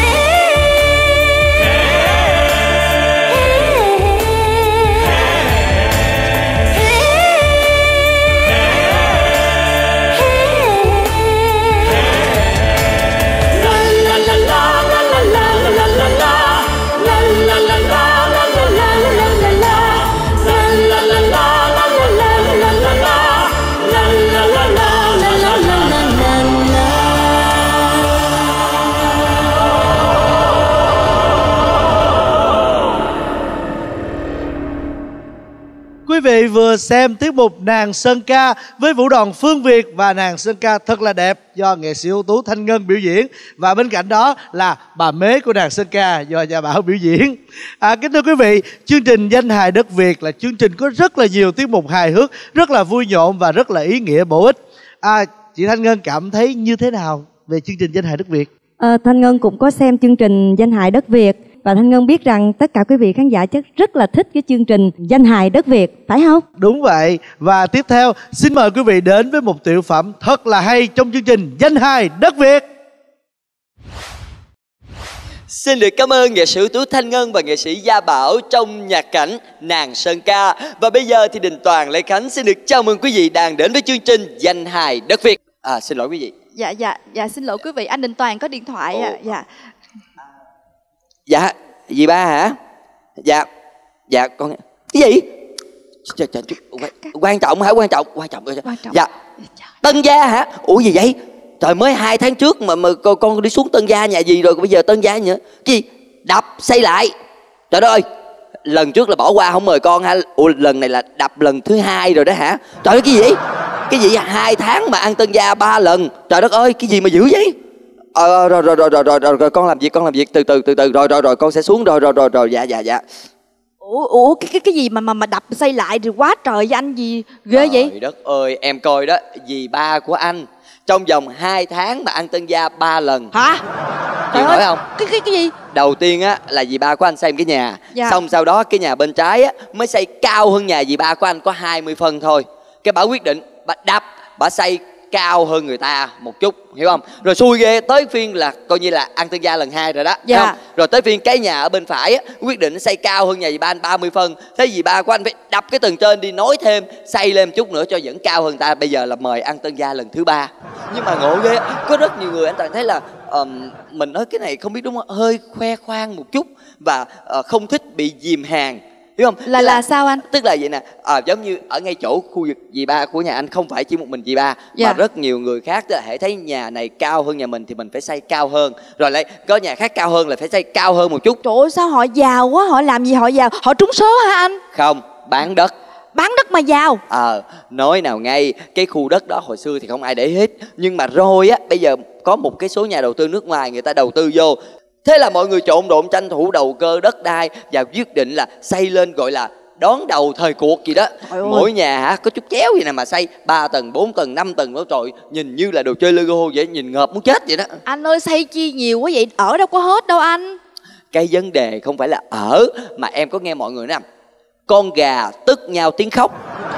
Quý vị vừa xem tiết mục Nàng Sơn Ca với vũ đoàn Phương Việt và Nàng Sơn Ca thật là đẹp do nghệ sĩ ưu tú Thanh Ngân biểu diễn. Và bên cạnh đó là bà Mế của Nàng Sơn Ca do Gia Bảo biểu diễn. Kính thưa quý vị, chương trình Danh hài đất Việt là chương trình có rất là nhiều tiết mục hài hước, rất là vui nhộn và rất là ý nghĩa bổ ích. Chị Thanh Ngân cảm thấy như thế nào về chương trình Danh hài đất Việt? Thanh Ngân cũng có xem chương trình Danh hài đất Việt. Và Thanh Ngân biết rằng tất cả quý vị khán giả chắc rất là thích cái chương trình Danh hài đất Việt, phải không? Đúng vậy. Và tiếp theo xin mời quý vị đến với một tiểu phẩm thật là hay trong chương trình Danh hài đất Việt. Xin được cảm ơn nghệ sĩ ưu tú Thanh Ngân và nghệ sĩ Gia Bảo trong nhạc cảnh Nàng Sơn Ca. Và bây giờ thì Đình Toàn, Lê Khánh xin được chào mừng quý vị đang đến với chương trình Danh hài đất Việt. Xin lỗi quý vị. Dạ xin lỗi quý vị, anh Đình Toàn có điện thoại ạ. Dạ, dì ba hả? Dạ con. Cái gì? Quan trọng hả? Quan trọng. Dạ. Tân Gia hả? Ủa gì vậy? Trời, mới 2 tháng trước mà con đi xuống Tân Gia nhà gì rồi, bây giờ Tân Gia nữa. Cái gì? Đập xây lại. Trời đất ơi, lần trước là bỏ qua không mời con hả? Ủa lần này là đập lần thứ 2 rồi đó hả? Trời ơi, cái gì? Cái gì 2 tháng mà ăn Tân Gia 3 lần? Trời đất ơi, cái gì mà dữ vậy? Rồi con làm việc từ từ rồi con sẽ xuống rồi dạ. Ủa cái gì mà đập xây lại thì quá trời với anh gì ghê vậy? Trời đất ơi, em coi đó, dì ba của anh trong vòng 2 tháng mà ăn Tân Gia 3 lần. Hả? Chị hỏi không? Cái gì? Đầu tiên á là dì ba của anh xây cái nhà, xong sau đó cái nhà bên trái á mới xây cao hơn nhà dì ba của anh có 20 phân thôi. Cái bà quyết định bà đập, bà xây cao hơn người ta một chút, hiểu không? Rồi xui ghê, tới phiên là coi như là ăn Tân Gia lần 2 rồi đó, thấy không? Rồi tới phiên cái nhà ở bên phải á, quyết định xây cao hơn nhà dì ba anh 30 phân. Thế dì ba của anh phải đập cái tầng trên đi, nối thêm, xây lên chút nữa cho vẫn cao hơn ta. Bây giờ là mời ăn Tân Gia lần thứ 3. Nhưng mà ngộ ghê, có rất nhiều người anh Toàn thấy là mình nói cái này không biết đúng không, hơi khoe khoang một chút và không thích bị dìm hàng, hiểu không? Là sao anh? Tức là vậy nè, giống như ở ngay chỗ khu vực dì ba của nhà anh không phải chỉ một mình dì ba, mà rất nhiều người khác tức là hễ thấy nhà này cao hơn nhà mình thì mình phải xây cao hơn, rồi lại có nhà khác cao hơn là phải xây cao hơn một chút. Trời ơi, sao họ giàu quá, họ làm gì họ giàu? Họ trúng số hả anh? Không, bán đất. Bán đất mà giàu? Nói nào ngay, cái khu đất đó hồi xưa thì không ai để hết, nhưng mà rồi á bây giờ có một cái số nhà đầu tư nước ngoài người ta đầu tư vô. Thế là mọi người trộn độn tranh thủ đầu cơ đất đai và quyết định là xây lên gọi là đón đầu thời cuộc gì đó. Mỗi nhà hả có chút chéo gì nè mà xây 3 tầng, 4 tầng, 5 tầng đó, trời, nhìn như là đồ chơi Lego vậy, nhìn ngợp muốn chết vậy đó. Anh ơi, xây chi nhiều quá vậy, ở đâu có hết đâu anh. Cái vấn đề không phải là ở, mà em có nghe mọi người nói con gà tức nhau tiếng khóc.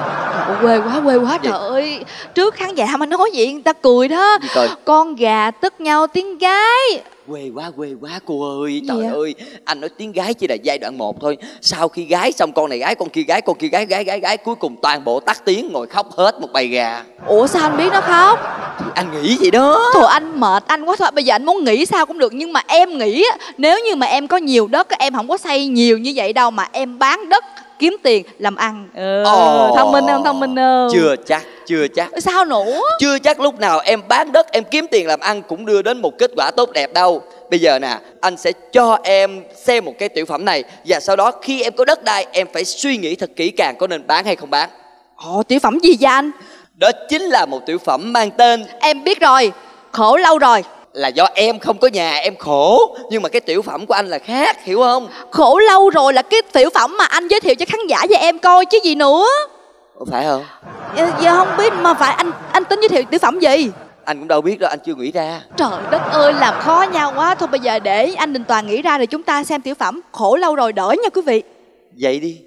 Quê quá trời ơi. Trước khán giả mà nói vậy người ta cười đó. Con gà tức nhau tiếng gái. Quê quá cô ơi. Trời ơi, anh nói tiếng gái chỉ là giai đoạn 1 thôi. Sau khi gái xong con này gái, con kia gái, con kia gái, cuối cùng toàn bộ tắt tiếng ngồi khóc hết một bầy gà. Ủa sao anh biết nó khóc? Thì anh nghĩ vậy đó. Thôi anh mệt anh quá thôi. Bây giờ anh muốn nghĩ sao cũng được. Nhưng mà em nghĩ nếu như mà em có nhiều đất, em không có xây nhiều như vậy đâu, mà em bán đất kiếm tiền làm ăn. Thông minh không? Thông minh không? Chưa chắc. Sao nữa? Chưa chắc lúc nào em bán đất em kiếm tiền làm ăn cũng đưa đến một kết quả tốt đẹp đâu. Bây giờ nè, anh sẽ cho em xem một cái tiểu phẩm này, và sau đó khi em có đất đai em phải suy nghĩ thật kỹ càng có nên bán hay không bán. Tiểu phẩm gì vậy anh? Đó chính là một tiểu phẩm mang tên Em biết rồi, khổ lâu rồi. Là do em không có nhà em khổ, nhưng mà cái tiểu phẩm của anh là khác, hiểu không? Khổ lâu rồi là cái tiểu phẩm mà anh giới thiệu cho khán giả và em coi chứ gì nữa. Phải không? Dạ không biết mà phải anh tính giới thiệu tiểu phẩm gì? Anh cũng đâu biết đâu, anh chưa nghĩ ra. Trời đất ơi, làm khó nhau quá. Thôi bây giờ để anh Đình Toàn nghĩ ra rồi chúng ta xem tiểu phẩm. Khổ lâu rồi đợi nha quý vị. Vậy đi.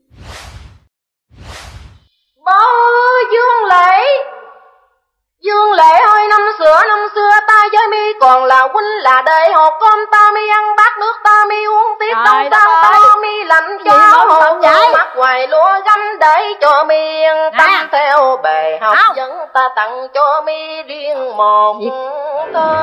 Bố Dương Lệ, Dương Lệ ơi, năm xưa ta với mi còn là huynh là đệ, hộp cơm ta mi ăn, bát nước ta mi uống, tiếp đông sao ta mi lạnh cho hồn mắt hoài lúa gấm để cho mi yên tâm theo bề học dẫn, ta tặng cho mi riêng một thơ.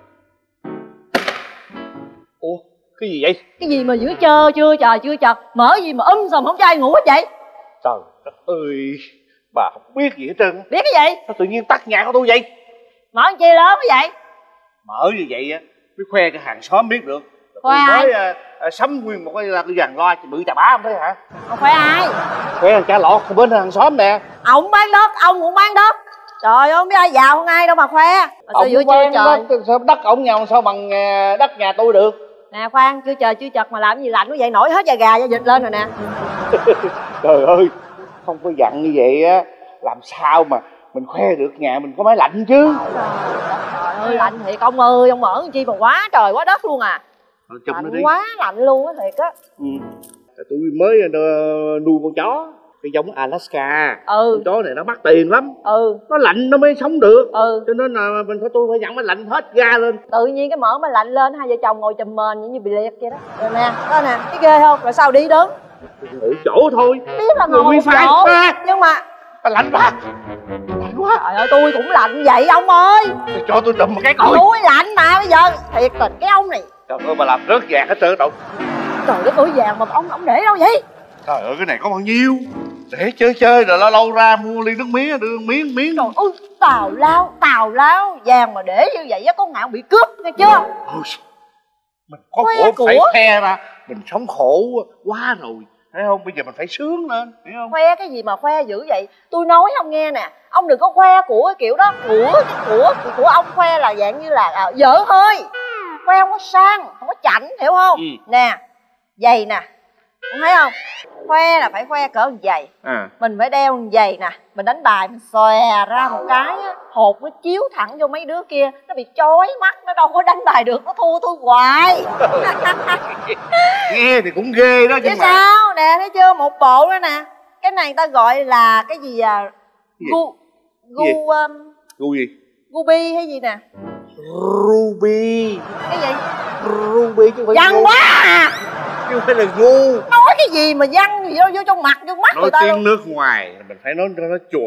Ủa cái gì vậy? Cái gì mà giữa chưa chật mở gì mà sòm không cho ai ngủ hết vậy? Trời đất ơi, bà không biết gì hết trơn. Biết cái gì? Sao tự nhiên tắt nhạc của tôi vậy? Mở làm chi lớn cái vậy? Mở như vậy á mới khoe cho hàng xóm biết được. Khoe tôi mới sắm nguyên một cái dàn loa bự chà bá không thấy hả? Không khoe ai? Khoe cha lọt bên hàng xóm nè. Ông bán đất, ông cũng bán đất. Trời ơi, không biết ai giàu hơn ai đâu mà khoe. Ông bán đất, sao đất ổng nhau sao bằng đất nhà tôi được? Nè khoan, chưa chờ chưa chật mà làm gì lạnh quá vậy, nổi hết da gà da vịt lên rồi nè. Trời ơi, không có dặn như vậy á, làm sao mà mình khoe được nhà mình có máy lạnh chứ. Trời ơi, lạnh thiệt ông ơi, ông mở chi mà quá trời quá đất luôn à. Lạnh quá lạnh luôn á thiệt á. Tôi mới nuôi con chó, cái giống Alaska. Con chó này nó mắc tiền lắm. Nó lạnh nó mới sống được. Cho nên là tôi phải dặn máy lạnh hết ga lên. Tự nhiên cái mở máy lạnh lên, hai vợ chồng ngồi chùm mền như bị liệt vậy đó. Rồi nè, đó nè, cái ghê không? Rồi sao đi đứng? Ngủ chỗ thôi. Biết là ngồi một chỗ, nhưng mà lạnh quá. Lạnh quá. Trời ơi, tôi cũng lạnh vậy ông ơi. Cho tôi trùm một cái coi. Tôi lạnh mà bây giờ. Thiệt tình cái ông này. Trời ơi, bà làm rớt vàng hết trơn đâu. Trời đất ơi, vàng mà ông để đâu vậy? Trời ơi, cái này có bao nhiêu? Để chơi rồi lâu ra mua ly nước mía, đưa miếng. Trời ơi, tào lao vàng mà để như vậy á, có ngại bị cướp nghe chưa? Mình có khổ phải khoe ra. Mình sống khổ quá rồi, thấy không? Bây giờ mình phải sướng lên, hiểu không? Khoe cái gì mà khoe dữ vậy? Tôi nói ông nghe nè, ông đừng có khoe của cái kiểu đó. Của ông khoe là dạng như là dở hơi. Khoe không có sang, không có chảnh, hiểu không? Nè, giày nè, thấy không? Khoe là phải khoe cỡ giày. Mình phải đeo giày nè, mình đánh bài mình xòe ra một cái á, hột nó chiếu thẳng vô mấy đứa kia, nó bị chói mắt, nó đâu có đánh bài được, nó thua tôi hoài. Nghe thì cũng ghê đó chứ mà. Sao nè, thấy chưa? Một bộ đó nè. Cái này người ta gọi là cái gì à? Gu gì? Ruby hay gì nè? Ruby. Cái gì? Ruby chứ không phải văn quá à. Chứ không phải là gu. Nói cái gì mà văn gì vô trong mặt vô mắt nói người ta tiếng luôn. nước ngoài mình phải nói cho nó chuẩn.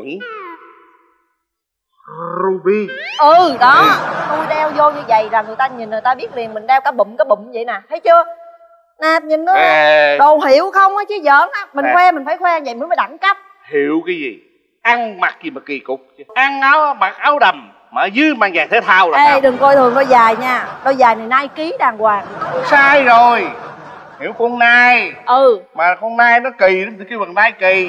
Ruby. Đó. Tôi đeo vô như vậy là người ta nhìn người ta biết liền mình đeo cả bụm vậy nè, thấy chưa? Nè nhìn nó đồ hiệu không á chứ giỡn á. Mình khoe mình phải khoe vậy mới đẳng cấp. Hiệu cái gì? Ăn mặc gì mà kỳ cục. Ăn áo mặc áo đầm mà ở dưới mang giày thể thao là sao? Đừng coi thường đôi giày nha. Đôi giày này Nike đàng hoàng. Sai rồi. Hiểu con nai. Mà con nai nó kỳ nó kêu bằng Nike.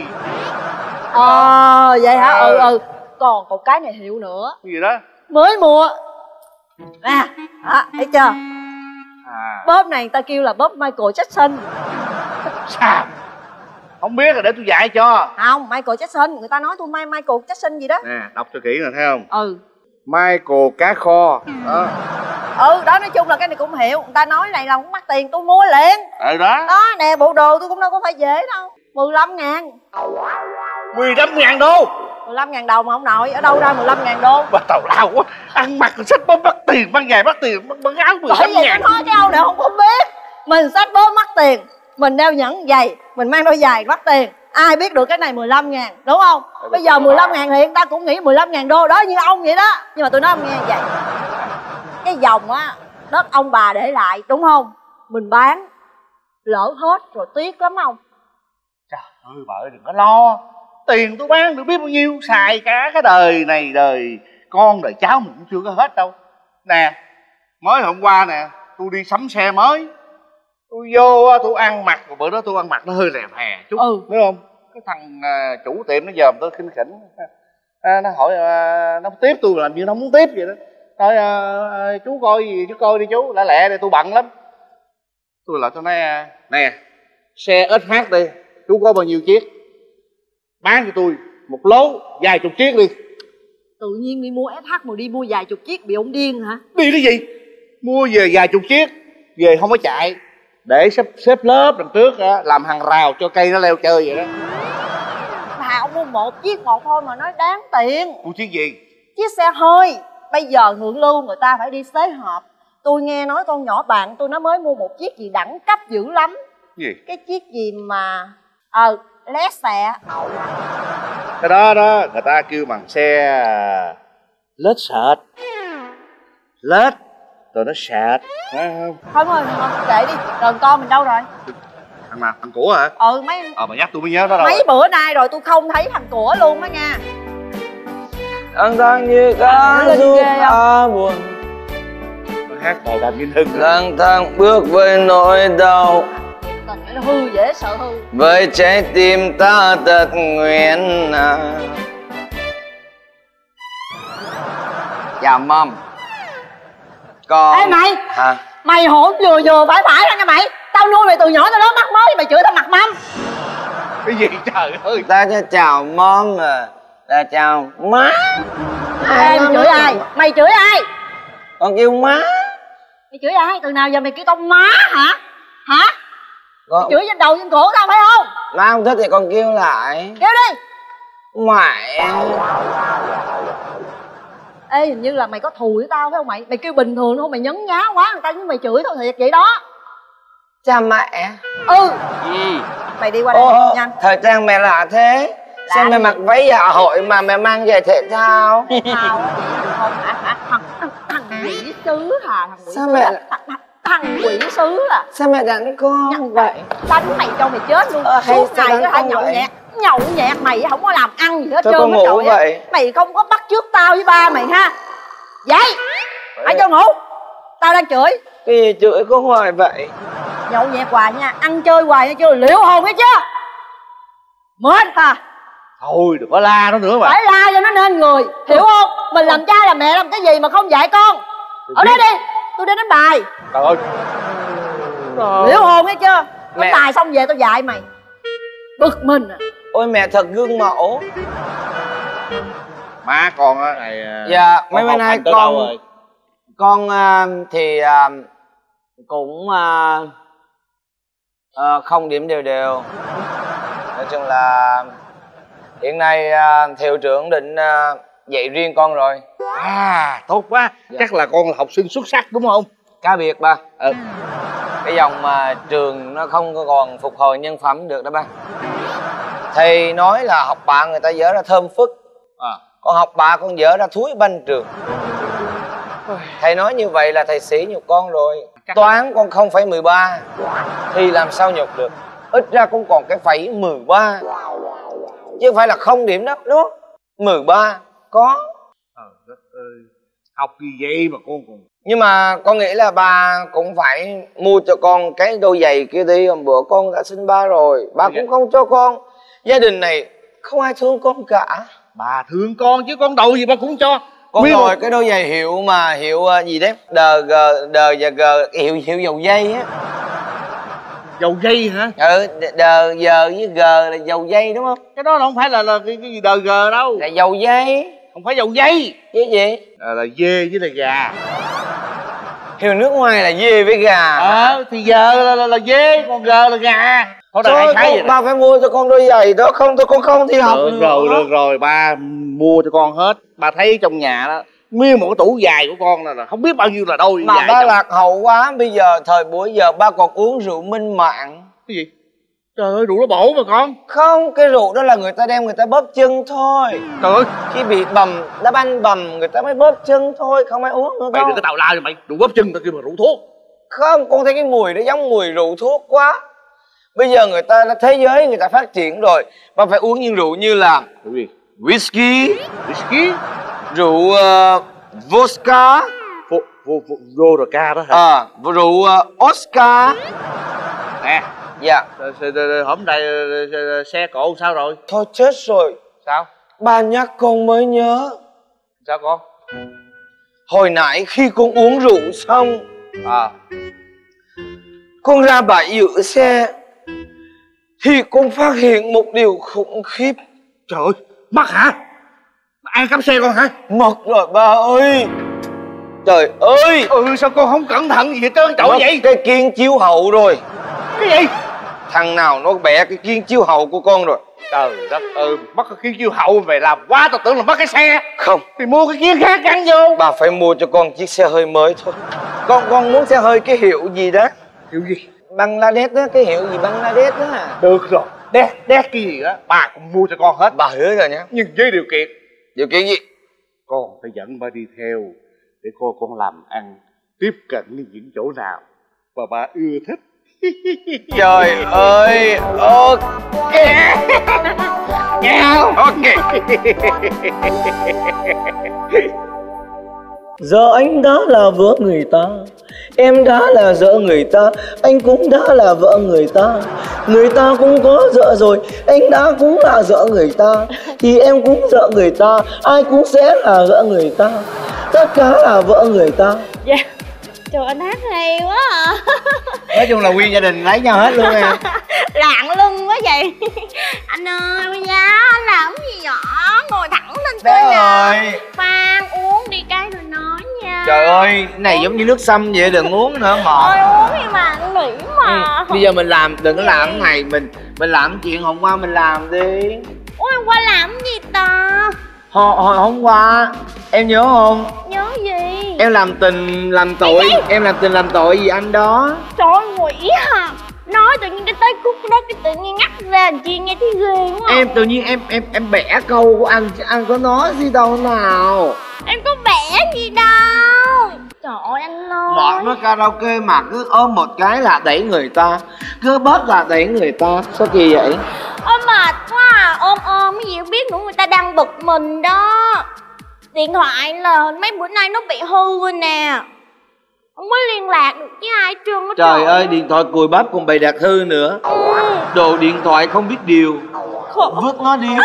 Vậy hả? Còn một cái này hiệu nữa. Cái gì đó? Mới mua. Nè, thấy chưa? Bóp này người ta kêu là bóp Michael Jackson. Sao? Không biết rồi để tôi dạy cho. Không, Michael Jackson, người ta nói tôi Michael Jackson gì đó. Nè, đọc cho kỹ rồi thấy không? Michael cá kho. Đó nói chung là cái này cũng hiểu. Người ta nói này là không mắc tiền, tôi mua liền. Đó. Đó nè, bộ đồ tôi cũng đâu có phải dễ đâu. 15.000. 15.000 đô. 15.000 đồng mà không nội. Ở đâu ra 15.000 đô? Bà tào lao quá. Ăn mặc sách bóp mất tiền, mang giày mất tiền, mang áo 15.000. Bởi vậy tôi nói cái ông này không có biết. Mình sách bóp mất tiền, mình đeo nhẫn giày, mình mang đôi giày mất tiền. Ai biết được cái này 15.000, đúng không? Bây giờ 15.000 thì người ta cũng nghĩ 15.000 đô đó như ông vậy đó. Nhưng mà tôi nói ông nghe vậy. Cái vòng á, đất ông bà để lại, đúng không? Mình bán, lỡ hết rồi tiếc lắm không? Trời ơi bà ơi đừng có lo. Tiền tôi bán được biết bao nhiêu, xài cả cái đời này đời con đời cháu mình cũng chưa có hết đâu. Nè, mới hôm qua nè, tôi đi sắm xe mới. Tôi vô tôi ăn mặc, bữa đó tôi ăn mặc nó hơi rè phè chút, biết không? Cái thằng chủ tiệm nó dòm tôi khinh khỉnh. Nó hỏi nó tiếp tôi làm như nó muốn tiếp vậy đó. Thôi chú coi gì chú coi đi chú, lẹ lẹ đi tôi bận lắm. Tôi lại tôi nói nè, xe SH đi, chú có bao nhiêu chiếc? bán cho tôi một lố vài chục chiếc đi. Tự nhiên đi mua SH mà đi mua vài chục chiếc, bị ông điên hả? Đi cái gì? Mua về vài chục chiếc, về không có chạy, để xếp lớp đằng trước á, làm hàng rào cho cây nó leo chơi vậy đó. Mà ông mua một chiếc một thôi mà nói đáng tiền. Mua chiếc gì? Chiếc xe hơi. Bây giờ thượng lưu người ta phải đi xế hộp. Tôi nghe nói con nhỏ bạn tôi nó mới mua một chiếc gì đẳng cấp dữ lắm. Gì? Cái chiếc gì mà lé xẹ. Cái đó người ta kêu bằng xe lết sệt. Lết rồi nó sệt. Thôi rồi, kệ đi. Rồi con mình đâu rồi? Thằng nào? Thằng của hả? Mấy mà nhắc tôi mới nhớ đó đâu. Mấy bữa nay rồi tôi không thấy thằng của luôn đó nha. Lang thang như cá giúp ta buồn. Hát bài đàm Vinh Hưng. Lang thang bước với nỗi đau, Nó hư dễ sợ hư. với trái tim ta tật nguyện. Chào mâm. Con. Ê mày. Hả? Mày hỗn vừa phải ra nha mày. Tao nuôi mày từ nhỏ tới lớn mắc mới, mày chửi tao mặt mâm. Cái gì trời ơi. Ta cho chào mâm à. Ta chào má. Mày chửi ai? Mày chửi ai? Con kêu má. Mày chửi ai? Từ nào giờ mày kêu tao má hả? Hả? Con... Mày chửi trên đầu trên cổ tao phải không? Má không thích thì con kêu lại. Kêu đi. Mẹ. Ê, hình như là mày có thù với tao phải không mày? Mày kêu bình thường thôi, mày nhấn nhá quá người ta với mày chửi thôi thiệt vậy đó. Cha mẹ. Mày đi qua đây nhanh. Thời trang mẹ lạ thế. Sao mẹ mặc váy dạ hội mà mẹ mang giày thể thao? Thể thao không hả? Thằng quỷ sứ hả? Sao mẹ... Thằng quỷ sứ à? Sao mẹ đánh con vậy? Đánh mày cho mày chết luôn. Suốt ngày cứ hãy nhậu nhẹt mày không có làm ăn gì hết trơn hết trọi vậy. Mày không có bắt chước tao với ba mày ha. Dậy. Hãy cho ngủ. Tao đang chửi. Cái gì chửi có hoài vậy? Nhậu nhẹt hoài nha, ăn chơi hoài nha, chưa liệu hồn hết chứ. Mệt hả? Thôi đừng có la nó nữa mà. Phải la cho nó nên người, hiểu không? Mình làm cha làm mẹ làm cái gì mà không dạy con. Ở đây đi, tôi đi đánh bài. Trời ơi. Liệu hồn hết chưa? Đánh bài xong về tôi dạy mày. Bực mình à. Ôi mẹ thật gương mẫu. Má con á này. Dạ mấy bữa nay con thì cũng không điểm đều. Nói chung là hiện nay hiệu trưởng định dạy riêng con rồi. À tốt quá. Chắc là con là học sinh xuất sắc đúng không? Cá biệt ba. Cái dòng mà trường nó không còn phục hồi nhân phẩm được đó ba. Thầy nói là học bạ người ta dở ra thơm phức, còn học bạ con dở ra thúi banh trường. Thầy nói như vậy là thầy sỉ nhục con rồi. Toán con 0,13 thì làm sao nhục được. Ít ra cũng còn cái phẩy 13 chứ không phải là không điểm đó, đúng không? 13 có. Đất ơi. Học gì vậy mà con còn. Nhưng mà con nghĩ là bà cũng phải mua cho con cái đôi giày kia đi. Hôm bữa con đã xin ba rồi, bà cũng không cho con. Gia đình này không ai thương con cả. Bà thương con chứ con đầu gì bà cũng cho. Con rồi cái đôi giày hiệu mà hiệu gì đấy, DG và G, hiệu dầu dây á. Dầu dây hả? DG với G là dầu dây đúng không? Cái đó không phải là cái gì DG đâu. Là dầu dây. Không phải dầu dây. Cái gì? Là dê với là gà. Hiệu nước ngoài là dê với gà. Thì giờ là dê, còn G là gà. Thôi ba phải mua cho con đôi giày đó, không thôi con không thi học được rồi, ba mua cho con hết. Ba thấy trong nhà đó nguyên một cái tủ giày của con là không biết bao nhiêu là đôi mà giày. Ba lạc hậu quá. Bây giờ thời buổi giờ ba còn uống rượu minh mạng. Cái gì? Trời ơi, rượu nó bổ mà con. Không, cái rượu đó là người ta đem người ta bóp chân thôi. Trời ơi, khi bị bầm, đá banh bầm người ta mới bóp chân thôi, không ai uống nữa. Mày đừng có tào lao cho mày, rượu bóp chân tao kêu mà rượu thuốc. Không, con thấy cái mùi đó giống mùi rượu thuốc quá. Bây giờ người ta thế giới người ta phát triển rồi, ba phải uống những rượu như là whisky, rượu vodka, vodka đó hả? Rượu Oscar. Nè. Dạ. Hôm nay xe cộ sao rồi? Thôi chết rồi. Sao? Ba nhắc con mới nhớ. Sao con? Hồi nãy khi con uống rượu xong, con ra bãi giữ xe thì con phát hiện một điều khủng khiếp. Trời ơi, mất hả? Ai cắm xe con hả? Mất rồi ba ơi. Trời ơi. Sao con không cẩn thận gì hết trơn trời vậy? Cái kiên chiếu hậu rồi. Cái gì? Thằng nào nó bẻ cái kiên chiếu hậu của con rồi. Trời đất ơi, mất cái kiên chiếu hậu về làm quá, tao tưởng là mất cái xe. Không. Thì mua cái kiên khác gắn vô. Bà phải mua cho con chiếc xe hơi mới thôi. Con muốn xe hơi cái hiệu gì đó? Hiệu gì? Bangladesh đó, cái hiệu gì Bangladesh đó. Được rồi, đét cái gì đó bà cũng mua cho con hết. Bà hứa rồi nhá. Nhưng với điều kiện. Điều kiện gì? Con phải dẫn ba đi theo để coi con làm ăn, tiếp cận với những chỗ nào mà bà ưa thích. Trời ơi, ok. Nghe không? Ok. Giờ anh đã là vợ người ta, em đã là vợ người ta, anh cũng đã là vợ người ta. Người ta cũng có vợ rồi, anh đã cũng là vợ người ta, thì em cũng vợ người ta, ai cũng sẽ là vợ người ta. Tất cả là vợ người ta. Dạ. Trời, anh hát hay quá à. Nói chung là nguyên gia đình lấy nhau hết luôn em. Lạng lưng quá vậy. Anh ơi, bây giờ anh làm gì vậy? Ngồi thẳng lên Đấy coi nè. rồi. Phan uống đi cái rồi nói nha. Trời ơi, cái này giống như nước sâm vậy, đừng uống nữa mà. Thôi uống đi mà, anh nỉ mà. Bây giờ mình làm, đừng có làm cái này, mình làm chuyện hôm qua mình làm đi. Ủa, hôm qua làm gì ta? Hồi hôm qua em nhớ không? Nhớ gì? Em làm tình làm tội, em làm tình làm tội gì anh đó. Trời ơi, quỷ hả? Nói tự nhiên cái tới khúc đó cái tự nhiên ngắt ra làm chi nghe thấy ghê quá. Em tự nhiên em bẻ câu của anh có nói gì đâu nào. Em có bẻ gì đâu. Trời ơi anh ơi. Mọi mới karaoke mà cứ ôm một cái là đẩy người ta, cứ bớt là đẩy người ta. Sao kỳ vậy? Ôi mệt quá à. Ôm cái gì không biết nữa, người ta đang bực mình đó. Điện thoại là mấy bữa nay nó bị hư rồi nè, không có liên lạc được với ai hết trơn á. Trời ơi, điện thoại cùi bắp còn bày đặt hư nữa. Đồ điện thoại không biết điều, vứt nó đi.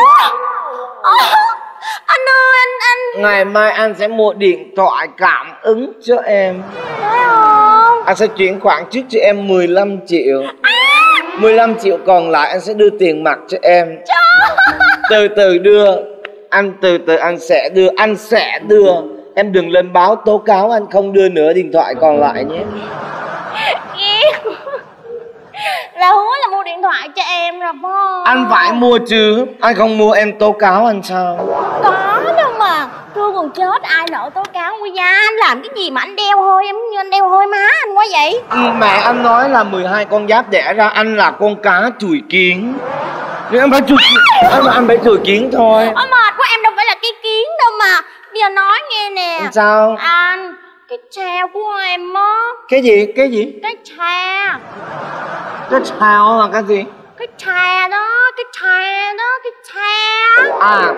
Anh ơi, anh Ngày mai anh sẽ mua điện thoại cảm ứng cho em. thấy không? Anh sẽ chuyển khoản trước cho em 15 triệu. 15 triệu còn lại anh sẽ đưa tiền mặt cho em. Từ từ đưa. Anh từ từ anh sẽ đưa. Em đừng lên báo tố cáo anh không đưa nữa điện thoại còn lại nhé. Là hứa là mua điện thoại cho em rồi phải không? Anh phải mua chứ, anh không mua em tố cáo anh sao? Có đâu mà, thương còn chết ai nỡ tố cáo. Bây giờ anh làm cái gì mà anh đeo hơi em như anh đeo hơi má anh quá vậy? Mẹ anh nói là 12 con giáp đẻ ra anh là con cá chùi kiến. Nên anh phải chùi kiến, anh phải chùi kiến thôi. Ôi mệt quá, em đâu phải là cái kiến đâu mà. Bây giờ nói nghe nè. Sao? Anh, cái treo của em á. Cái gì? Cái gì? Cái treo. Cái treo là cái gì? Cái treo đó, cái treo đó, cái treo. À,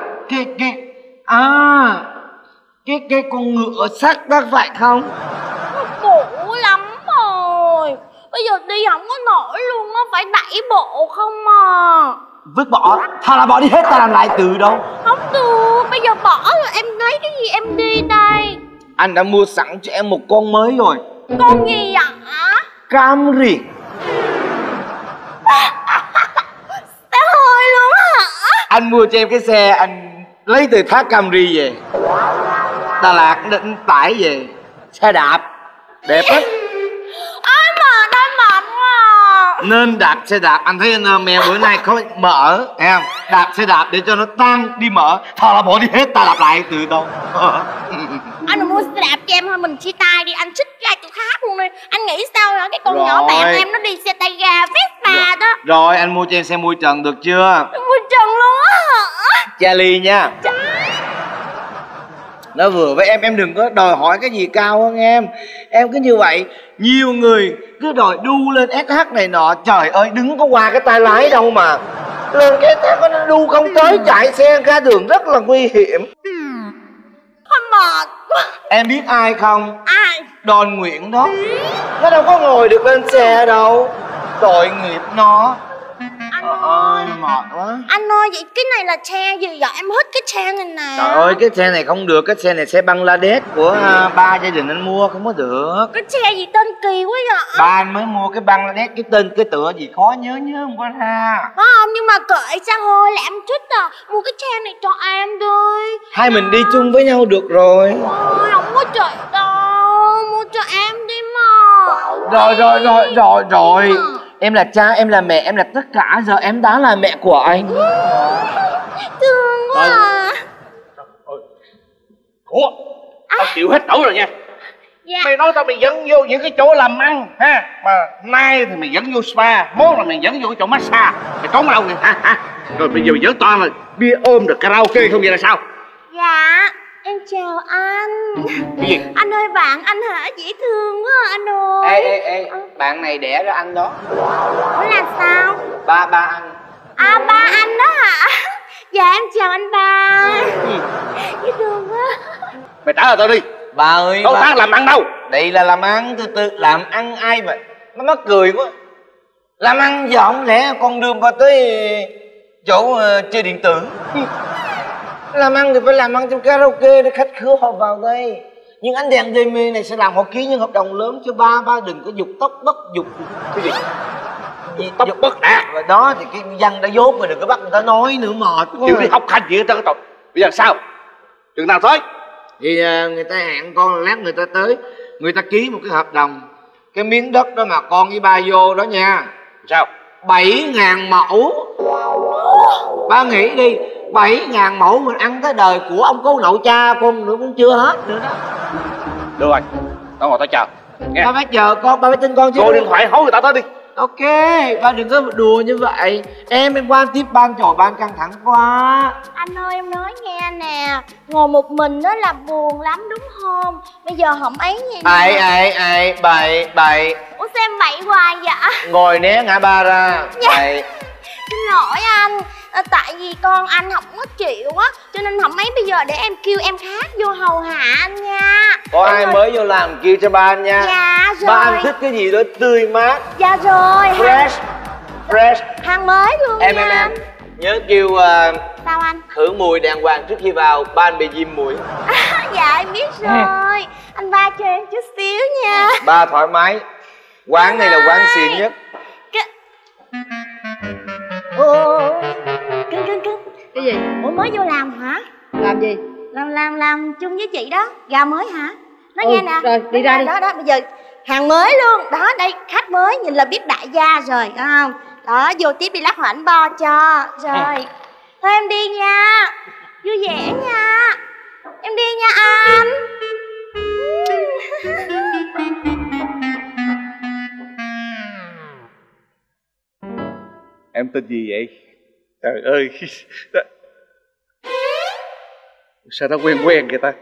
cái con ngựa sắt đó phải không? Cũ lắm rồi. Bây giờ đi không có nổi luôn á, phải đẩy bộ không à. Vứt bỏ, thôi là bỏ đi hết, ta làm lại từ đâu? Không được, bây giờ bỏ rồi em lấy cái gì em đi đây? Anh đã mua sẵn cho em một con mới rồi. Con gì vậy? Camry. Xe hơi luôn hả? Anh mua cho em cái xe anh lấy từ thác Camry về, Đà Lạt định tải về. Xe đạp đẹp hết. Ôi mệt quá à. Nên đạp xe đạp. Anh thấy anh mèo bữa nay có mở em đạp xe đạp để cho nó tan đi mở. Thôi là bỏ đi hết, ta đạp lại từ đâu. Anh đừng mua xe đạp cho em thôi, mình chia tay đi, anh xích ra chỗ khác luôn đi. Anh nghĩ sao hả? Cái con Rồi. nhỏ bạn em nó đi xe tay ga Vespa đó. Rồi anh mua cho em xe mui trần được chưa? Mua trần luôn á hả? Charlie nha. Nó vừa với em đừng có đòi hỏi cái gì cao hơn em. Em cứ như vậy. Nhiều người cứ đòi đu lên SH này nọ. Trời ơi, đứng có qua cái tay lái đâu mà lên cái SH nó đu không tới. Chạy xe ra đường rất là nguy hiểm. Mệt quá. Em biết ai không? Ai? Đòn Nguyễn đó. Nó đâu có ngồi được lên xe đâu. Tội nghiệp nó. ơi mệt quá. Anh ơi, vậy cái này là xe gì vậy? Em hết cái xe này nè. Trời ơi, cái xe này không được. Cái xe này xe Bangladesh của ba gia đình anh mua, không có được. Cái xe gì tên kỳ quá vậy? Ba anh mới mua cái Bangladesh, cái tên cái tựa gì khó nhớ không có ra. Không, nhưng mà kệ sao thôi, là em thích à. Mua cái xe này cho em đi. Hai mình đi chung với nhau được rồi. Ôi, không có chuyện đâu. Mua cho em đi mà. Rồi. Em là cha, em là mẹ, em là tất cả. Giờ em đã là mẹ của anh. Thương quá à. Ủa, tao chịu hết nổi rồi nha. Dạ. Mày nói tao mày dẫn vô những cái chỗ làm ăn ha, mà nay thì mày dẫn vô spa, mốt là mày dẫn vô cái chỗ massage, mày trốn đâu vậy hả? Rồi bây giờ mày dẫn toàn là bia ôm được karaoke không vậy là sao? Dạ, em chào anh. Cái gì? Anh ơi, bạn anh hả? Dễ thương quá anh ơi. Ê, bạn này đẻ ra anh đó. Ủa là sao? Ba anh. À, ba anh đó hả? Dạ em chào anh ba. Dễ thương quá. Mày trả lời tao đi. Bà ơi, đâu ta làm ăn đâu. Đây là làm ăn, từ làm ăn ai mà nó mắc cười quá. Làm ăn giờ không lẽ con đưa bà tới chỗ chơi điện tử. Làm ăn thì phải làm ăn trong karaoke để khách khứa họ vào đây. Nhưng ánh đèn đê mê này sẽ làm họ ký những hợp đồng lớn cho ba đừng có dục tóc bất dục. Cái gì? Tóc bất đạt. Rồi đó thì cái dân đã dốt rồi, đừng có bắt người ta nói nữa, mệt quá. Chịu đi học hành gì hết trơn rồi. Bây giờ sao? Chừng nào tới? Thì người ta hẹn con là lát người ta tới, người ta ký một cái hợp đồng. Cái miếng đất đó mà con với ba vô đó nha. Sao? 7.000 mẫu. Ba nghĩ đi, 7.000 mẫu mình ăn tới đời của ông cố nội cha con nữa cũng chưa hết nữa đó. Được rồi, tao ngồi tao chờ nghe. Ba phải chờ con, ba phải tin con chứ. Gọi điện thoại hối người ta tới đi. Ok, ba đừng có đùa như vậy. Em qua tiếp ban, trời ban căng thẳng quá. Anh ơi, em nói nghe nè, ngồi một mình đó là buồn lắm đúng không? Bây giờ không ấy gì nè. Bậy. Ủa sao em bậy hoài vậy? Ngồi né ngã ba ra. Bậy. Xin lỗi anh, tại vì con anh không có chịu á, cho nên không mấy bây giờ để em kêu em khác vô hầu hạ anh nha. Có ai mới vô làm kêu cho ba anh nha. Dạ rồi. Ba anh thích cái gì đó tươi mát. Dạ rồi. Fresh. Hàng mới luôn em, nha. Em nhớ kêu sao anh? khử mùi đàng hoàng trước khi vào, ba anh bị diêm mùi. Dạ em biết rồi. Anh ba cho em chút xíu nha. Ba thoải mái. Quán này là quán xịn nhất. Cưng. Cái gì? Ủa mới vô làm hả? Làm gì? Làm chung với chị đó. Gà mới hả? Nói nghe nè. Rồi đi ra đi. Đó bây giờ hàng mới luôn. Đó đây khách mới nhìn là biết đại gia rồi, phải không? Đó vô tiếp đi, lát hồi ảnh bo cho. Rồi. Thôi em đi nha. Vui vẻ nha. Em đi nha anh. Em tên gì vậy? Trời ơi. Sao nó quen vậy ta?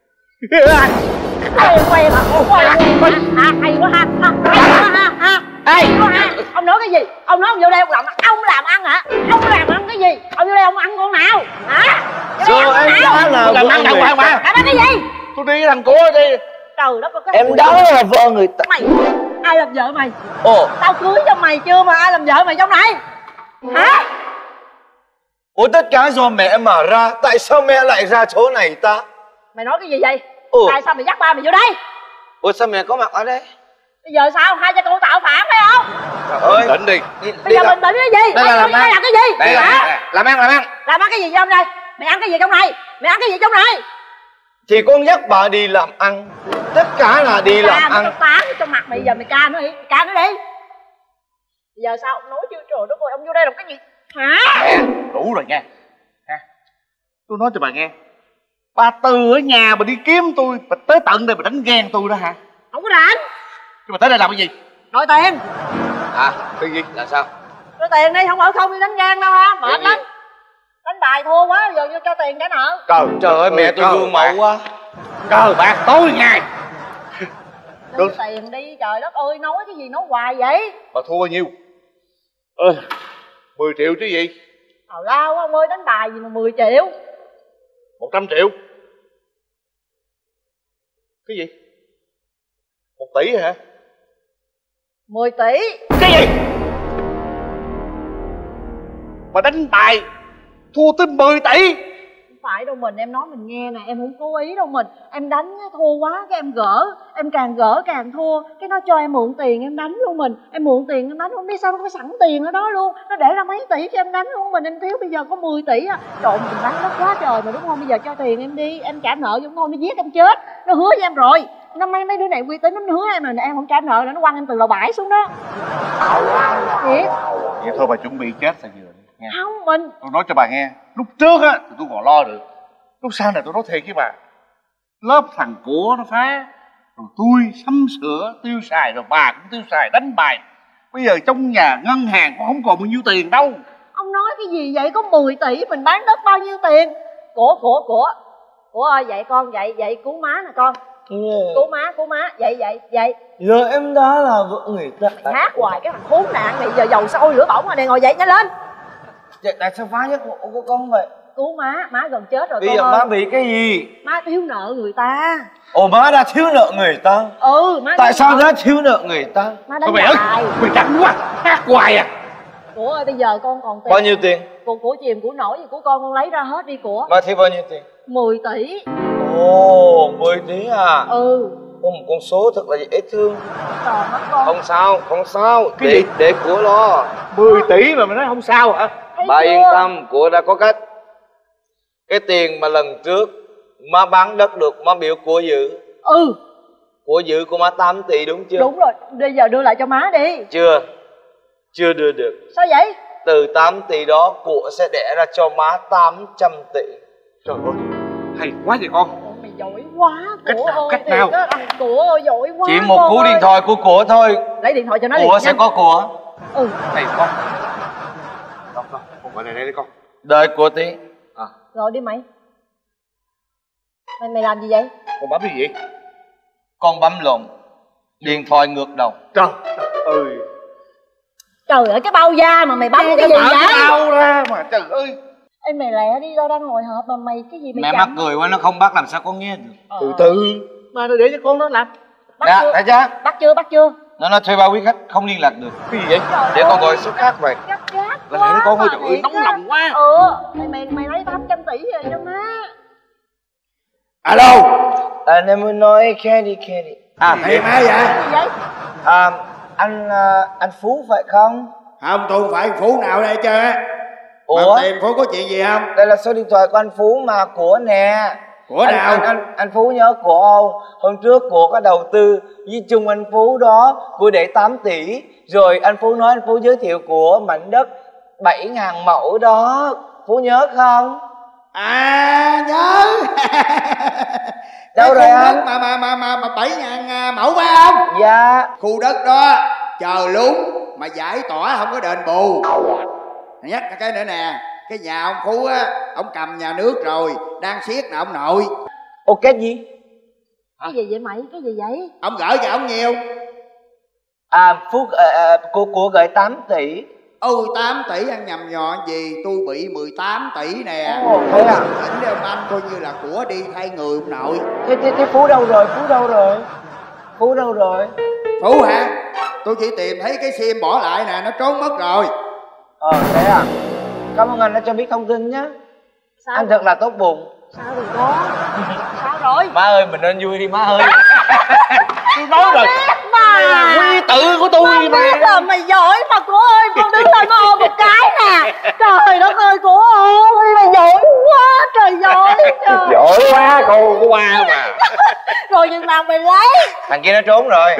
Quen hả? Hay quá ha. Ê, ông nói cái gì? Ông nói ông vô đây ông làm ăn hả? Ông làm ăn cái gì? Ông vô đây ông ăn con nào? Hả? Sao em đã là làm ăn đàng hoàng mà. Làm ăn cái gì? Tôi đi thằng của đi. Trời đất ơi, em đó là vợ người ta. Mày, ai làm vợ mày? Ồ. Tao cưới cho mày chưa mà ai làm vợ mày trong này? Hả? Ủa tất cả do mẹ mà ra, tại sao mẹ lại ra chỗ này ta? Mày nói cái gì vậy? Tại sao mày dắt ba mày vô đây? Ủa sao mẹ có mặt ở đây? Bây giờ sao? Hai cha con tạo phản phải không? Trời ơi, tỉnh đi. Bây giờ mình tỉnh cái gì? Đây là làm ăn. Làm cái gì? Đây là làm ăn. Làm ăn cái gì trong đây? Mày ăn cái gì trong này? Mày ăn cái gì trong này? Thì con dắt bà đi làm ăn. Tất cả là đi làm ăn. Mày tán trong mặt mày, giờ mày ca nó đi. Ca nó đi. Bây giờ sao ông nói chưa? Trời đất ơi, ông vô đây làm cái gì? Hả? Mẹ, đủ rồi nha. Tôi nói cho bà nghe. Bà từ ở nhà bà đi kiếm tôi, bà tới tận đây bà đánh ghen tôi đó hả? Không có rảnh. Nhưng mà tới đây làm cái gì? Đòi tiền. À, cái gì? Là sao? Đòi tiền đi, không ở không đi đánh ghen đâu ha, mệt lắm. Đánh bài thua quá, giờ vô cho tiền trả nợ. Trời ơi, mẹ tôi gương mẫu quá. Cờ bạc tối ngày. Đưa tiền đi, trời đất ơi, nói cái gì nói hoài vậy? Bà thua bao nhiêu? 10 triệu chứ gì? Tào lao ông ơi, đánh bài gì mà 10 triệu? 100 triệu. Cái gì? 1 tỷ hả? 10 tỷ. Cái gì? mà đánh bài thua tới 10 tỷ. Không phải đâu mình, em nói mình nghe nè, em không cố ý đâu mình. Em đánh thua quá cái em gỡ, em càng gỡ càng thua. Cái nó cho em mượn tiền em đánh luôn mình. Em mượn tiền em đánh, không biết sao nó có sẵn tiền ở đó luôn. Nó để ra mấy tỷ cho em đánh luôn mình, em thiếu bây giờ có 10 tỷ á. Trộn mình đánh đất quá trời mà đúng không? Bây giờ cho tiền em đi, em trả nợ giống thôi nó giết em chết. Nó hứa với em rồi. Năm mấy đứa này uy tín lắm, nó hứa em là em không trả nợ là nó quăng em từ lầu 7 xuống đó. Thiệt. Vậy thôi bà chuẩn bị chết sao vừa nghe. Không mình. Tôi nói cho bà nghe, lúc trước á thì tôi còn lo được. Lúc sau này tôi nói thiệt với bà, lớp thằng của nó phá, rồi tôi sắm sửa tiêu xài, rồi bà cũng tiêu xài đánh bài. Bây giờ trong nhà ngân hàng cũng không còn bao nhiêu tiền đâu. Ông nói cái gì vậy? Có 10 tỷ mình bán đất bao nhiêu tiền? Của ơi, dạy con, dạy cứu má nè con. Cứu má, dạy. Giờ em đã là vợ người ta. Hát hoài cái thằng khốn nạn này, giờ dầu sôi lửa bỏng rồi này, ngồi dậy nhanh lên. Tại sao phá giấc ngủ của con vậy? Cứu má gần chết rồi. Bây giờ má bị cái gì? Má thiếu nợ người ta. Ồ, má đã thiếu nợ người ta? Má. Tại sao đã thiếu nợ người ta? Má đánh bài. Mày đánh quá, hát hoài à. Của ơi, bây giờ con còn tiền. Bao nhiêu tiền? Của chìm, của nổi gì của con lấy ra hết đi của. Má thiếu bao nhiêu tiền? 10 tỷ. Ồ, 10 tỷ à? Có một con số thật là dễ thương. Trời mất con. Không sao, để của lo. 10 tỷ mà mày nói không sao hả? Bà yên tâm, của đã có cách. Cái tiền mà lần trước má bán đất được má biểu của giữ. Của giữ của má 8 tỷ đúng chưa? Đúng rồi, bây giờ đưa lại cho má đi. Chưa đưa được. Sao vậy? Từ 8 tỷ đó của sẽ đẻ ra cho má 800 tỷ. Trời ơi, hay quá vậy con. Mày giỏi quá. Cách nào? Của ơi, giỏi quá. Chỉ một cú điện thoại của thôi. Lấy điện thoại cho nó liền. Của sẽ có của. Hay quá. Con gọi lại đây đi con. Đợi của tí. Rồi đi mày. Mày làm gì vậy? Con bấm cái gì? Con bấm lộn. Điện thoại ngược đầu. Trời ơi. Trời ơi, cái bao da mà mày bấm cái gì vậy? Bao ra mà trời ơi. Ê mày lẹ đi, tao đang ngồi họp mà mày cái gì mày mẹ mắc cười quá, nó không bắt làm sao con nghe được. Từ từ mà để cho con nó làm. Dạ, thấy chưa? Bắt chưa? Nó thuê bao quý khách không liên lạc được. Cái gì vậy? Để con gọi số khác vậy. Là này con ơi, trời ơi, nóng lòng quá. Mày lấy 800 tỷ về cho má. Alo. Em muốn nói Candy. Hey má vậy? Anh Phú phải không? Không, tôi không phải Phú nào đây trơn á. Ủa? Tìm Phú có chuyện gì không? Đây là số điện thoại của anh Phú mà, của nè. Của nào? Anh Phú nhớ của không? Hôm trước của có đầu tư với chung anh Phú đó, của để 8 tỷ. Rồi anh Phú nói anh Phú giới thiệu của mảnh đất 7.000 mẫu đó. Phú nhớ không? Nhớ. Đâu rồi anh? Mà 7.000 mẫu phải không? Dạ. Khu đất đó chờ lún mà giải tỏa không có đền bù. Nhắc cái nữa nè, cái nhà ông Phú á, ông cầm nhà nước rồi, đang siết nè ông nội. Cái gì? Cái gì vậy mày? Cái gì vậy? Ông gửi cho ông nhiều. Phú của gửi 8 tỷ. 8 tỷ ăn nhầm nhò gì, tôi bị 18 tỷ nè. Thế à? Ảnh đi ông anh coi như là của đi thay người ông nội. Thế Phú đâu rồi? Phú hả? Tôi chỉ tìm thấy cái sim bỏ lại nè, nó trốn mất rồi. Thế à? Cảm ơn anh đã cho biết thông tin nhé. Sao? Anh thật là tốt bụng. Sao rồi con? Sao rồi? Má ơi, mình nên vui đi má ơi. Tôi nói rồi. Mà là quy tự của tôi mà. Biết là mày giỏi mà của ơi, con đứng lên nó ôm một cái nè. Trời đất ơi của ơi, mày giỏi quá trời giỏi. Giỏi quá, cô có qua mà. Rồi chừng nào mày lấy? Thằng kia nó trốn rồi.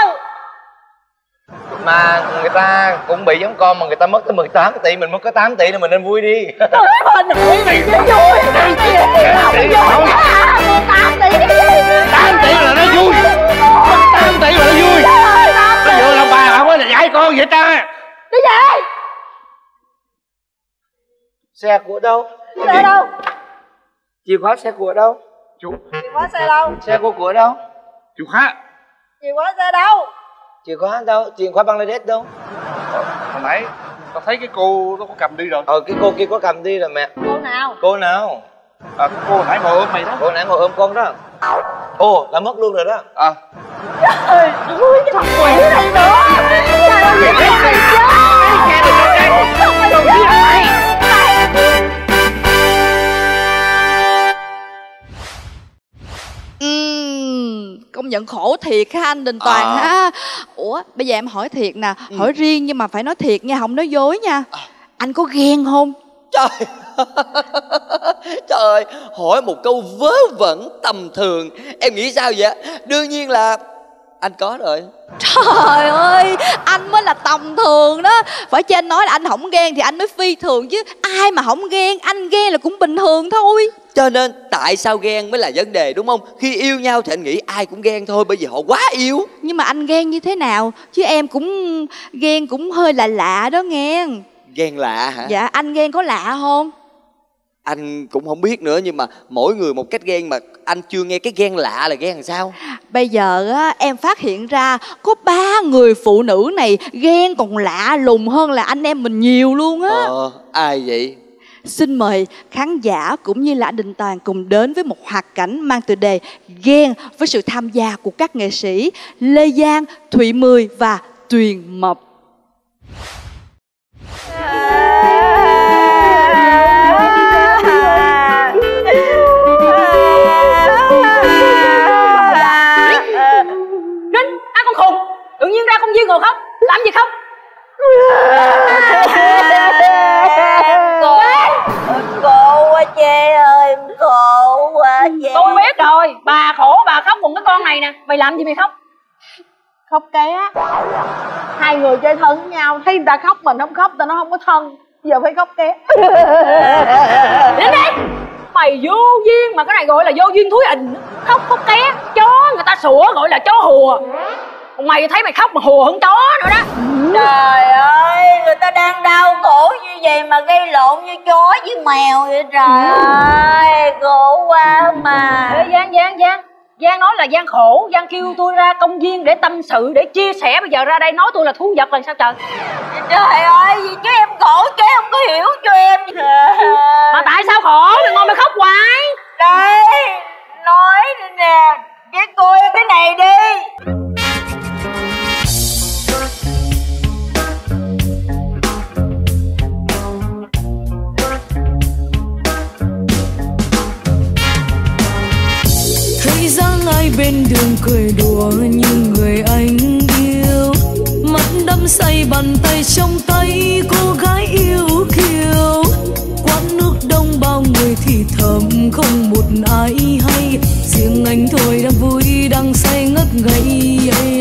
Mà người ta cũng bị giống con mà người ta mất tới 18 tỷ, mình mất có 8 tỷ nên mình nên vui đi. Trời ơi, mày chứ vui. 8 tỷ là nó vui. 8 tỷ là nó vui. Nó vừa lòng bà không có là giải con vậy ta. Cái gì? Xe của đâu? Xe đâu? Chìa khóa xe của đâu? Chìa khóa xe đâu? Xe của đâu? Chìa khóa. Chìa khóa xe đâu? Chìa khóa đâu? Chìa khóa Bangladesh đâu? Hồi nãy tao thấy cái cô nó có cầm đi rồi. Cái cô kia có cầm đi rồi mẹ. Cô nào? Cái cô nãy ngồi ôm mày đó. Cô nãy ngồi ôm con đó. Đã mất luôn rồi đó. Trời ơi, cái thằng quỷ này nữa. Trời ơi, mày chết. nhận khổ thiệt ha anh Đình Toàn ha. Ủa bây giờ em hỏi thiệt nè, hỏi riêng nhưng mà phải nói thiệt nha, không nói dối nha. Anh có ghen không? Trời trời ơi, hỏi một câu vớ vẩn tầm thường, em nghĩ sao vậy? Đương nhiên là anh có rồi. Trời ơi, anh mới là tầm thường đó. Phải cho anh nói là anh không ghen thì anh mới phi thường chứ. Ai mà không ghen, anh ghen là cũng bình thường thôi. Cho nên tại sao ghen mới là vấn đề đúng không? Khi yêu nhau thì anh nghĩ ai cũng ghen thôi, bởi vì họ quá yêu. Nhưng mà anh ghen như thế nào? Chứ em cũng ghen cũng hơi lạ lạ đó nghe. Ghen lạ hả? Dạ, anh ghen có lạ không? Anh cũng không biết nữa, nhưng mà mỗi người một cách ghen, mà anh chưa nghe cái ghen lạ là ghen làm sao. Bây giờ á, em phát hiện ra có 3 người phụ nữ này ghen còn lạ lùng hơn là anh em mình nhiều luôn á. Ai vậy? Xin mời khán giả cũng như là anh Đình Toàn cùng đến với một hoạt cảnh mang tựa đề Ghen, với sự tham gia của các nghệ sĩ Lê Giang, Thụy Mười và Tuyền Mập. Ninh, con khùng, tự nhiên ra công viên ngồi khóc, làm gì khóc? Khổ quá Chê ơi, em khổ quá Chê. Tôi biết rồi, bà khổ bà khóc cùng cái con này nè. Mày làm gì mày khóc? Khóc ké. Hai người chơi thân với nhau, thấy người ta khóc mình không khóc, ta nó không có thân. Giờ phải khóc ké. Đến đây. Mày vô duyên, mà cái này gọi là vô duyên thúi ình. Khóc ké. Chó người ta sủa gọi là chó hùa. Còn mày thấy mày khóc mà hùa hơn chó nữa đó. Trời ơi, người ta đang đau khổ như vậy mà gây lộn như chó với mèo vậy trời ơi. Khổ quá mà. Ê, Giang nói là Giang khổ. Giang kêu tôi ra công viên để tâm sự, để chia sẻ. Bây giờ ra đây nói tôi là thú vật là sao trời? Trời ơi, vì chứ em khổ chứ không có hiểu cho em. Mà tại sao khổ? Mày ngồi mày khóc hoài. Đây, nói đi nè, cho coi cái này đi. Thấy dáng ai bên đường cười đùa như người anh yêu, mắt đắm say bàn tay trong tay cô gái yêu kiều. Quán nước đông bao người thì thầm không một ai hay, riêng anh thôi đang vui đang say ngất ngây.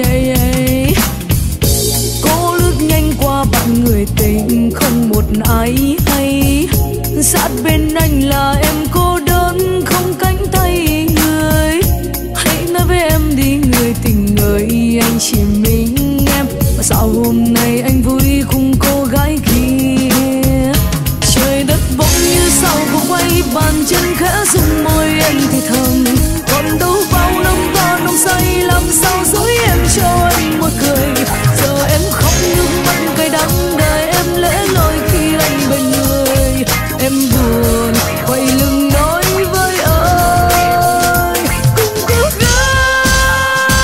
Cô lướt nhanh qua bạn người tình không một ai hay, sát bên anh là em cô đơn không cánh tay người. Hãy nói với em đi người tình ơi, anh chỉ mình em mà sao hôm nay anh vui cùng cô gái kia. Trời đất bỗng như sao cô quay bàn chân khẽ rung môi anh thì thầm, còn đâu bao năm qua nồng say làm sao dối em cho anh một cười. Giờ em khóc nước mắt cay đắng đời em lẽ loi khi anh bên người. Em buồn quay lưng nói với ơi cùng cô gái.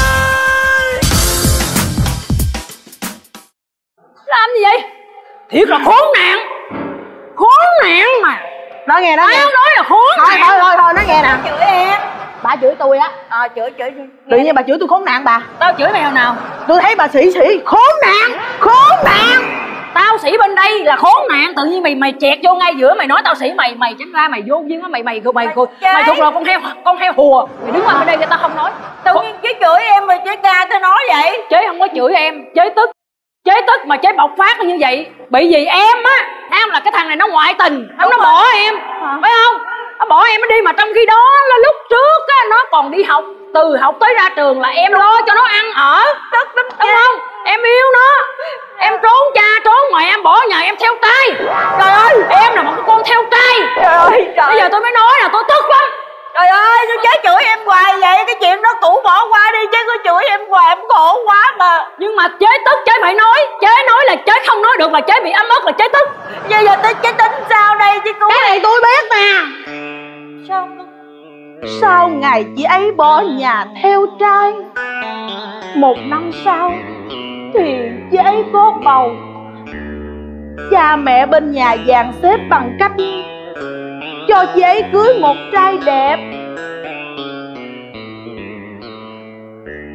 Làm gì vậy? Thiệt là khốn nạn. Khốn nạn mà. Nói nghe, nói nghe. Tao nói là khốn nạn. Thôi, nói nghe nè. Chửi em. Bà chửi tôi á. Chửi tự nhiên bà chửi tôi khốn nạn bà. Tao chửi mày hồi nào? Tôi thấy bà sĩ khốn nạn. Tao sĩ bên đây là khốn nạn. Tự nhiên mày chẹt vô ngay giữa, mày nói tao sĩ mày tránh ra mày vô duyên á. Mày thuộc là con heo hùa. Mày đứng qua bên đây cho tao không nói. Tự nhiên chế chửi em mà chế ca tao nói vậy. Chế không có chửi em, chế tức mà chế bộc phát như vậy. Bởi vì em á, em là cái thằng này nó ngoại tình, nó bỏ em, phải không? Nó bỏ em nó đi, mà trong khi đó là lúc trước á nó còn đi học, từ học tới ra trường là em lo cho nó ăn ở, đúng không? Em yêu nó, em trốn cha trốn mẹ, em bỏ nhà em theo trai. Trời ơi, em là một cái con theo trai. Trời ơi, bây giờ tôi mới nói là tôi tức lắm. Trời ơi, tôi chế chửi em hoài vậy. Cái chuyện đó cũ bỏ qua đi, chứ cứ chửi em hoài em khổ quá mà. Nhưng mà chế tức chế phải nói. Chế nói là chế không nói được, là chế bị ấm ức là chế tức. Bây giờ tôi chế tính sao đây chứ cô? Cái này tôi biết nè. Sao? Sau ngày chị ấy bỏ nhà theo trai, 1 năm sau thì chị ấy có bầu. Cha mẹ bên nhà dàn xếp bằng cách cho chị ấy cưới một trai đẹp.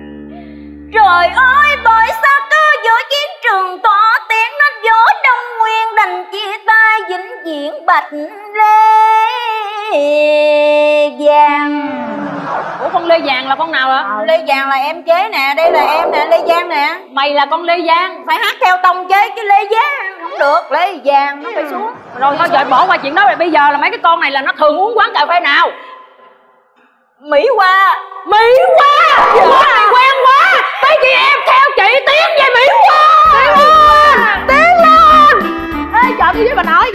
Trời ơi bởi sao cứ giữa chiến trường tỏa tiếng nát gió Đông Nguyên đành chia tay vĩnh viễn Bạch Lê Giang. Ủa con Lê Giang là con nào hả? Lê Giang là em chế nè, đây là em nè, Lê Giang nè. Mày là con Lê Giang. Phải hát theo tông chế chứ Lê Giang không được, Lê Giang nó phải xuống. Rồi thôi trời, bỏ qua chuyện đó rồi. Bây giờ là mấy cái con này là nó thường uống quán cà phê nào? Mỹ Hoa. Mỹ Hoa. Quán này quen quá. Mấy chị em theo chị tiến về Mỹ Hoa. Tiến lên. Ê chờ tôi với bà nội.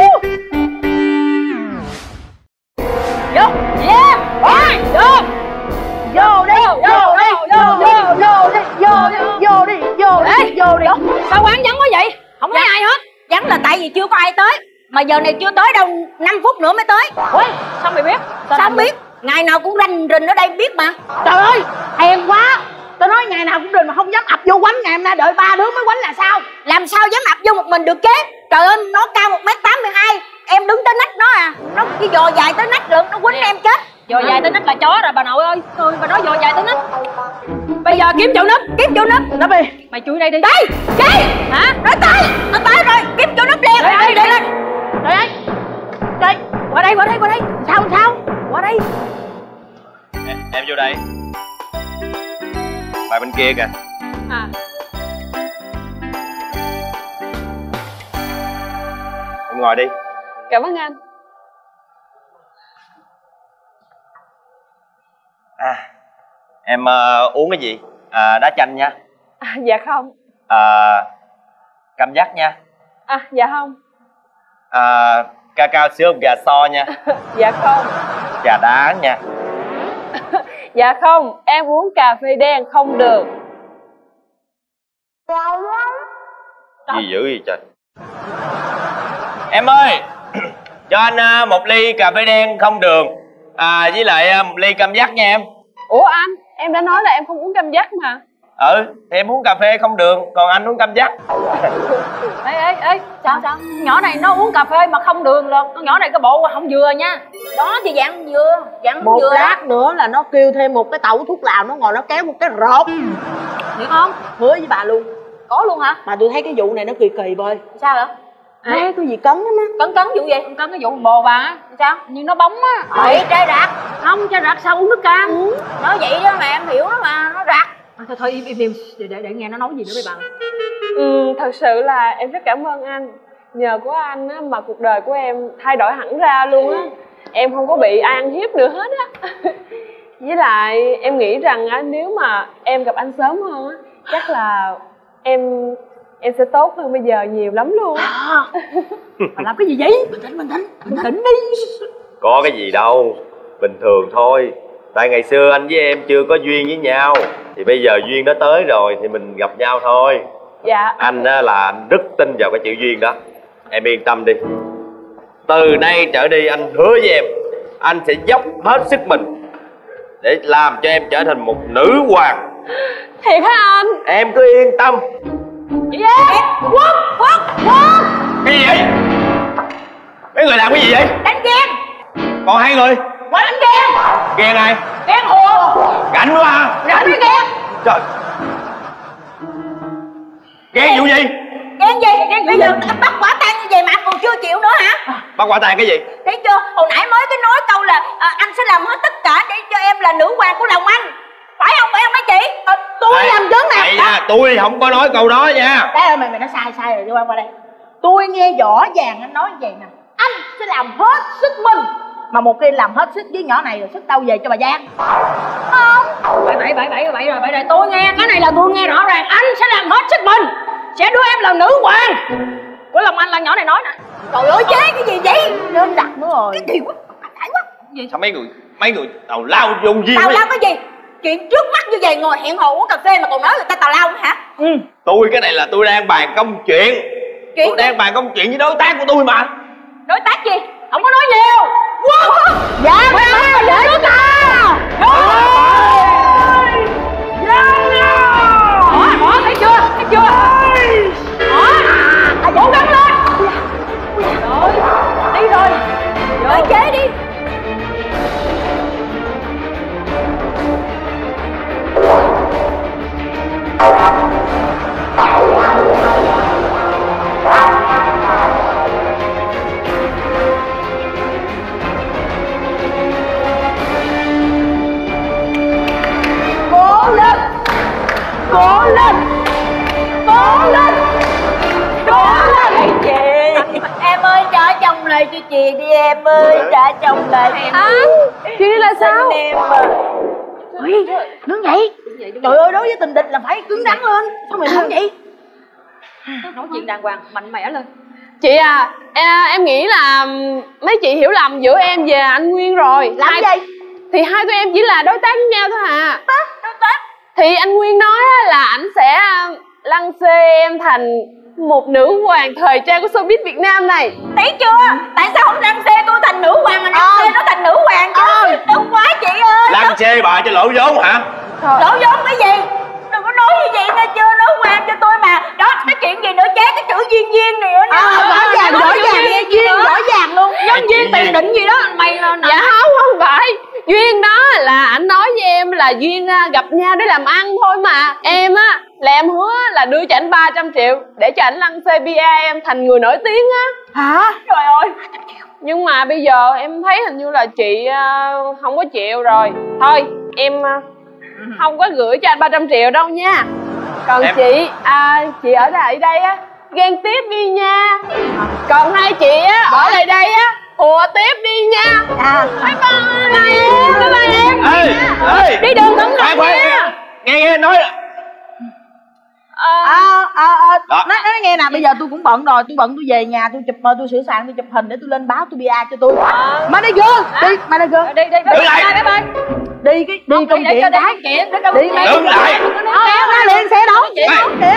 Vô, yeah, rồi, vô. Vô đi, vô đi, vô đi, vô đi, vô đi, vô đi, vô đi, vô đi. Sao quán vắng quá vậy? Không thấy ai hết. Vắng là tại vì chưa có ai tới. Mà giờ này chưa tới đâu, 5 phút nữa mới tới. Ủa, sao mày biết? Sao không biết? Ngày nào cũng rình rình ở đây biết mà. Trời ơi, hèn quá. Tôi nói ngày nào cũng rình mà không dám ập vô quánh. Ngày hôm nay đợi 3 đứa mới quánh là sao? Làm sao dám ập vô một mình được chứ? Trời ơi, nó cao 1m82. Em đứng tới nách nó à. Nó cái giò dài tới nách lượt, nó quýnh em chết. Giò dài tới nách là chó rồi bà nội ơi. Thôi bà nói giò dài tới nách. Bây giờ kiếm chỗ núp. Kiếm chỗ núp. Núp đi. Mày chui đây đi. Đây, đây. Hả? Nó tới rồi. Kiếm chỗ núp liền. Đây, đây lên. Trời ơi. Trời. Qua đây. Sao? Qua đây. Em vô đây. Bài bên kia kìa. À. Em ngồi đi. Cảm ơn anh. Em uống cái gì? Đá chanh nha. Dạ không. Cam giác nha. Dạ không. Cacao sữa gà so nha. Dạ không. Trà đá nha. Dạ không, em uống cà phê đen không được. Gì dữ vậy trời. Em ơi, cho anh một ly cà phê đen không đường, với lại một ly cam giác nha em. Ủa anh, em đã nói là em không uống cam giác mà. Thì em uống cà phê không đường, còn anh uống cam giác. Ê, sao? Nhỏ này nó uống cà phê mà không đường rồi. Con nhỏ này cái bộ không vừa nha. Đó thì dạng vừa, một lát nữa là nó kêu thêm một cái tẩu thuốc lào, nó ngồi nó kéo một cái rột. Hiểu không? Hứa với bà luôn. Có luôn hả? Mà tôi thấy cái vụ này nó kỳ kỳ bơi. Sao vậy? Thấy cái gì cấn lắm á. Cấn vụ gì? Cấn cái vụ bồ bà á. Sao? Nhưng nó bóng á. Vậy trai rạc. Không, trai rạc sao uống nước cam? Nói vậy đó mà em hiểu đó mà, nó rạc. Thôi im để nghe nó nói gì nữa với bà. Thật sự là em rất cảm ơn anh. Nhờ có anh á mà cuộc đời của em thay đổi hẳn ra luôn á. Em không có bị ai ăn hiếp nữa hết á. Với lại em nghĩ rằng á, nếu mà em gặp anh sớm hơn á, chắc là em sẽ tốt hơn bây giờ nhiều lắm luôn á. Bà làm cái gì vậy? Bình tĩnh đi. Có cái gì đâu, bình thường thôi. Tại ngày xưa anh với em chưa có duyên với nhau, thì bây giờ duyên nó tới rồi thì mình gặp nhau thôi. Dạ. Anh á là anh rất tin vào cái chữ duyên đó. Em yên tâm đi. Từ nay trở đi anh hứa với em, anh sẽ dốc hết sức mình để làm cho em trở thành một nữ hoàng. Thiệt hả anh? Em cứ yên tâm. Quốc. Cái gì vậy? Mấy người làm cái gì vậy? Đánh ghen. Còn hai người? Qua đánh ghen. Ghen ai? Ghen hùa. Cảnh quá à? Rảnh mới ghen. Trời. Ghen vụ gì? Ghen gì? Bây giờ bắt quả tang như vậy mà anh còn chưa chịu nữa hả? Bắt quả tang cái gì? Thấy chưa? Hồi nãy mới cái nói câu là anh sẽ làm hết tất cả để cho em là nữ hoàng của lòng anh. Phải không mấy chị? Tôi làm chứng nè. Này nha, tôi không có nói câu đó nha. Đấy ơi, mày nói sai rồi, đi qua đây. Tôi nghe rõ ràng anh nói như vậy nè. Anh sẽ làm hết sức mình. Mà một khi làm hết sức với nhỏ này rồi sức đâu về cho bà Giang. Không. Bậy rồi. Tôi nghe cái này là tôi nghe rõ ràng. Anh sẽ làm hết sức mình, sẽ đưa em làm nữ hoàng của lòng anh, là nhỏ này nói nè. Trời ơi chế cái gì vậy? Nên đặt nữa rồi. Cái gì quá, phải quá. Sao mấy người tào lao vô duyên? Tào lao cái gì? Chuyện trước mắt như vậy ngồi hẹn hò uống cà phê mà còn nói người ta tào lao nữa hả? Tôi cái này là tôi đang bàn công chuyện. Tôi đang bàn công chuyện với đối tác của tôi mà. Đối tác gì? Không có nói nhiều. Wow. Dạ mày để chúng ta. Bỏ thấy chưa? Cố gắng lên. Rồi, đi rồi. Rồi chế đi. chị đi em ơi, trả chồng lại chị đi là sao? em mà. Ui, nướng vậy. Trời ơi, đối với tình địch là phải cứng rắn lên. Sao mày nướng vậy? Nói chuyện đàng hoàng, mạnh mẽ lên. Chị à, em nghĩ là mấy chị hiểu lầm giữa em và anh Nguyên rồi. Làm gì? Thì hai tụi em chỉ là đối tác với nhau thôi à. Đối tác? Thì anh Nguyên nói là ảnh sẽ lăng xê em thành một nữ hoàng thời trang của showbiz Việt Nam này. Thấy chưa? Tại sao không lăng xê tôi thành nữ hoàng mà lăng xê nó thành nữ hoàng chứ? Đúng quá chị ơi. Lăng xê bà cho lỗ vốn hả? Lỗ vốn cái gì? Đừng có nói như vậy nghe chưa, nói ngoan cho tôi mà. Đó, cái chuyện gì nữa, chế cái chữ duyên duyên này nữa nè. Rõ ràng nghe duyên rõ ràng luôn. Nhân duyên tiền định gì đó mày là dạ không phải. Duyên đó là ảnh nói với em là duyên gặp nhau để làm ăn thôi mà. Em á là em hứa là đưa cho ảnh 300 triệu để cho ảnh lăng xê PR em thành người nổi tiếng á. Hả? Trời ơi. Nhưng mà bây giờ em thấy hình như là chị không có chịu rồi. Thôi em không có gửi cho anh 300 triệu đâu nha. Còn em... chị ở đây á ghen tiếp đi nha. Còn hai chị á ở lại đây á hùa tiếp đi nha. Bye bye em. Bye bye em. Ê, đi đường cẩn thận nha. Nghe nói nói nghe nè, bây giờ tôi cũng bận rồi, tôi về nhà tôi chụp tôi sửa soạn, tôi chụp hình để tôi lên báo, tôi PR cho tôi. Manager đi, manager đi đi công chuyện cái đi mày đứng lại nó liền xe đâu kìa.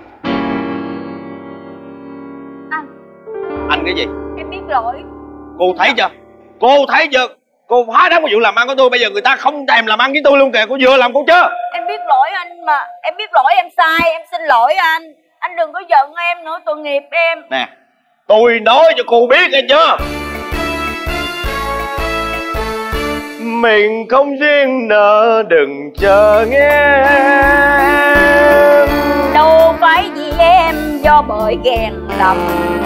Anh cái gì? Em biết lỗi. Cô thấy chưa? Cô phá đám cái vụ làm ăn của tôi, bây giờ người ta không thèm làm ăn với tôi luôn kìa. Cô vừa làm cô chưa? Em biết lỗi anh mà. Em biết lỗi em sai, em xin lỗi anh. Anh đừng có giận em nữa, tội nghiệp em. Nè, tôi nói cho cô biết nghe chưa? Mình không duyên nợ đừng chờ nghe. Đâu phải vì em do bởi ghen lầm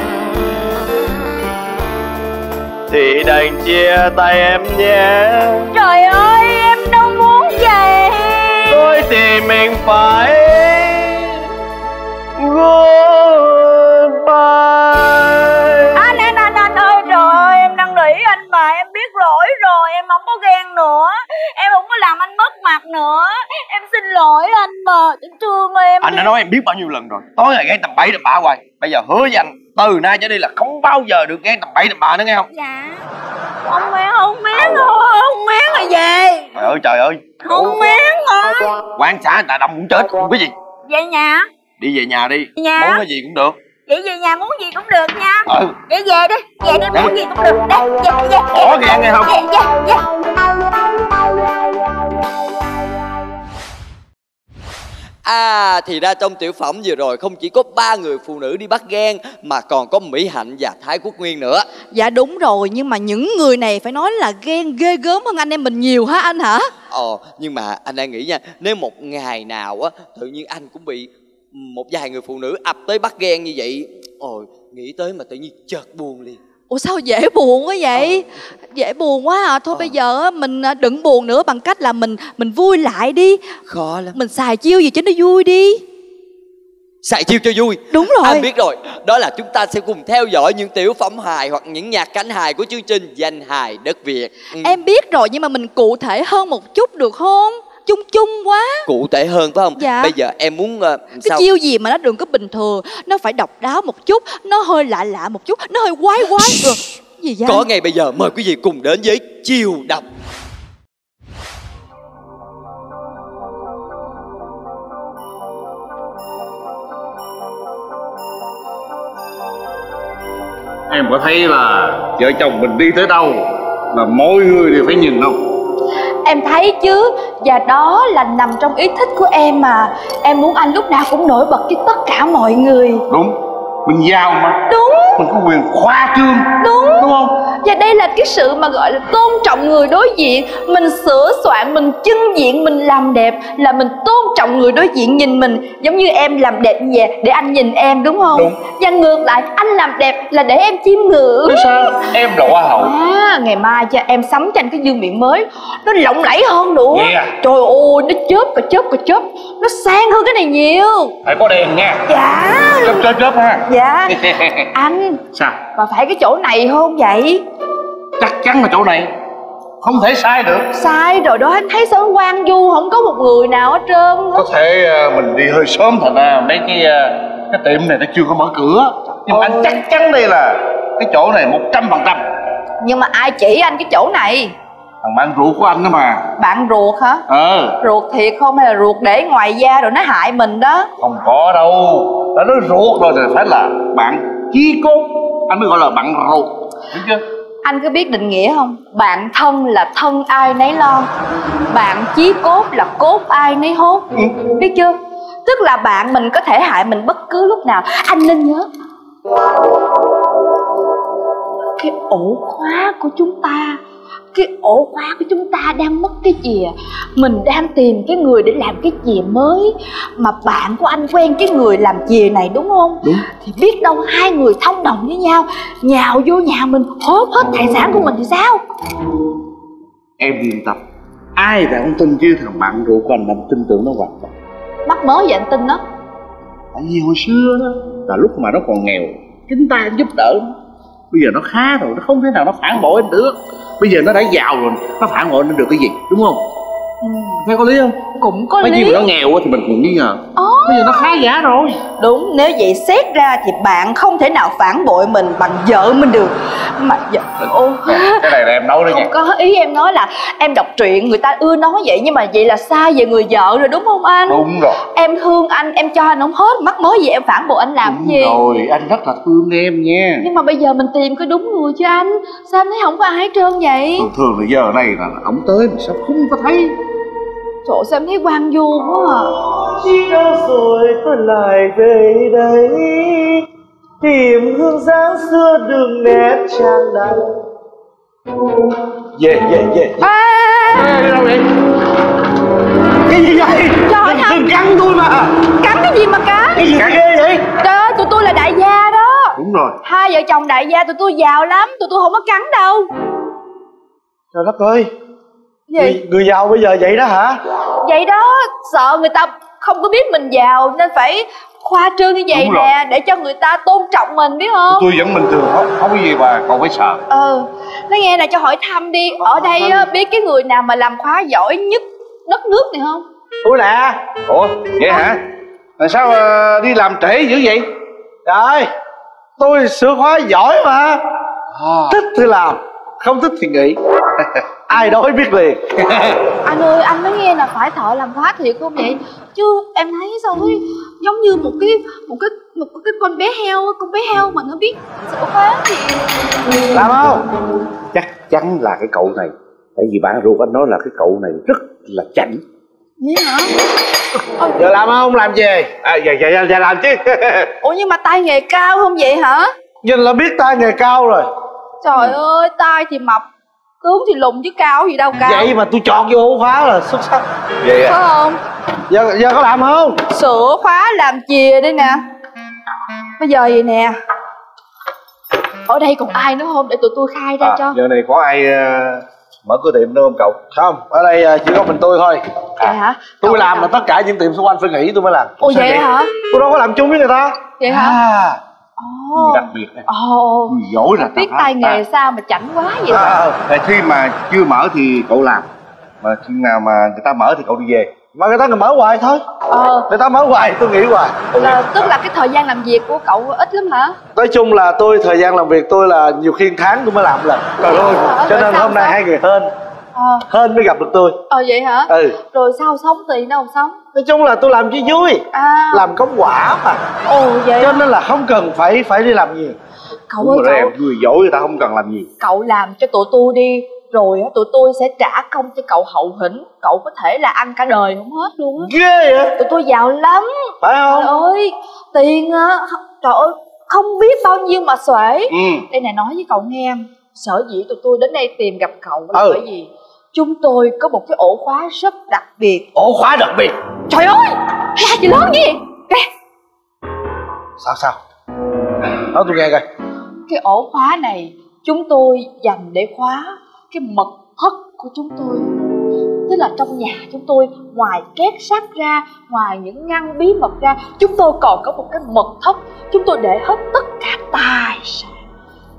thì đành chia tay em nhé. Trời ơi em đâu muốn vậy. Thôi thì mình phải goodbye. Anh ơi, trời ơi em năn nỉ anh mà. Em biết lỗi rồi, em không có ghen nữa. Em không có làm anh mất mặt nữa. Em xin lỗi anh mà, anh thương em. Anh đã nói em biết bao nhiêu lần rồi, tối ngày ghen tầm bậy tầm bạ hoài. Bây giờ hứa với anh từ nay trở đi là không bao giờ được ghen tầm bậy tầm bạ nữa nghe không? Dạ. Không mén là gì? Trời ơi Không mén hả? Quan xã người ta đông muốn chết không cái gì. Về nhà. Đi về nhà đi. Nhà. Muốn cái gì cũng được. Vậy về nhà muốn gì cũng được nha. Vậy về đi. Về đi muốn gì cũng được. Đây, Bỏ ghen nghe không? Về. Thì ra trong tiểu phẩm vừa rồi không chỉ có 3 người phụ nữ đi bắt ghen mà còn có Mỹ Hạnh và Thái Quốc Nguyên nữa. Dạ đúng rồi, nhưng mà những người này phải nói là ghen ghê gớm hơn anh em mình nhiều hả anh hả? Nhưng mà anh đang nghĩ nha, nếu một ngày nào á tự nhiên anh cũng bị một vài người phụ nữ ập tới bắt ghen như vậy, nghĩ tới mà tự nhiên chợt buồn liền. Ủa sao dễ buồn quá vậy? Dễ buồn quá à. Thôi bây giờ mình đừng buồn nữa bằng cách là mình vui lại đi. Khó lắm. Mình xài chiêu gì cho nó vui đi. Xài chiêu cho vui. Đúng rồi. Anh biết rồi. Đó là chúng ta sẽ cùng theo dõi những tiểu phẩm hài hoặc những nhạc cảnh hài của chương trình Danh hài đất Việt. Em biết rồi, nhưng mà mình cụ thể hơn một chút được không? Chung chung quá. Cụ thể hơn phải không? Dạ. Bây giờ em muốn cái chiêu gì mà nó đừng có bình thường, nó phải độc đáo một chút, nó hơi lạ một chút, nó hơi quái. Gì vậy? Có ngay bây giờ mời quý vị cùng đến với chiêu độc. Em có thấy là vợ chồng mình đi tới đâu là mọi người đều phải nhìn không? Em thấy chứ, và đó là nằm trong ý thích của em mà. Em muốn anh lúc nào cũng nổi bật với tất cả mọi người. Đúng, mình giàu mà. Đúng. Mình có quyền khoa trương. Đúng không? Và đây là cái sự mà gọi là tôn trọng người đối diện. Mình sửa soạn, mình trưng diện, mình làm đẹp là mình tôn trọng người đối diện nhìn mình. Giống như em làm đẹp như vậy để anh nhìn em, đúng không? Đúng. Và ngược lại, anh làm đẹp là để em chiêm ngưỡng. Sao? Em là hoa hậu. Ngày mai cho em sắm cho anh cái dương miệng mới, nó lộng lẫy hơn nữa. Trời ơi, nó chớp, nó sang hơn cái này nhiều. Phải có đèn nha. Dạ. Chớp ha. Dạ. Anh. Sao? Mà phải cái chỗ này không vậy? Chắc chắn là chỗ này, không thể sai được. Sai rồi đó, anh thấy sớm quang du không có một người nào hết trơn. Có thể mình đi hơi sớm thành ra mấy cái tiệm này nó chưa có mở cửa. Nhưng mà anh chắc chắn đây là cái chỗ này 100%. Nhưng mà ai chỉ anh cái chỗ này? Thằng bạn ruột của anh đó mà. Bạn ruột hả? Ruột thiệt không hay là ruột để ngoài da rồi nó hại mình đó? Không có đâu. Đã nói ruột rồi thì phải là bạn chí cốt, anh mới gọi là bạn ruột, hiểu chưa? Anh có biết định nghĩa không? Bạn thân là thân ai nấy lo, bạn chí cốt là cốt ai nấy hốt. Biết chưa? Tức là bạn mình có thể hại mình bất cứ lúc nào. Anh nên nhớ cái ổ khóa của chúng ta, cái ổ khóa của chúng ta đang mất cái chìa. Mình đang tìm cái người để làm cái chìa mới. Mà bạn của anh quen cái người làm chìa này đúng không? Đúng. Thì biết đâu hai người thông đồng với nhau, nhào vô nhà mình hốt hết tài sản của mình thì sao? Em yên tâm, ai đã không tin chứ thằng bạn ruột của anh là tin tưởng nó hoàn toàn. Mắc mớ vậy anh tin đó? Tại vì hồi xưa đó là lúc mà nó còn nghèo, chúng ta giúp đỡ nó. Bây giờ nó khá rồi, nó không thể nào nó phản bội anh được. Bây giờ nó đã giàu rồi, nó phản bội nó được cái gì, đúng không? Thấy có lý không? Cũng có lý. lý. Khi mà nó nghèo thì mình còn nghi ngờ. Bây giờ nó khá giả rồi. Đúng, nếu vậy xét ra thì bạn không thể nào phản bội mình bằng vợ mình được. Mà vợ... Cái này là em nói đấy nha. Không có, ý em nói là em đọc truyện người ta ưa nói vậy. Nhưng mà vậy là sai về người vợ rồi đúng không anh? Đúng rồi. Em thương anh, em cho anh không hết, mắc mớ gì em phản bội anh làm đúng cái gì? Rồi, anh rất là thương em nha. Nhưng mà bây giờ mình tìm cái đúng người chứ anh. Sao anh thấy không có ai hết trơn vậy? Thường là giờ này là ổng tới mà sao không có thấy. Trời ơi, sao em thấy quang du quá à. Chỉ đâu rồi tôi lại về đây, tìm hương dáng xưa đường nét trang đài. Về đi đâu vậy? Cái gì vậy? Trời ơi, đừng cắn tôi mà. Cắn cái gì mà cắn? Cái gì ghê vậy? Trời ơi, tụi tôi là đại gia đó. Đúng rồi. Hai vợ chồng đại gia tụi tôi giàu lắm, tụi tôi không có cắn đâu. Trời đất ơi. Gì? Người giàu bây giờ vậy đó hả? Vậy đó, sợ người ta không có biết mình giàu nên phải khoa trương như vậy nè, để cho người ta tôn trọng mình biết không? Tôi vẫn bình thường, không có gì mà còn phải sợ. Nói nghe là cho hỏi thăm đi. Ở đây á, biết cái người nào mà làm khóa giỏi nhất đất nước này không? Tôi nè. Ủa, vậy hả? Là sao đi làm trễ dữ vậy? Trời, tôi sửa khóa giỏi mà. Thích thì làm, không thích thì nghỉ. Ai đói biết liền. Anh ơi, anh nói nghe là phải thợ làm khóa thiệt không vậy? Chứ em thấy sao thấy giống như một cái con bé heo mà nó biết sửa khóa thì làm không? Chắc chắn là cái cậu này. Tại vì bạn ruột anh nói là cái cậu này rất là chảnh. Vậy hả? Giờ làm không? Làm gì? Giờ làm chứ. Ủa nhưng mà tay nghề cao không vậy hả? Nhìn là biết tay nghề cao rồi. Trời ơi, tay thì mập, tướng thì lùn chứ cao gì đâu cao. Vậy mà tôi chọn vô ổ khóa là xuất sắc. Vậy à? Phải không? Giờ có làm không? Sửa khóa làm chìa đây nè. Bây giờ vậy nè, ở đây còn ai nữa không để tụi tôi khai ra cho. Giờ này có ai mở cửa tiệm nữa không cậu? Không, ở đây chỉ có mình tôi thôi. Hả? Tôi làm là tất cả những tiệm xung quanh phải nghỉ tôi mới làm. Ồ vậy hả? Tôi đâu có làm chung với người ta. Vậy hả? Người đặc biệt này. Người giỏi là biết tay nghề sao mà chảnh quá vậy? Khi mà chưa mở thì cậu làm, mà khi nào mà người ta mở thì cậu đi về. Mà người ta mở hoài thôi. Người ta mở hoài tôi nghỉ hoài. Là tức là cái thời gian làm việc của cậu ít lắm hả? Nói chung là tôi thời gian làm việc tôi là nhiều khi tháng tôi mới làm lần. Trời ơi, cho nên hôm nay hai người hên mới gặp được tôi. Vậy hả? Rồi sao sống tiền đâu sống? Nói chung là tôi làm cho vui, làm công quả mà. Vậy cho nên là không cần phải đi làm nhiều. Cậu ơi, em người giỏi người ta không cần làm gì. Cậu làm cho tụi tôi đi, rồi tụi tôi sẽ trả công cho cậu hậu hĩnh. Cậu có thể là ăn cả đời không hết luôn á. Ghê vậy? Tụi tôi giàu lắm. Phải không? Trời ơi, tiền á, trời ơi, không biết bao nhiêu mà xuể. Đây này nói với cậu nghe, sở dĩ tụi tôi đến đây tìm gặp cậu là bởi vì chúng tôi có một cái ổ khóa rất đặc biệt. Ổ khóa đặc biệt? Trời ơi, la chị lớn gì? Sao? Nói tôi nghe coi. Cái ổ khóa này chúng tôi dành để khóa cái mật thất của chúng tôi. Tức là trong nhà chúng tôi, ngoài két sắt ra, ngoài những ngăn bí mật ra, chúng tôi còn có một cái mật thất. Chúng tôi để hết tất cả tài sản,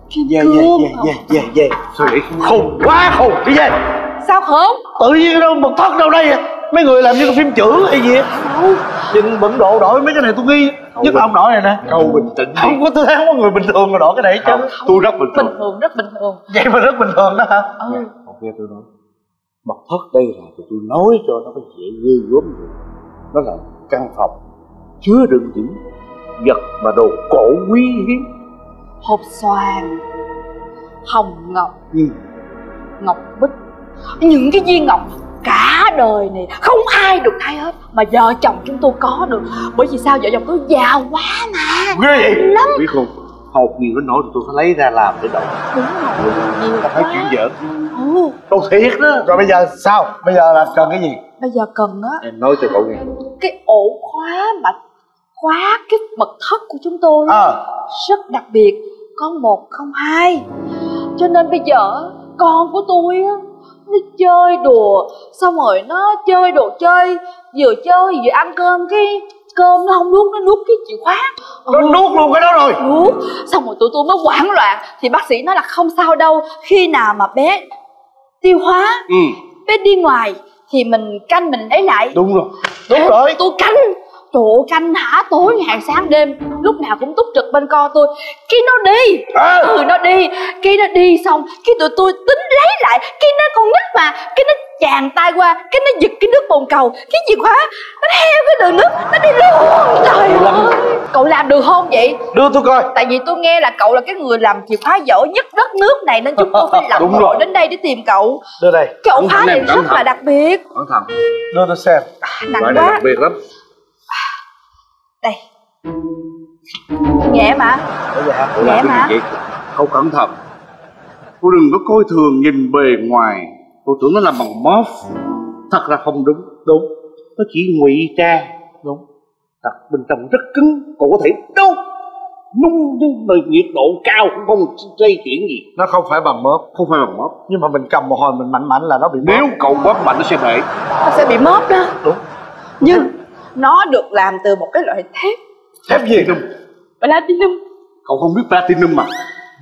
Về suy nghĩ khùng quá khùng cái gì. Sao khùng? Tự nhiên đâu mật thất đâu đây. Mấy người làm như cái phim chữ hay gì. Nhìn bận độ đổi mấy cái này tôi nghi. Nhất là ông đổi này nè. Câu bình tĩnh. Không có, tôi thấy không có người bình thường mà đổi cái này chứ. Tôi rất bình thường. Bình thường, rất bình thường. Vậy mà rất bình thường đó hả? Không nghe tôi nói. Mật thất đây là tôi nói cho nó có dễ ghê gớm rồi. Nó là căn phòng chứa đựng những vật và đồ cổ quý hiếm. Hộp xoàn, hồng ngọc, ngọc bích, những cái viên ngọc cả đời này không ai được thay hết mà vợ chồng chúng tôi có được. Bởi vì sao? Vợ chồng tôi giàu quá mà. Ghê vậy lắm. Biết không, hột gì nó nổi thì tôi phải lấy ra làm để đầu. Đúng rồi, nhiều quá. Phải chuyện giỡn. Đâu thiệt đó. Rồi bây giờ sao? Bây giờ là cần cái gì? Bây giờ cần á, em nói cho cậu nghe. cái ổ khóa mà khóa cái mật thất của chúng tôi rất đặc biệt, có 1 không 2. Cho nên bây giờ con của tôi á, nó chơi đùa, xong rồi nó chơi đồ chơi, vừa chơi vừa ăn cơm, cái cơm nó không nuốt, nó nuốt cái chìa khóa. Nó nuốt luôn cái đó rồi. Nuốt. Xong rồi tụi tôi mới hoảng loạn. Thì bác sĩ nói là không sao đâu, khi nào mà bé tiêu hóa, bé đi ngoài thì mình canh mình lấy lại. Đúng rồi. Đúng rồi. Tôi canh. Trời ơi, canh hả, tối ngày sáng đêm, lúc nào cũng túc trực bên con tôi. Cái nó đi. Nó đi. Cái nó đi xong, cái tụi tôi tính lấy lại. Cái nó con nít mà, cái nó chàng tay qua, cái nó giật cái nước bồn cầu, cái chìa khóa nó theo cái đường nước, nó đi luôn. Trời ơi, cậu làm được không vậy? Đưa tôi coi. Tại vì tôi nghe là cậu là cái người làm chìa khóa giỏi nhất đất nước này, nên chúng tôi phải lặn lội đến đây để tìm cậu. Đưa đây. Cái ổ khóa này rất là đặc biệt. Cẩn thận. Đưa tôi xem. Nặng quá. quá. Đặc biệt lắm. Đây. Nhẹ mà. Nhẹ mà. Cậu cẩn thận. Cô đừng có coi thường nhìn bề ngoài. Cô tưởng nó làm bằng móp. Thật ra không đúng. Đúng. Nó chỉ ngụy trang. Đúng. Thật bên trong rất cứng. Cậu có thể đâu nung nơi nhiệt độ cao cũng không lây chuyển gì. Nó không phải bằng móp. Không phải bằng móp. Nhưng mà mình cầm một hồi mình mạnh mạnh là nó bị móp. Nếu cậu bóp mạnh nó sẽ bể. Nó sẽ bị móp đó. Đúng. Nhưng nó được làm từ một cái loại thép. Thép gì? Platinum. Cậu không biết platinum mà.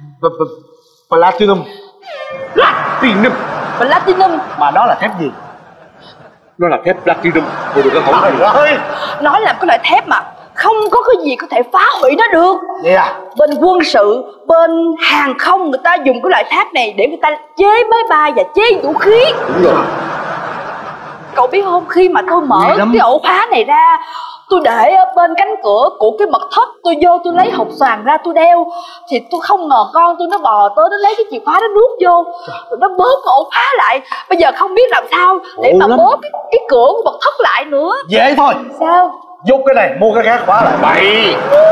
Platinum. Platinum. Platinum. Mà nó là thép gì? Nó là thép platinum. Cô đừng có hỏi rồi. Nó là cái loại thép mà không có cái gì có thể phá hủy nó được. Vậy à? Bên quân sự, bên hàng không người ta dùng cái loại thép này để người ta chế máy bay và chế vũ khí. Đúng rồi. Cậu biết không, khi mà tôi mở cái ổ khóa này ra, tôi để ở bên cánh cửa của cái mật thất, tôi vô tôi lấy hộp xoàn ra tôi đeo, thì tôi không ngờ con tôi nó bò tới nó lấy cái chìa khóa nó nuốt vô, rồi nó bóp cái ổ khóa lại. Bây giờ không biết làm sao để mà bóp cái cửa của mật thất lại nữa. Dễ thôi. Sao? Giúp cái này, mua cái khác khóa lại. Bậy.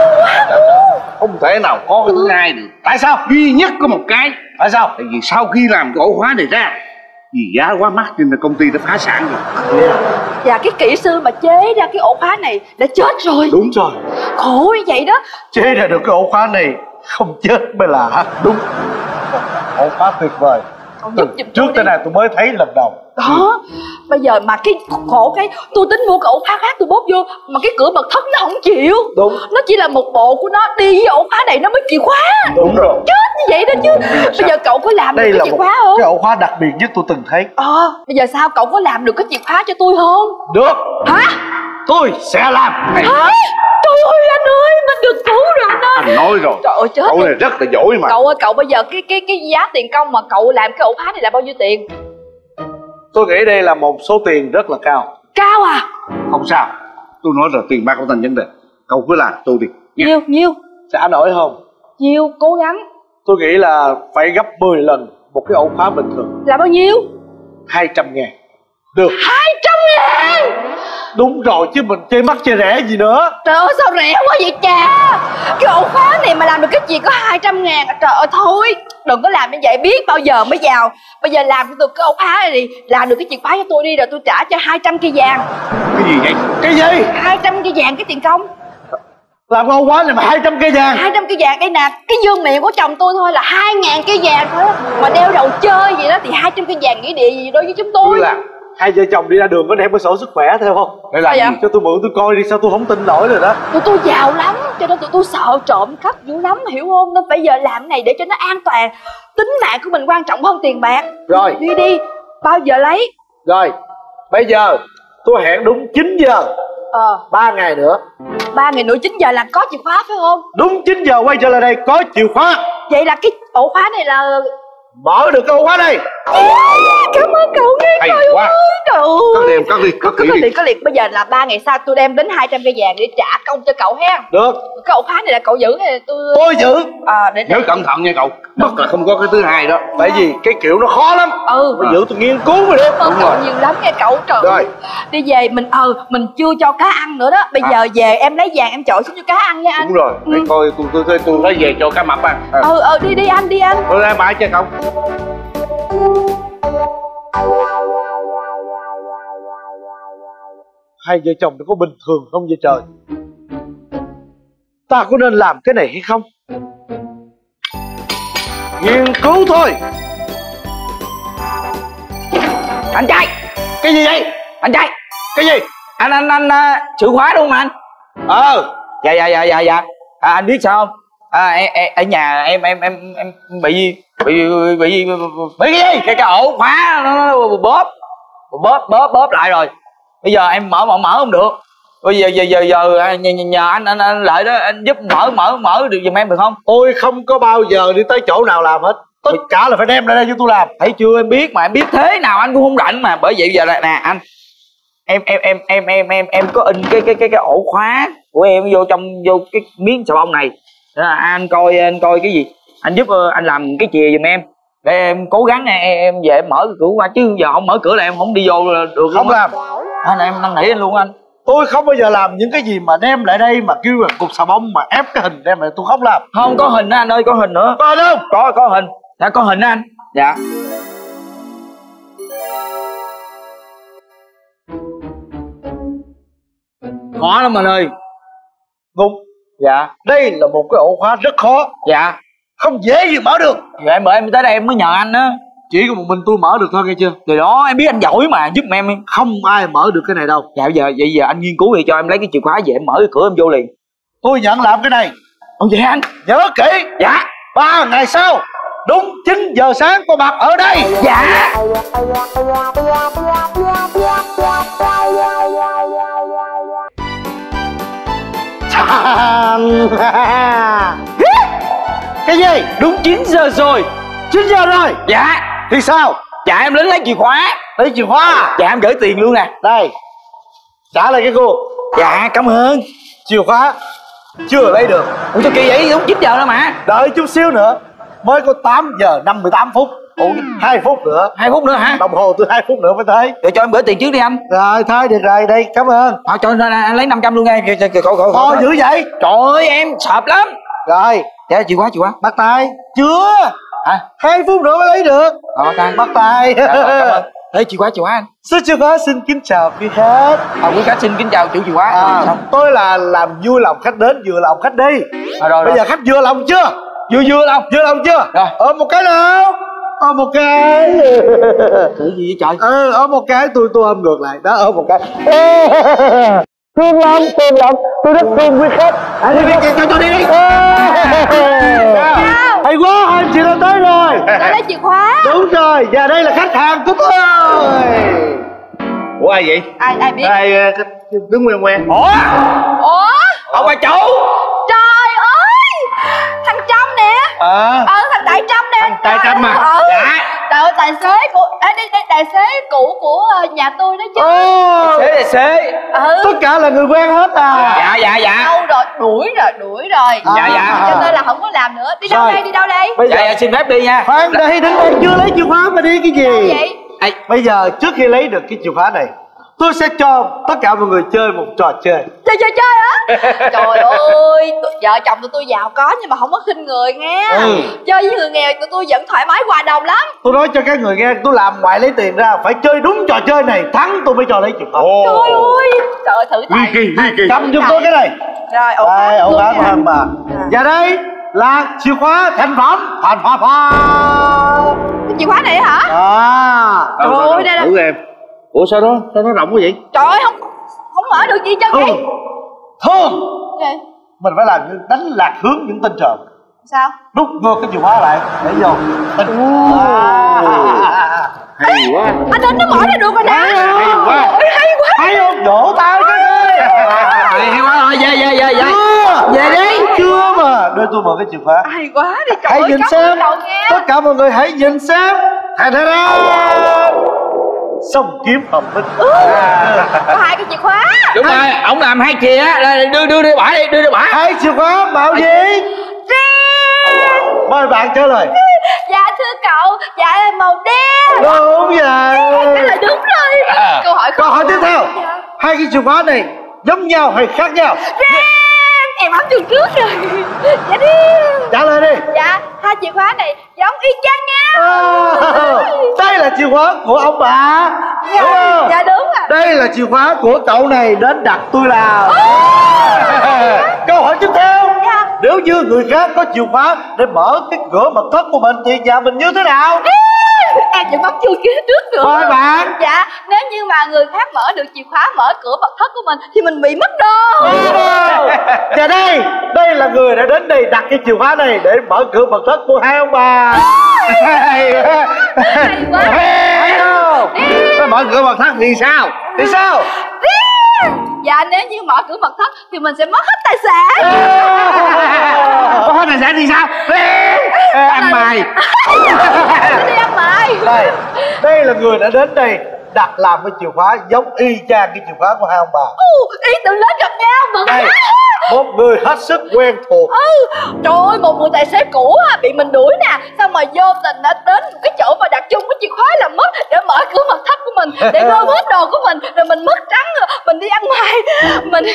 Không thể nào có cái thứ hai được. Tại sao? Duy nhất có một cái. Tại sao? Tại vì sau khi làm cái ổ khóa này ra, vì giá quá mắc nên là công ty đã phá sản rồi. Và cái kỹ sư mà chế ra cái ổ khóa này đã chết rồi. Đúng rồi. Khổ như vậy đó. Chế ra được cái ổ khóa này không chết mới là đúng. Ổ khóa tuyệt vời. Trước tới này tôi mới thấy lần đầu. Đó. Bây giờ mà cái khổ cái tôi tính mua cái ổ khóa khác tôi bóp vô, mà cái cửa mật thất nó không chịu. Đúng. Nó chỉ là một bộ của nó, đi với ổ khóa này nó mới chìa khóa. Đúng rồi. Chết như vậy đó chứ. Bây giờ cậu có làm đây được cái chìa khóa không? Cái ổ khóa đặc biệt nhất tôi từng thấy. Bây giờ sao cậu có làm được cái chìa khóa cho tôi không? Được. Hả? Tôi sẽ làm. Hả? Trời ơi anh ơi, mình được cứu rồi anh ơi. Anh nói rồi. Trời ơi chết. Cậu này rất là giỏi mà. Cậu ơi, cậu bây giờ cái giá tiền công mà cậu làm cái ổ khóa này là bao nhiêu tiền? Tôi nghĩ đây là một số tiền rất là cao. Cao à? Không sao. Tôi nói rồi, tiền bạc không thành vấn đề. Cậu cứ làm tôi đi. Nhiêu? Trả nổi không? Nhiêu, cố gắng. Tôi nghĩ là phải gấp 10 lần một cái ổ khóa bình thường. Là bao nhiêu? 200.000. Được. 200.000? Đúng rồi, chứ mình chơi mắc chơi rẻ gì nữa. Trời ơi sao rẻ quá vậy cha. Cái ổ khóa này mà làm được cái gì có 200.000. Trời ơi thôi, đừng có làm như vậy, biết bao giờ mới giàu. Bây giờ làm được cái ổ khóa này đi, làm được cái chìa khóa cho tôi đi, rồi tôi trả cho 200 cây vàng. Cái gì vậy? Cái gì? 200 cây vàng cái tiền công. Làm cái ổ khóa này mà 200 cây vàng? 200 cây vàng đây nè, cái dương miệng của chồng tôi thôi là 2.000 cây vàng thôi. Mà đeo đầu chơi vậy đó thì 200 cây vàng nghĩa địa gì đối với chúng tôi. Hai vợ chồng đi ra đường có đem cái sổ sức khỏe theo không? Để làm gì? Cho tôi mượn tôi coi đi, sao tôi không tin nổi rồi đó. Tụi tôi giàu lắm, cho nên tụi tôi sợ trộm cắp dữ lắm, hiểu không? Nên phải giờ làm cái này để cho nó an toàn. Tính mạng của mình quan trọng hơn tiền bạc. Rồi. Đi, bao giờ lấy? Rồi, bây giờ tôi hẹn đúng 9 giờ. 3 ngày nữa. 3 ngày nữa 9 giờ là có chìa khóa phải không? Đúng 9 giờ quay trở lại đây có chìa khóa. Vậy là cái ổ khóa này là mở được cái ổ khóa đây. Cảm ơn cậu nghe. Hay trời quá. ơi, trời ơi. Cất đi, cất Có liền. Bây giờ là 3 ngày sau tôi đem đến 200 cây vàng để trả công cho cậu ha. Được. Cái ổ khóa này là cậu giữ hay là tôi giữ? Để nhớ cẩn thận nha cậu. Bất là không có cái thứ hai đó. Tại vì cái kiểu nó khó lắm. Tôi giữ tôi nghiên cứu rồi đó. Đúng rồi. Nhiều lắm nghe cậu. Trời. Rồi. Đi về mình chưa cho cá ăn nữa đó. Bây giờ về em lấy vàng em chọi xuống cho cá ăn nha anh. Đúng rồi. Để coi tôi lấy về cho cá mập ăn. Đi anh. Tôi ra bãi cho cậu. Hai vợ chồng nó có bình thường không vậy trời? Ta có nên làm cái này hay không? Nghiên cứu thôi. Anh trai. Cái gì vậy? Anh trai. Cái gì? Anh chìa khóa đúng không anh? Dạ. Anh biết sao không? Ở nhà em bị cái gì? Cái ổ khóa nó bóp lại rồi. Bây giờ em mở không được. Bây giờ nhờ anh Lợi đó, anh giúp mở được giùm em được không? Tôi không có bao giờ đi tới chỗ nào làm hết. Tất cả là phải đem lại đây cho tôi làm. Thấy chưa, em biết mà, em biết thế nào anh cũng không rảnh mà. Bởi vậy giờ là nè anh, em có in cái ổ khóa của em vô cái miếng xà bông này. Anh coi cái gì, anh giúp anh làm cái chìa giùm em để em cố gắng em về em mở cửa qua, chứ giờ không mở cửa là em không đi vô được. Không làm. Em năn nỉ anh luôn anh. Tôi không bao giờ làm những cái gì mà đem lại đây mà kêu là cục xà bông mà ép cái hình đem lại, tôi không làm. Không có hình đó anh ơi, có hình nữa. Có không? Có hình. Dạ có hình đó anh. Dạ. Khó lắm anh ơi. Đúng. Dạ. Đây là một cái ổ khóa rất khó. Dạ. Không dễ gì mở được. Dạ em bởi em tới đây em mới nhờ anh á. Chỉ có một mình tôi mở được thôi nghe chưa? Thì đó em biết anh giỏi mà, giúp em. Không ai mở được cái này đâu. Dạ vậy giờ anh nghiên cứu thì cho em lấy cái chìa khóa về em mở cái cửa em vô liền. Tôi nhận làm cái này. Ồ vậy anh? Nhớ kỹ. Dạ. 3 ngày sau đúng 9 giờ sáng có mặt ở đây. Dạ. Cái gì? Đúng 9 giờ rồi. 9 giờ rồi? Dạ. Thì sao? Dạ em lấy chìa khóa. Lấy chìa khóa? Dạ em gửi tiền luôn nè. Đây. Trả lại cái cô. Dạ cảm ơn. Chìa khóa chưa lấy được. Ủa sao kỳ vậy? Đúng 9 giờ đó mà. Đợi chút xíu nữa. Mới có 8 giờ 58 phút. Ủa 2 phút nữa. 2 phút nữa hả? Đồng hồ tôi 2 phút nữa mới tới. Rồi cho em gửi tiền trước đi anh. Rồi thôi được rồi, đây cảm ơn. Cho anh lấy 500 luôn nghe. Thôi dữ vậy. Trời ơi em sợp lắm. Rồi. Dạ chìa khóa. Bắt tay. Chưa. Hả? 2 phút nữa mới lấy được. Bắt tay. Bắt tay. Cảm ơn. Lấy chìa khóa anh. Sư chìa khóa xin kính chào quý khách. Quý khách xin kính chào chủ chìa khóa. Tôi là làm vui lòng khách đến, vừa lòng khách đi. Rồi. Bây giờ khách vừa lòng chưa? Vừa lòng. Vừa lòng chưa? Rồi. Ôm một cái nào. Ôm một cái. Cái gì vậy trời? Ôm một cái, tôi ôm ngược lại. Đó, ôm một cái. Thương lắm. Tôi rất thương quý khách. Cho tôi đi. Hay quá, hai chị đã tới rồi. Đã lấy chìa khóa. Đúng rồi, và đây là khách hàng của tôi. Ủa ai vậy? Ai biết? Ai đứng quen. Ủa? Ông bà chủ. Trời ơi, thằng Trâm nè. Thằng Đại Trâm nè. Đại Trâm mà. Dạ. Trời ơi, tài xế của tài xế cũ của nhà tôi đó chứ. Tài xế. Tất cả là người quen hết à? Dạ. Đâu rồi, đuổi rồi. Dạ. Cho nên là không có làm nữa. Đi đâu đây? Bây giờ xin phép đi nha. Khoan đây, đứng đây chưa lấy chìa khóa mà đi cái gì? Vậy? Bây giờ trước khi lấy được cái chìa khóa này, tôi sẽ cho tất cả mọi người chơi một trò chơi. Chơi hả? Trời ơi, vợ chồng tụi tôi giàu có nhưng mà không có khinh người nghe. Chơi với người nghèo tụi tôi vẫn thoải mái hòa đồng lắm. Tôi nói cho các người nghe, tôi làm ngoài lấy tiền ra, phải chơi đúng trò chơi này, thắng tôi mới cho lấy chìa khóa. Trời ơi, trời ơi, thử tài. Cầm giùm tôi cái này. Rồi, ổ khóa của em mà. Và đây là chìa khóa thành phẩm. Cái chìa khóa này hả? Trời ơi, đây là. Thử em. Ủa sao nó rộng quá vậy? Trời ơi, không mở được gì chân vậy. Thương Gì? mình phải làm như đánh lạc hướng những tên trộm. Sao? Đút ngược cái chìa khóa lại để vô. Hay quá. Anh đến nó mở ra được rồi nè. Hay quá. Hay quá. Hay không? Vỗ tay các ơi. Hay quá rồi, về về đi. Chưa mà. Đưa tôi một cái chìa khóa. Hay quá đi. Trời hãy ơi, nhìn cảm xem. ơn cậu nghe. Tất cả mọi người hãy nhìn xem. Song kiếm hợp bích. Có 2 cái chìa khóa. Đúng rồi, ổng làm 2 chìa á, đưa bả đi, đưa bả. 2 chìa khóa màu gì? Mời bạn trả lời. Dạ thưa cậu, dạ là màu đen. Đúng vậy. Cái là đúng rồi. Câu hỏi tiếp theo. 2 cái chìa khóa này giống nhau hay khác nhau? Em bấm chuông trước rồi. Dạ đi. Trả lời đi. Dạ, 2 chìa khóa này giống y chang nhau. Đây là chìa khóa của ông bà. Dạ, đúng không? dạ đúng ạ. Đây là chìa khóa của cậu này đến đặt tôi làm. Câu hỏi tiếp theo. Nếu như người khác có chìa khóa để mở cái cửa mật thất của mình thì nhà mình như thế nào? Em vẫn bấm chuông kia trước được. Mời bạn. Dạ, nếu như mà người khác mở được chìa khóa mở cửa mật thất của mình thì mình bị mất đô. Và đây là người đã đến đây đặt cái chìa khóa này để mở cửa mật thất của hai ông bà. Hay quá. Hay không? Nó mở cửa mật thất thì sao? Thì sao? Dạ, nếu như mở cửa mật thất thì mình sẽ mất hết tài sản. Mất hết tài sản thì sao? Ăn mày. Đi ăn mày. Đây là người đã đến đây đặt làm cái chìa khóa giống y chang cái chìa khóa của hai ông bà. Ý tưởng lớn gặp nhau mừng. Đây, một người hết sức quen thuộc. Trời ơi, một người tài xế cũ bị mình đuổi nè, xong rồi vô tình đã đến một cái chỗ mà đặt chung cái chìa khóa là mất để mở cửa mật thất của mình để gom hết đồ của mình, rồi mình mất trắng rồi mình đi ăn mày. Mình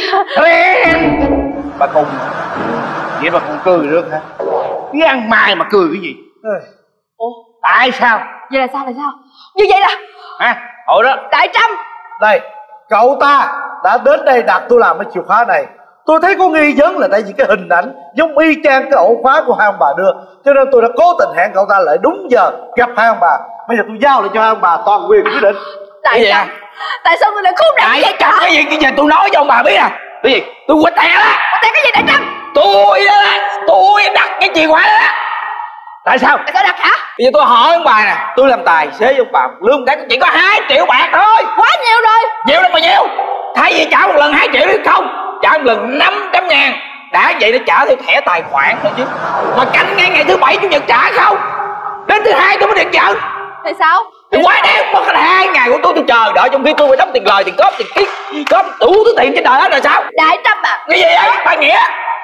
bà cùng vậy bà còn cười được hả? Cái ăn mày mà cười cái gì? Ủa? Tại sao? Vậy là sao, như vậy là hả? Ủa đó Đại Trâm. Đây, cậu ta đã đến đây đặt tôi làm cái chìa khóa này. Tôi thấy có nghi vấn là tại vì cái hình ảnh giống y chang cái ổ khóa của hai ông bà đưa, cho nên tôi đã cố tình hẹn cậu ta lại đúng giờ gặp hai ông bà. Bây giờ tôi giao lại cho hai ông bà toàn quyền quyết định. Tại sao? Tại sao tôi lại khốn nạn vậy cả? Cái gì giờ tôi nói cho ông bà biết à? Cái gì? Tôi quýt tè đó. Quýt tè cái gì Đại Trâm? Tôi đặt cái chìa khóa đó. Tại sao? Tại sao đặt hả? Bây giờ tôi hỏi ông bà nè, tôi làm tài xế với ông bà, lương tháng chỉ có 2 triệu bạc thôi. Quá nhiều rồi. Nhiều lắm mà nhiều. Thay vì trả một lần 2 triệu đi không, trả một lần 500 ngàn. Đã vậy nó trả theo thẻ tài khoản thôi chứ. Mà canh ngay ngày thứ 7 chủ nhật trả không. Đến thứ 2 tôi mới được nhận. Thì sao? Thì quá đáng, mất 2 ngày của tôi chờ đợi, trong khi tôi phải đóng tiền lời, tiền cóp, tiền ký, góp đủ thứ tiền trên đời hết rồi sao? Đại Trâm à. Cái gì vậy bà Nghĩa?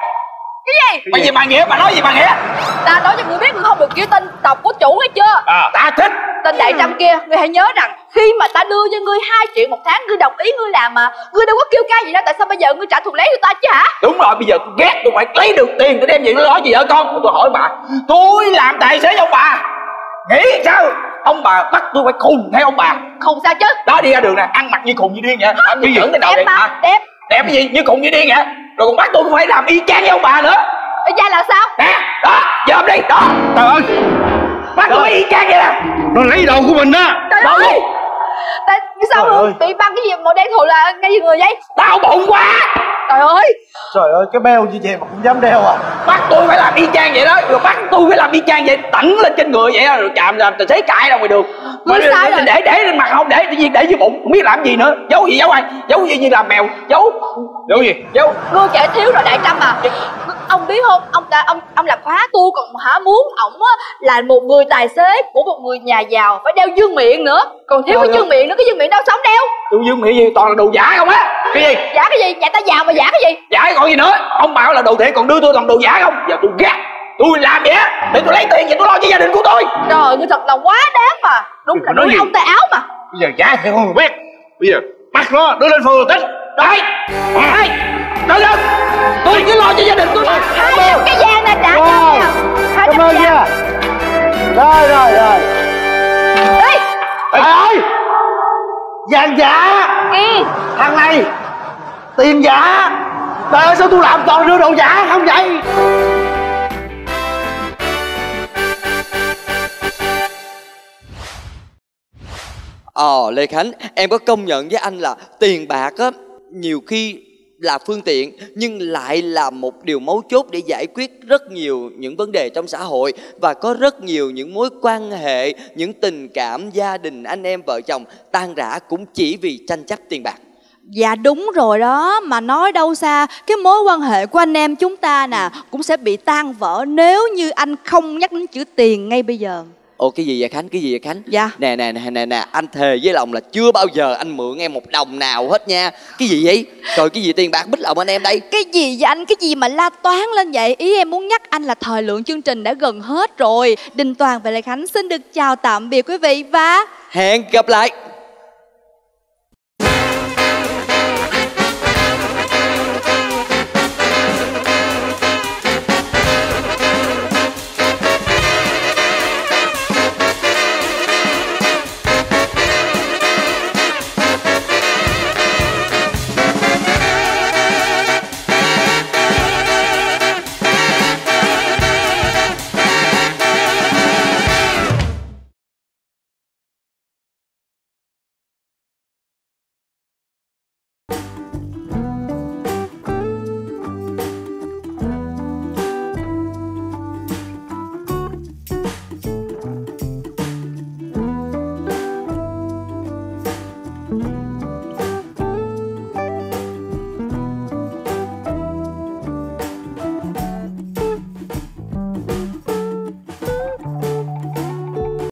Cái gì? Cái gì bà Nghĩa? Bà nói gì bà Nghĩa? Ta nói cho người biết, người không được kêu tên độc của chủ hay chưa? Ta thích. Tên Đại Trâm kia, ngươi hãy nhớ rằng khi mà ta đưa cho ngươi 2 triệu một tháng, ngươi đồng ý ngươi làm mà, ngươi đâu có kêu ca gì đâu, tại sao bây giờ ngươi trả thù lấy người ta chứ hả? Đúng rồi, bây giờ tôi ghét, tôi phải lấy được tiền, tôi đem về tôi nói gì vợ con. Tôi hỏi bà, tôi làm tài xế cho ông bà, nghĩ sao ông bà bắt tôi phải khùng theo ông bà? Khùng sao chứ? Đó, đi ra đường này ăn mặc như khùng như điên vậy. Như dưỡng cái đầu đẹp đi mà, đẹp. Đẹp cái gì? Như khùng như điên vậy. Rồi còn bắt tôi phải làm y chang với ông bà nữa. Y chang là sao? Nè, đó, dòm đi, đó. Trời ơi, bắt tôi phải y chang vậy nè. Nó lấy đồ của mình đó. Trời ơi, tại sao bị băng cái gì màu đen thù là ngay gì người vậy? Đau bụng quá. Trời ơi. Trời ơi, cái beo như vậy mà cũng dám đeo à? Bắt tôi phải làm y chang vậy đó, rồi bắt tôi phải làm y chang vậy, tẩn lên trên người vậy đó, rồi chạm làm tài xế cãi ra ngoài đường. Mà để lên mặt không, để tự nhiên để dưới bụng, không biết làm gì nữa. Giấu gì giấu ai? Giấu gì như làm mèo, giấu gì? Giấu. Ngươi kể thiếu rồi Đại Trâm à. Ông biết không, ông làm khóa tôi còn muốn ổng là một người tài xế của một người nhà giàu phải đeo dương miệng nữa, còn thiếu cái dương miệng nữa, cái dương miệng đâu sống đeo. Tôi dương miệng gì toàn là đồ giả không á? Cái gì? Giả cái gì? Nhà ta giàu mà giả cái gì? Giả còn gì nữa? Ông bảo là đồ thiệt còn đưa tôi toàn đồ giả không? Giờ tôi ghét, tôi làm vậy á để tôi lấy tiền về tôi lo cho gia đình của tôi. Trời, ngươi thật là quá đáng mà. Đúng là nói ông tay áo mà. Bây giờ giả thì không biết. Bây giờ bắt nó đưa lên phường tích. Đấy. Đừng đừng. Tôi chỉ lo cho gia đình tôi mà. 200 cái vàng này trả cho nè. Cảm ơn nha. Rồi. Ê. Trời ơi, vàng giả. Thằng này tiền giả. Trời ơi, sao tôi làm toàn đưa đồ giả không vậy? Lê Khánh, em có công nhận với anh là tiền bạc á nhiều khi là phương tiện nhưng lại là một điều mấu chốt để giải quyết rất nhiều những vấn đề trong xã hội, và có rất nhiều những mối quan hệ, những tình cảm gia đình anh em vợ chồng tan rã cũng chỉ vì tranh chấp tiền bạc. Dạ đúng rồi đó, mà nói đâu xa, cái mối quan hệ của anh em chúng ta nè cũng sẽ bị tan vỡ nếu như anh không nhắc đến chữ tiền ngay bây giờ. Ồ, cái gì vậy Khánh? Cái gì vậy Khánh? Dạ. Nè, anh thề với lòng là chưa bao giờ anh mượn em một đồng nào hết nha. Cái gì vậy? Trời, cái gì tiền bạc bích lòng anh em đây? Cái gì vậy anh? Cái gì mà la toán lên vậy? Ý em muốn nhắc anh là thời lượng chương trình đã gần hết rồi. Đình Toàn và Lê Khánh xin được chào tạm biệt quý vị và hẹn gặp lại.